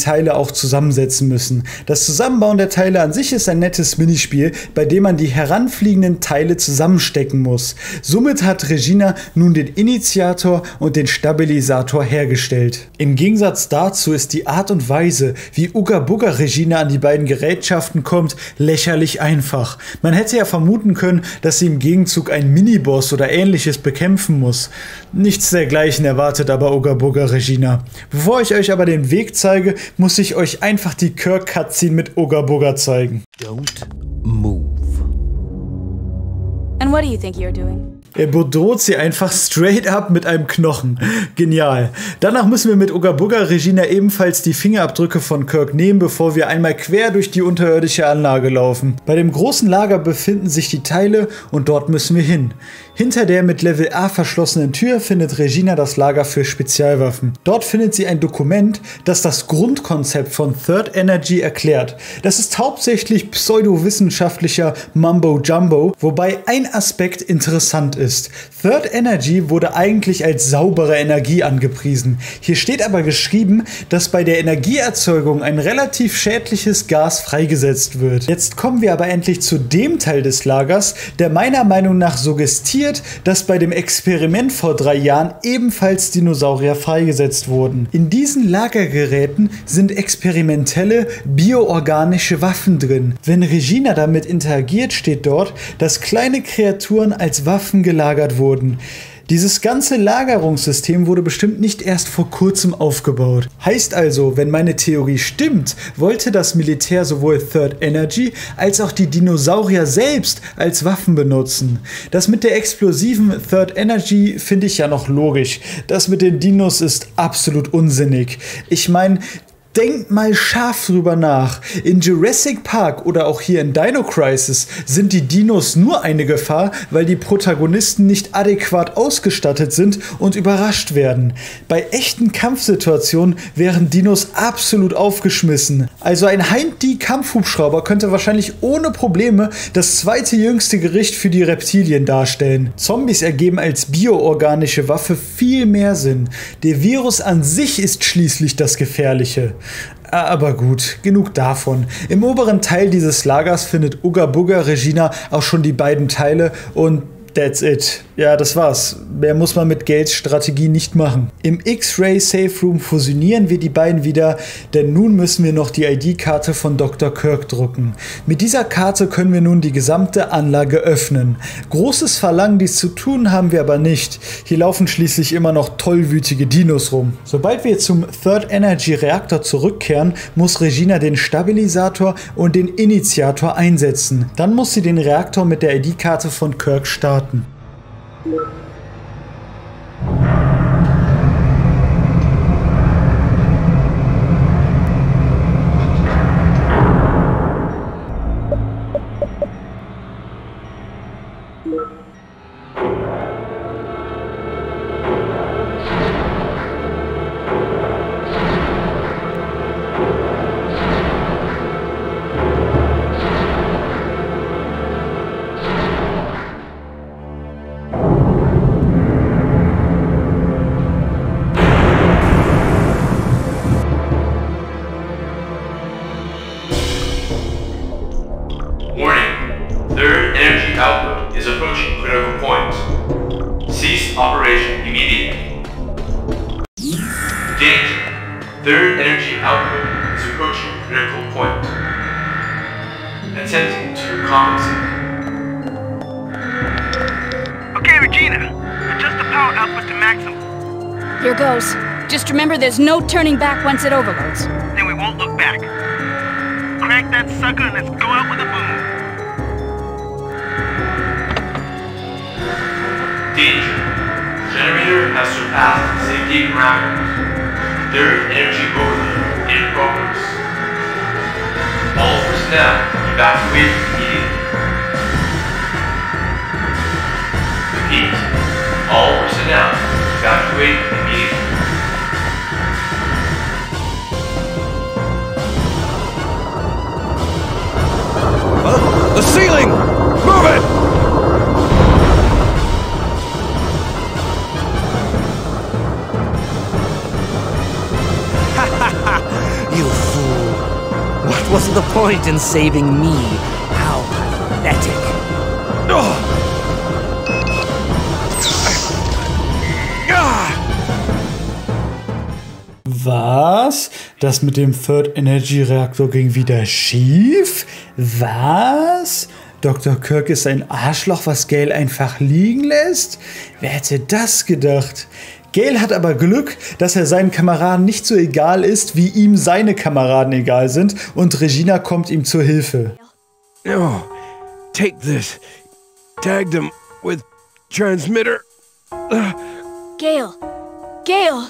auch zusammensetzen müssen. Das Zusammenbauen der Teile an sich ist ein nettes Minispiel, bei dem man die heranfliegenden Teile zusammenstecken muss. Somit hat Regina nun den Initiator und den Stabilisator hergestellt. Im Gegensatz dazu ist die Art und Weise, wie Uga Buga Regina an die beiden Gerätschaften kommt, lächerlich einfach. Man hätte ja vermuten können, dass sie im Gegenzug einen Miniboss oder ähnliches bekämpfen muss. Nichts dergleichen erwartet aber Uga Buga Regina. Bevor ich euch aber den Weg zeige, muss ich euch einfach die Kirk-Cutscene mit Uga Buga zeigen. Don't move. And what do you think you're doing? Er bedroht sie einfach straight up mit einem Knochen. Genial. Danach müssen wir mit Uga Buga Regina ebenfalls die Fingerabdrücke von Kirk nehmen, bevor wir einmal quer durch die unterirdische Anlage laufen. Bei dem großen Lager befinden sich die Teile und dort müssen wir hin. Hinter der mit Level A verschlossenen Tür findet Regina das Lager für Spezialwaffen. Dort findet sie ein Dokument, das das Grundkonzept von Third Energy erklärt. Das ist hauptsächlich pseudowissenschaftlicher Mumbo-Jumbo, wobei ein Aspekt interessant ist. Third Energy wurde eigentlich als saubere Energie angepriesen. Hier steht aber geschrieben, dass bei der Energieerzeugung ein relativ schädliches Gas freigesetzt wird. Jetzt kommen wir aber endlich zu dem Teil des Lagers, der meiner Meinung nach suggestiert, dass bei dem Experiment vor 3 Jahren ebenfalls Dinosaurier freigesetzt wurden. In diesen Lagergeräten sind experimentelle bioorganische Waffen drin. Wenn Regina damit interagiert, steht dort, dass kleine Kreaturen als Waffen gelagert wurden. Dieses ganze Lagerungssystem wurde bestimmt nicht erst vor kurzem aufgebaut. Heißt also, wenn meine Theorie stimmt, wollte das Militär sowohl Third Energy als auch die Dinosaurier selbst als Waffen benutzen. Das mit der explosiven Third Energy finde ich ja noch logisch. Das mit den Dinos ist absolut unsinnig. Ich meine, denkt mal scharf drüber nach. In Jurassic Park oder auch hier in Dino Crisis sind die Dinos nur eine Gefahr, weil die Protagonisten nicht adäquat ausgestattet sind und überrascht werden. Bei echten Kampfsituationen wären Dinos absolut aufgeschmissen. Also ein Hind-D-Kampfhubschrauber könnte wahrscheinlich ohne Probleme das zweite jüngste Gericht für die Reptilien darstellen. Zombies ergeben als bioorganische Waffe viel mehr Sinn. Der Virus an sich ist schließlich das Gefährliche. Aber gut, genug davon. Im oberen Teil dieses Lagers findet Uga Buga Regina auch schon die beiden Teile und that's it. Ja, das war's. Mehr muss man mit Gales Strategie nicht machen. Im X-Ray Safe Room fusionieren wir die beiden wieder, denn nun müssen wir noch die ID-Karte von Dr. Kirk drucken. Mit dieser Karte können wir nun die gesamte Anlage öffnen. Großes Verlangen, dies zu tun, haben wir aber nicht. Hier laufen schließlich immer noch tollwütige Dinos rum. Sobald wir zum Third Energy Reaktor zurückkehren, muss Regina den Stabilisator und den Initiator einsetzen. Dann muss sie den Reaktor mit der ID-Karte von Kirk starten. Third energy output is approaching critical point. Attempting to compensate. Okay, Regina. Adjust the power output to maximum. Here goes. Just remember there's no turning back once it overloads. Then we won't look back. Crank that sucker and let's go out with a boom. Danger. Generator has surpassed safety parameters. Third energy overload in progress. All personnel evacuate immediately. Repeat. All personnel evacuate immediately. The ceiling! Move it! You fool. point in saving me? How pathetic. Was? Das mit dem Third Energy Reaktor ging wieder schief? Was? Dr. Kirk ist ein Arschloch, was Gale einfach liegen lässt? Wer hätte das gedacht? Gale hat aber Glück, dass er seinen Kameraden nicht so egal ist, wie ihm seine Kameraden egal sind, und Regina kommt ihm zur Hilfe. No, take this. Tag them with transmitter. Gale! Gale!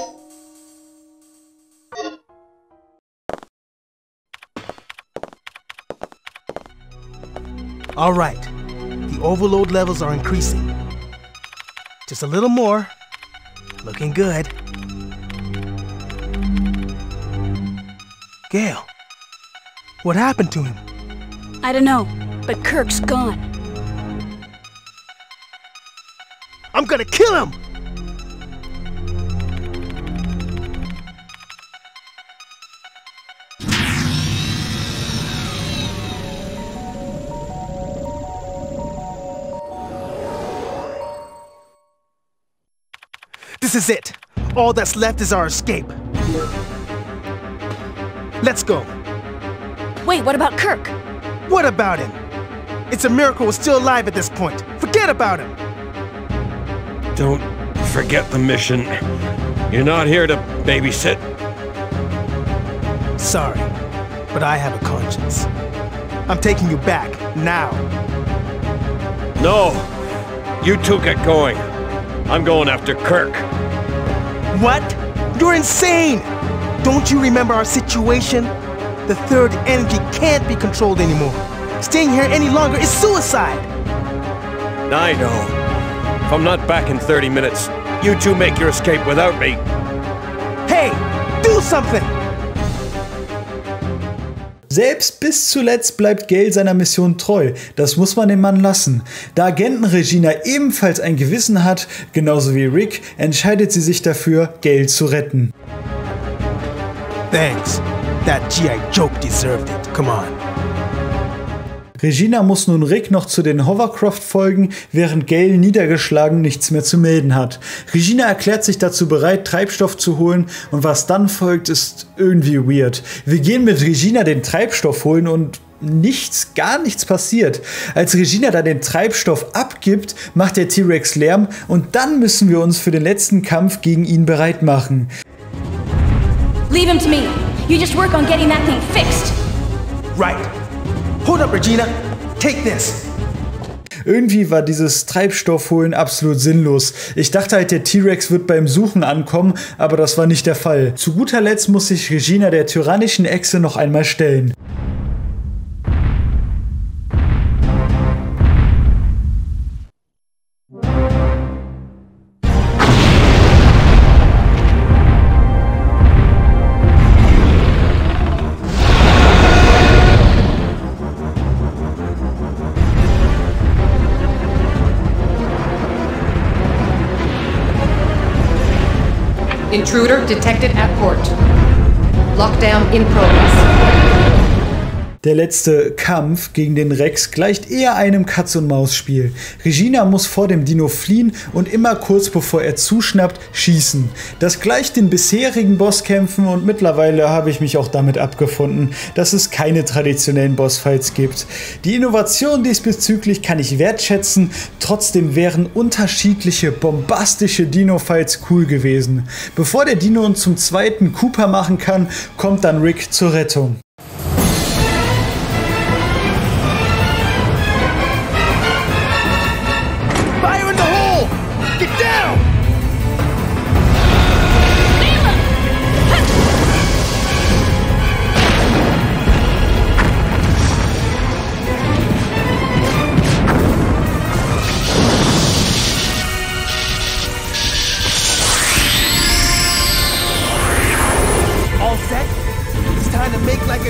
All right. The overload levels are increasing. Just a little more. Looking good. Gale, what happened to him? I don't know, but Kirk's gone. I'm gonna kill him! This is it. All that's left is our escape. Let's go. Wait, what about Kirk? What about him? It's a miracle we're still alive at this point. Forget about him. Don't forget the mission. You're not here to babysit. Sorry, but I have a conscience. I'm taking you back, now. No! You two get going. I'm going after Kirk. What? You're insane! Don't you remember our situation? The third energy can't be controlled anymore. Staying here any longer is suicide! I know. If I'm not back in 30 minutes, you two make your escape without me. Hey! Do something! Selbst bis zuletzt bleibt Gale seiner Mission treu. Das muss man dem Mann lassen. Da Agentin Regina ebenfalls ein Gewissen hat, genauso wie Rick, entscheidet sie sich dafür, Gale zu retten. Thanks. That G.I. Joe deserved it. Come on. Regina muss nun Rick noch zu den Hovercroft folgen, während Gale niedergeschlagen nichts mehr zu melden hat. Regina erklärt sich dazu bereit, Treibstoff zu holen, und was dann folgt, ist irgendwie weird. Wir gehen mit Regina den Treibstoff holen und gar nichts passiert. Als Regina dann den Treibstoff abgibt, macht der T-Rex Lärm, und dann müssen wir uns für den letzten Kampf gegen ihn bereit machen. Leave him to me. You just work on getting that thing fixed. Right. Hold up, Regina. Take this. Irgendwie war dieses Treibstoffholen absolut sinnlos. Ich dachte halt, der T-Rex wird beim Suchen ankommen, aber das war nicht der Fall. Zu guter Letzt muss sich Regina der tyrannischen Echse noch einmal stellen. Intruder detected at port. Lockdown in progress. Der letzte Kampf gegen den Rex gleicht eher einem Katz-und-Maus-Spiel. Regina muss vor dem Dino fliehen und immer kurz bevor er zuschnappt, schießen. Das gleicht den bisherigen Bosskämpfen, und mittlerweile habe ich mich auch damit abgefunden, dass es keine traditionellen Bossfights gibt. Die Innovation diesbezüglich kann ich wertschätzen, trotzdem wären unterschiedliche bombastische Dino-Fights cool gewesen. Bevor der Dino uns zum zweiten Cooper machen kann, kommt dann Rick zur Rettung. All set? It's time to make like a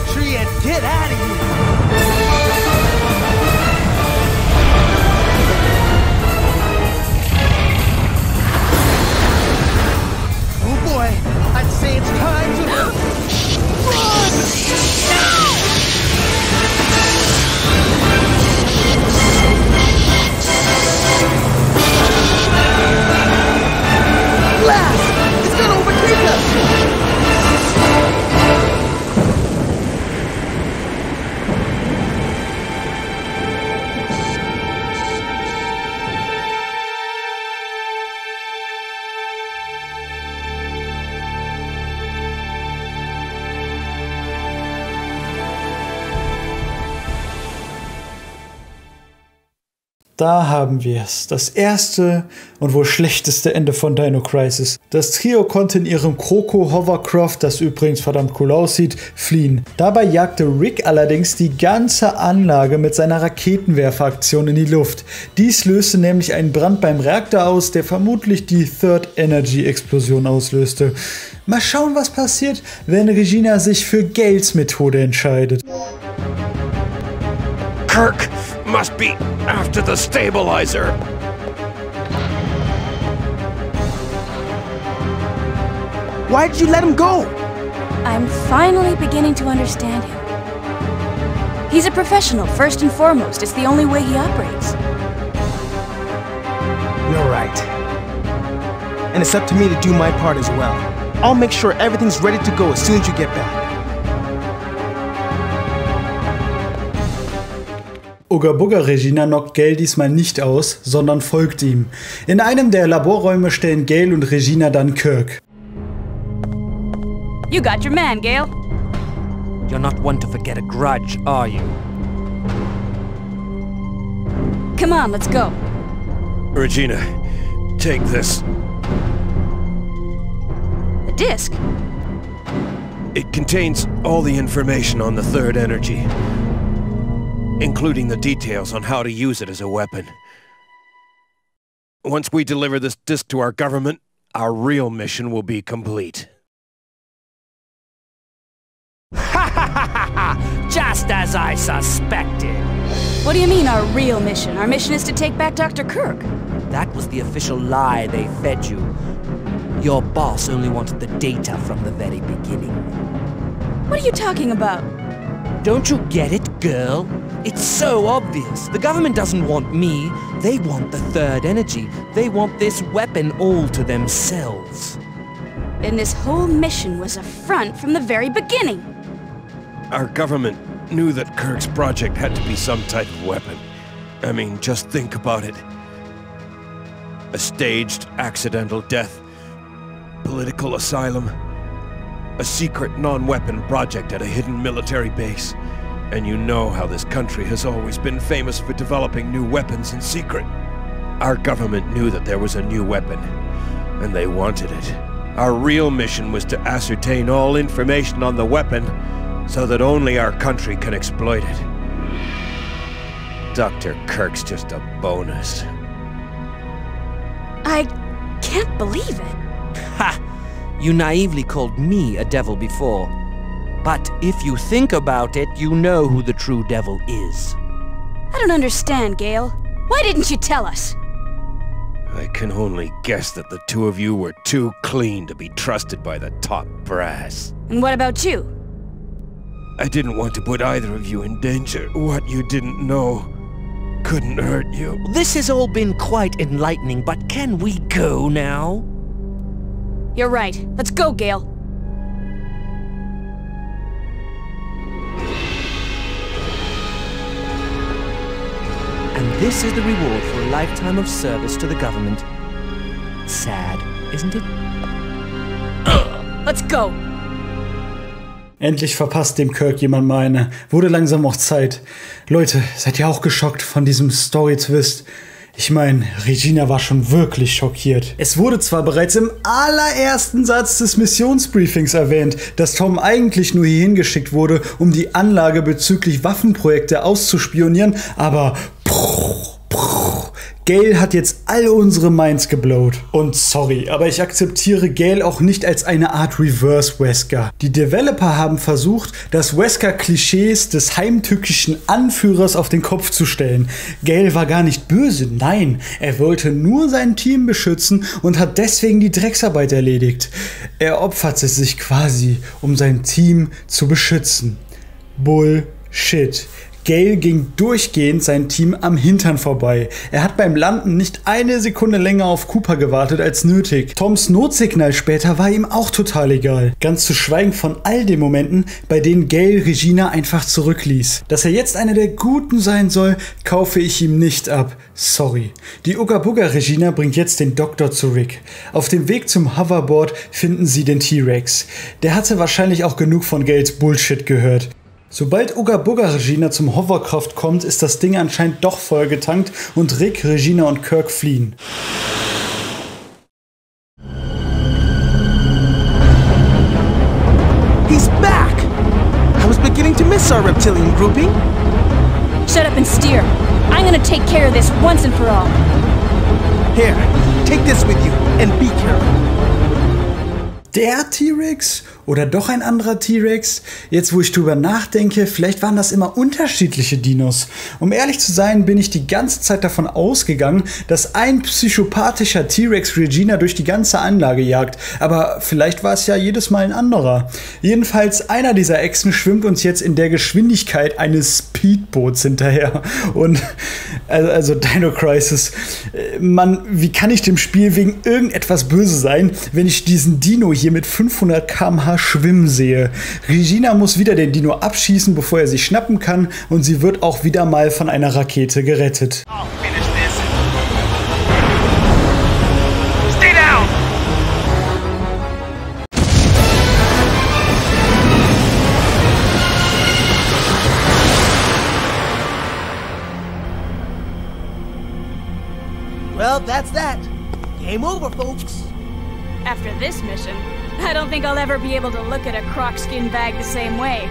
Da haben wir es. Das erste und wohl schlechteste Ende von Dino Crisis. Das Trio konnte in ihrem Kroko-Hovercraft, das übrigens verdammt cool aussieht, fliehen. Dabei jagte Rick allerdings die ganze Anlage mit seiner Raketenwerferaktion in die Luft. Dies löste nämlich einen Brand beim Reaktor aus, der vermutlich die Third Energy Explosion auslöste. Mal schauen, was passiert, wenn Regina sich für Gales Methode entscheidet. Kirk must be after the stabilizer. Why did you let him go? I'm finally beginning to understand him. He's a professional, first and foremost. It's the only way he operates. You're right. And it's up to me to do my part as well. I'll make sure everything's ready to go as soon as you get back. Uga Buga Regina knockt Gale diesmal nicht aus, sondern folgt ihm. In einem der Laborräume stellen Gale und Regina dann Kirk. You got your man, Gale. You're not one to forget a grudge, are you? Come on, let's go. Regina, take this. A disc? It contains all the information on the Third Energy, including the details on how to use it as a weapon. Once we deliver this disc to our government, our real mission will be complete. Just as I suspected. What do you mean, our real mission? Our mission is to take back Dr. Kirk. That was the official lie they fed you. Your boss only wanted the data from the very beginning. What are you talking about? Don't you get it, girl? It's so obvious. The government doesn't want me. They want the Third Energy. They want this weapon all to themselves. Then this whole mission was a front from the very beginning. Our government knew that Kirk's project had to be some type of weapon. I mean, just think about it. A staged, accidental death, political asylum, a secret non-weapon project at a hidden military base. And you know how this country has always been famous for developing new weapons in secret. Our government knew that there was a new weapon, and they wanted it. Our real mission was to ascertain all information on the weapon so that only our country can exploit it. Dr. Kirk's just a bonus. I can't believe it. Ha! You naively called me a devil before. But if you think about it, you know who the true devil is. I don't understand, Gale. Why didn't you tell us? I can only guess that the two of you were too clean to be trusted by the top brass. And what about you? I didn't want to put either of you in danger. What you didn't know couldn't hurt you. This has all been quite enlightening, but can we go now? You're right. Let's go, Gale. And this is the reward for a lifetime of service to the government. Sad, isn't it? Let's go. Endlich verpasst dem Kirk jemand mal eine. Wurde langsam auch Zeit. Leute, seid ihr auch geschockt von diesem Story-Twist? Ich meine, Regina war schon wirklich schockiert. Es wurde zwar bereits im allerersten Satz des Missionsbriefings erwähnt, dass Tom eigentlich nur hierhin geschickt wurde, um die Anlage bezüglich Waffenprojekte auszuspionieren, aber Gale hat jetzt all unsere Minds geblowt. Und sorry, aber ich akzeptiere Gale auch nicht als eine Art Reverse Wesker. Die Developer haben versucht, das Wesker-Klischees des heimtückischen Anführers auf den Kopf zu stellen. Gale war gar nicht böse, nein, er wollte nur sein Team beschützen und hat deswegen die Drecksarbeit erledigt. Er opferte sich quasi, um sein Team zu beschützen. Bullshit. Gale ging durchgehend sein Team am Hintern vorbei. Er hat beim Landen nicht eine Sekunde länger auf Cooper gewartet als nötig. Toms Notsignal später war ihm auch total egal. Ganz zu schweigen von all den Momenten, bei denen Gale Regina einfach zurückließ. Dass er jetzt einer der Guten sein soll, kaufe ich ihm nicht ab. Sorry. Die Uga Buga Regina bringt jetzt den Doktor zu Rick. Auf dem Weg zum Hoverboard finden sie den T-Rex. Der hatte wahrscheinlich auch genug von Gales Bullshit gehört. Sobald Uga Bugga Regina zum Hovercraft kommt, ist das Ding anscheinend doch voll getankt und Rick, Regina und Kirk fliehen. He's back! I was beginning to miss our reptilian grouping. Shut up and steer. I'm gonna take care of this once and for all. Here, take this with you and be careful. Der T-Rex? Oder doch ein anderer T-Rex? Jetzt, wo ich drüber nachdenke, vielleicht waren das immer unterschiedliche Dinos. Um ehrlich zu sein, bin ich die ganze Zeit davon ausgegangen, dass ein psychopathischer T-Rex Regina durch die ganze Anlage jagt. Aber vielleicht war es ja jedes Mal ein anderer. Jedenfalls, einer dieser Echsen schwimmt uns jetzt in der Geschwindigkeit eines Speedboots hinterher. Und, also Dino Crisis. Mann, wie kann ich dem Spiel wegen irgendetwas böse sein, wenn ich diesen Dino hier mit 500 km/h schwimmen sehe? Regina muss wieder den Dino abschießen, bevor er sich schnappen kann, und sie wird auch wieder mal von einer Rakete gerettet. Stay down! Well, that's that. Game over, folks. After this mission, I don't think I'll ever be able to look at a croc skin bag the same way.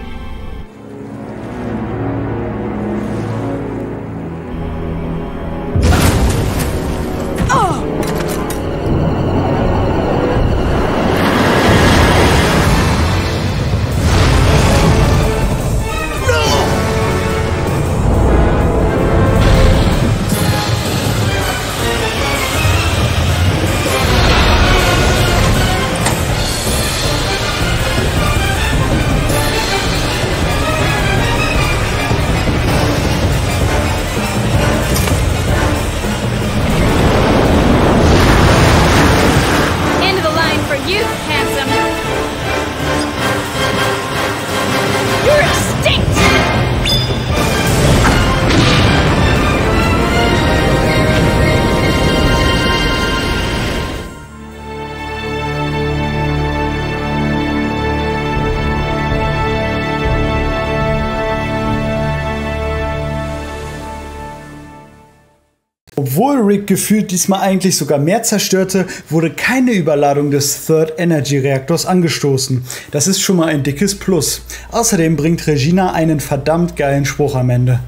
Obwohl Rick gefühlt diesmal eigentlich sogar mehr zerstörte, wurde keine Überladung des Third Energy Reaktors angestoßen. Das ist schon mal ein dickes Plus. Außerdem bringt Regina einen verdammt geilen Spruch am Ende.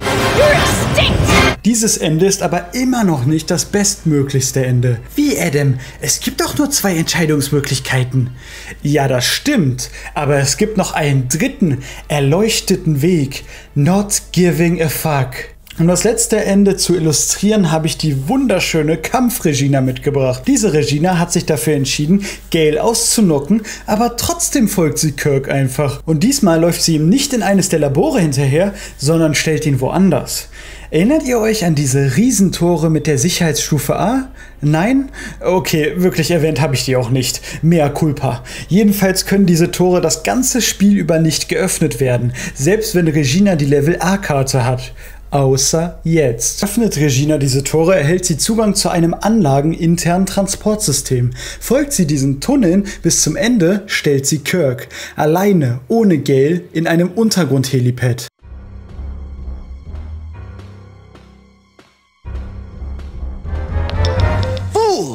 Dieses Ende ist aber immer noch nicht das bestmöglichste Ende. Wie, Adam? Es gibt doch nur 2 Entscheidungsmöglichkeiten. Ja, das stimmt, aber es gibt noch einen dritten, erleuchteten Weg. Not giving a fuck. Um das letzte Ende zu illustrieren, habe ich die wunderschöne Kampf-Regina mitgebracht. Diese Regina hat sich dafür entschieden, Gale auszunocken, aber trotzdem folgt sie Kirk einfach. Und diesmal läuft sie ihm nicht in eines der Labore hinterher, sondern stellt ihn woanders. Erinnert ihr euch an diese Riesentore mit der Sicherheitsstufe A? Nein? Okay, wirklich erwähnt habe ich die auch nicht. Mea culpa. Jedenfalls können diese Tore das ganze Spiel über nicht geöffnet werden, selbst wenn Regina die Level A-Karte hat. Außer jetzt. Öffnet Regina diese Tore, erhält sie Zugang zu einem anlageninternen Transportsystem. Folgt sie diesen Tunneln bis zum Ende, stellt sie Kirk, alleine, ohne Gale, in einem Untergrundhelipad. Fool!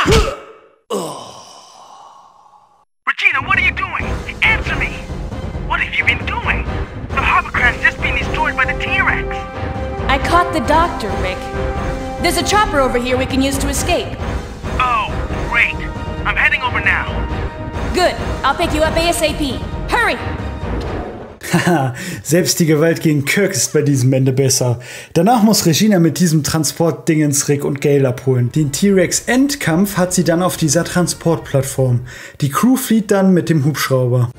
Regina, what are you doing? Answer me! What have you been doing? The hovercraft's just being destroyed by the T-Rex. I caught the doctor, Rick. There's a chopper over here we can use to escape. Oh, great. I'm heading over now. Good. I'll pick you up ASAP. Hurry! Haha, selbst die Gewalt gegen Kirk ist bei diesem Ende besser. Danach muss Regina mit diesem Transportdingens Rick und Gale abholen. Den T-Rex-Endkampf hat sie dann auf dieser Transportplattform. Die Crew flieht dann mit dem Hubschrauber.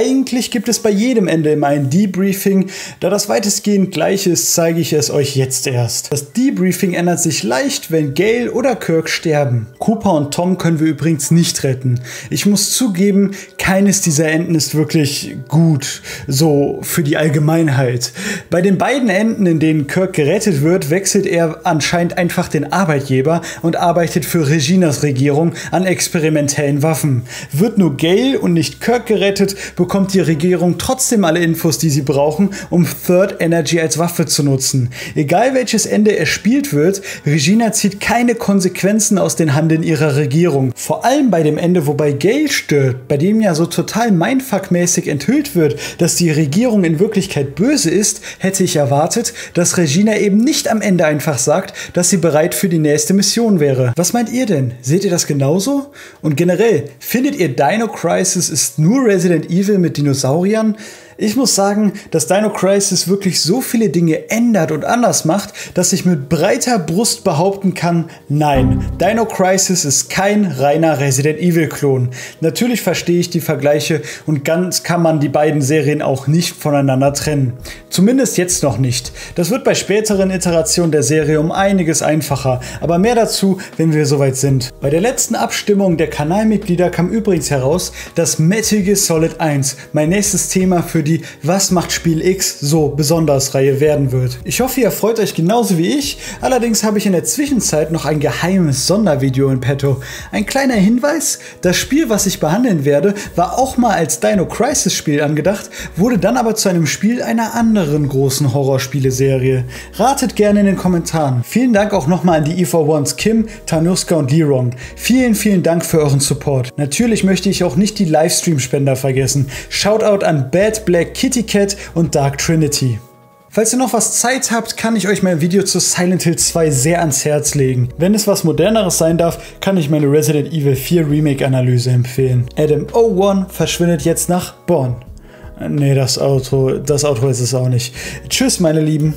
eigentlich gibt es bei jedem Ende immer ein Debriefing. Da das weitestgehend gleich ist, zeige ich es euch jetzt erst. Das Debriefing ändert sich leicht, wenn Gail oder Kirk sterben. Cooper und Tom können wir übrigens nicht retten. Ich muss zugeben, keines dieser Enden ist wirklich gut, so für die Allgemeinheit. Bei den beiden Enden, in denen Kirk gerettet wird, wechselt er anscheinend einfach den Arbeitgeber und arbeitet für Reginas Regierung an experimentellen Waffen. Wird nur Gail und nicht Kirk gerettet, bekommt die Regierung trotzdem alle Infos, die sie brauchen, um Third Energy als Waffe zu nutzen. Egal welches Ende erspielt wird, Regina zieht keine Konsequenzen aus den Handeln ihrer Regierung. Vor allem bei dem Ende, wo bei Gail stirbt, bei dem ja so total Mindfuck-mäßig enthüllt wird, dass die Regierung in Wirklichkeit böse ist, hätte ich erwartet, dass Regina eben nicht am Ende einfach sagt, dass sie bereit für die nächste Mission wäre. Was meint ihr denn? Seht ihr das genauso? Und generell, findet ihr Dino Crisis ist nur Resident Evil mit Dinosauriern? Ich muss sagen, dass Dino Crisis wirklich so viele Dinge ändert und anders macht, dass ich mit breiter Brust behaupten kann, nein, Dino Crisis ist kein reiner Resident Evil Klon. Natürlich verstehe ich die Vergleiche und ganz kann man die beiden Serien auch nicht voneinander trennen. Zumindest jetzt noch nicht. Das wird bei späteren Iterationen der Serie um einiges einfacher, aber mehr dazu, wenn wir soweit sind. Bei der letzten Abstimmung der Kanalmitglieder kam übrigens heraus, dass Metal Gear Solid 1 mein nächstes Thema für die Was macht Spiel X so besonders Reihe werden wird. Ich hoffe, ihr freut euch genauso wie ich, allerdings habe ich in der Zwischenzeit noch ein geheimes Sondervideo in petto. Ein kleiner Hinweis, das Spiel, was ich behandeln werde, war auch mal als Dino Crisis Spiel angedacht, wurde dann aber zu einem Spiel einer anderen großen Horrorspieleserie. Ratet gerne in den Kommentaren. Vielen Dank auch nochmal an die E4-1s Kim, Tanuska und Liron. Vielen Dank für euren Support. Natürlich möchte ich auch nicht die Livestream-Spender vergessen. Shoutout an Bad Black Kitty Cat und Dark Trinity. Falls ihr noch was Zeit habt, kann ich euch mein Video zu Silent Hill 2 sehr ans Herz legen. Wenn es was Moderneres sein darf, kann ich meine Resident Evil 4 Remake-Analyse empfehlen. Adam O1 verschwindet jetzt nach Bonn. Nee, das Auto ist es auch nicht. Tschüss, meine Lieben.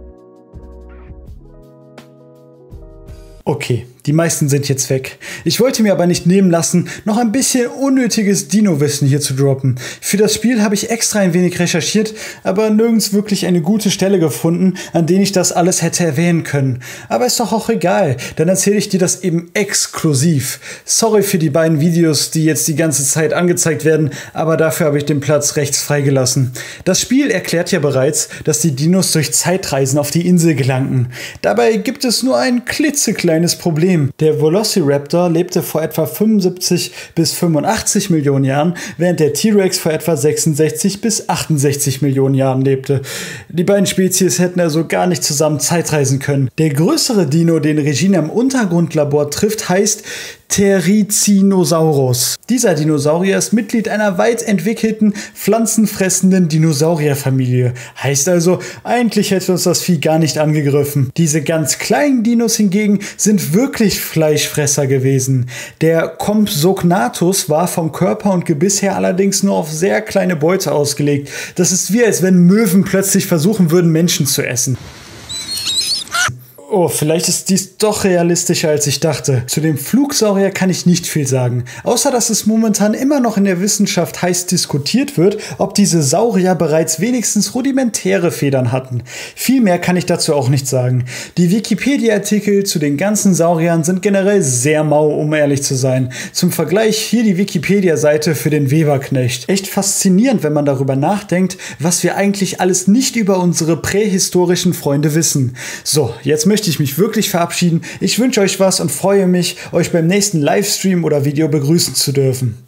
Okay, die meisten sind jetzt weg. Ich wollte mir aber nicht nehmen lassen, noch ein bisschen unnötiges Dino-Wissen hier zu droppen. Für das Spiel habe ich extra ein wenig recherchiert, aber nirgends wirklich eine gute Stelle gefunden, an denen ich das alles hätte erwähnen können. Aber ist doch auch egal, dann erzähle ich dir das eben exklusiv. Sorry für die beiden Videos, die jetzt die ganze Zeit angezeigt werden, aber dafür habe ich den Platz rechts freigelassen. Das Spiel erklärt ja bereits, dass die Dinos durch Zeitreisen auf die Insel gelangten. Dabei gibt es nur ein klitzekleines Problem. Der Velociraptor lebte vor etwa 75 bis 85 Millionen Jahren, während der T-Rex vor etwa 66 bis 68 Millionen Jahren lebte. Die beiden Spezies hätten also gar nicht zusammen Zeitreisen können. Der größere Dino, den Regina im Untergrundlabor trifft, heißt Therizinosaurus. Dieser Dinosaurier ist Mitglied einer weit entwickelten, pflanzenfressenden Dinosaurierfamilie. Heißt also, eigentlich hätte uns das Vieh gar nicht angegriffen. Diese ganz kleinen Dinos hingegen sind wirklich Fleischfresser gewesen. Der Compsognathus war vom Körper und Gebiss her allerdings nur auf sehr kleine Beute ausgelegt. Das ist wie, als wenn Möwen plötzlich versuchen würden, Menschen zu essen. Oh, vielleicht ist dies doch realistischer, als ich dachte. Zu dem Flugsaurier kann ich nicht viel sagen. Außer, dass es momentan immer noch in der Wissenschaft heiß diskutiert wird, ob diese Saurier bereits wenigstens rudimentäre Federn hatten. Viel mehr kann ich dazu auch nicht sagen. Die Wikipedia-Artikel zu den ganzen Sauriern sind generell sehr mau, um ehrlich zu sein. Zum Vergleich hier die Wikipedia-Seite für den Weberknecht. Echt faszinierend, wenn man darüber nachdenkt, was wir eigentlich alles nicht über unsere prähistorischen Freunde wissen. So, jetzt möchte ich mich wirklich verabschieden. Ich wünsche euch was und freue mich, euch beim nächsten Livestream oder Video begrüßen zu dürfen.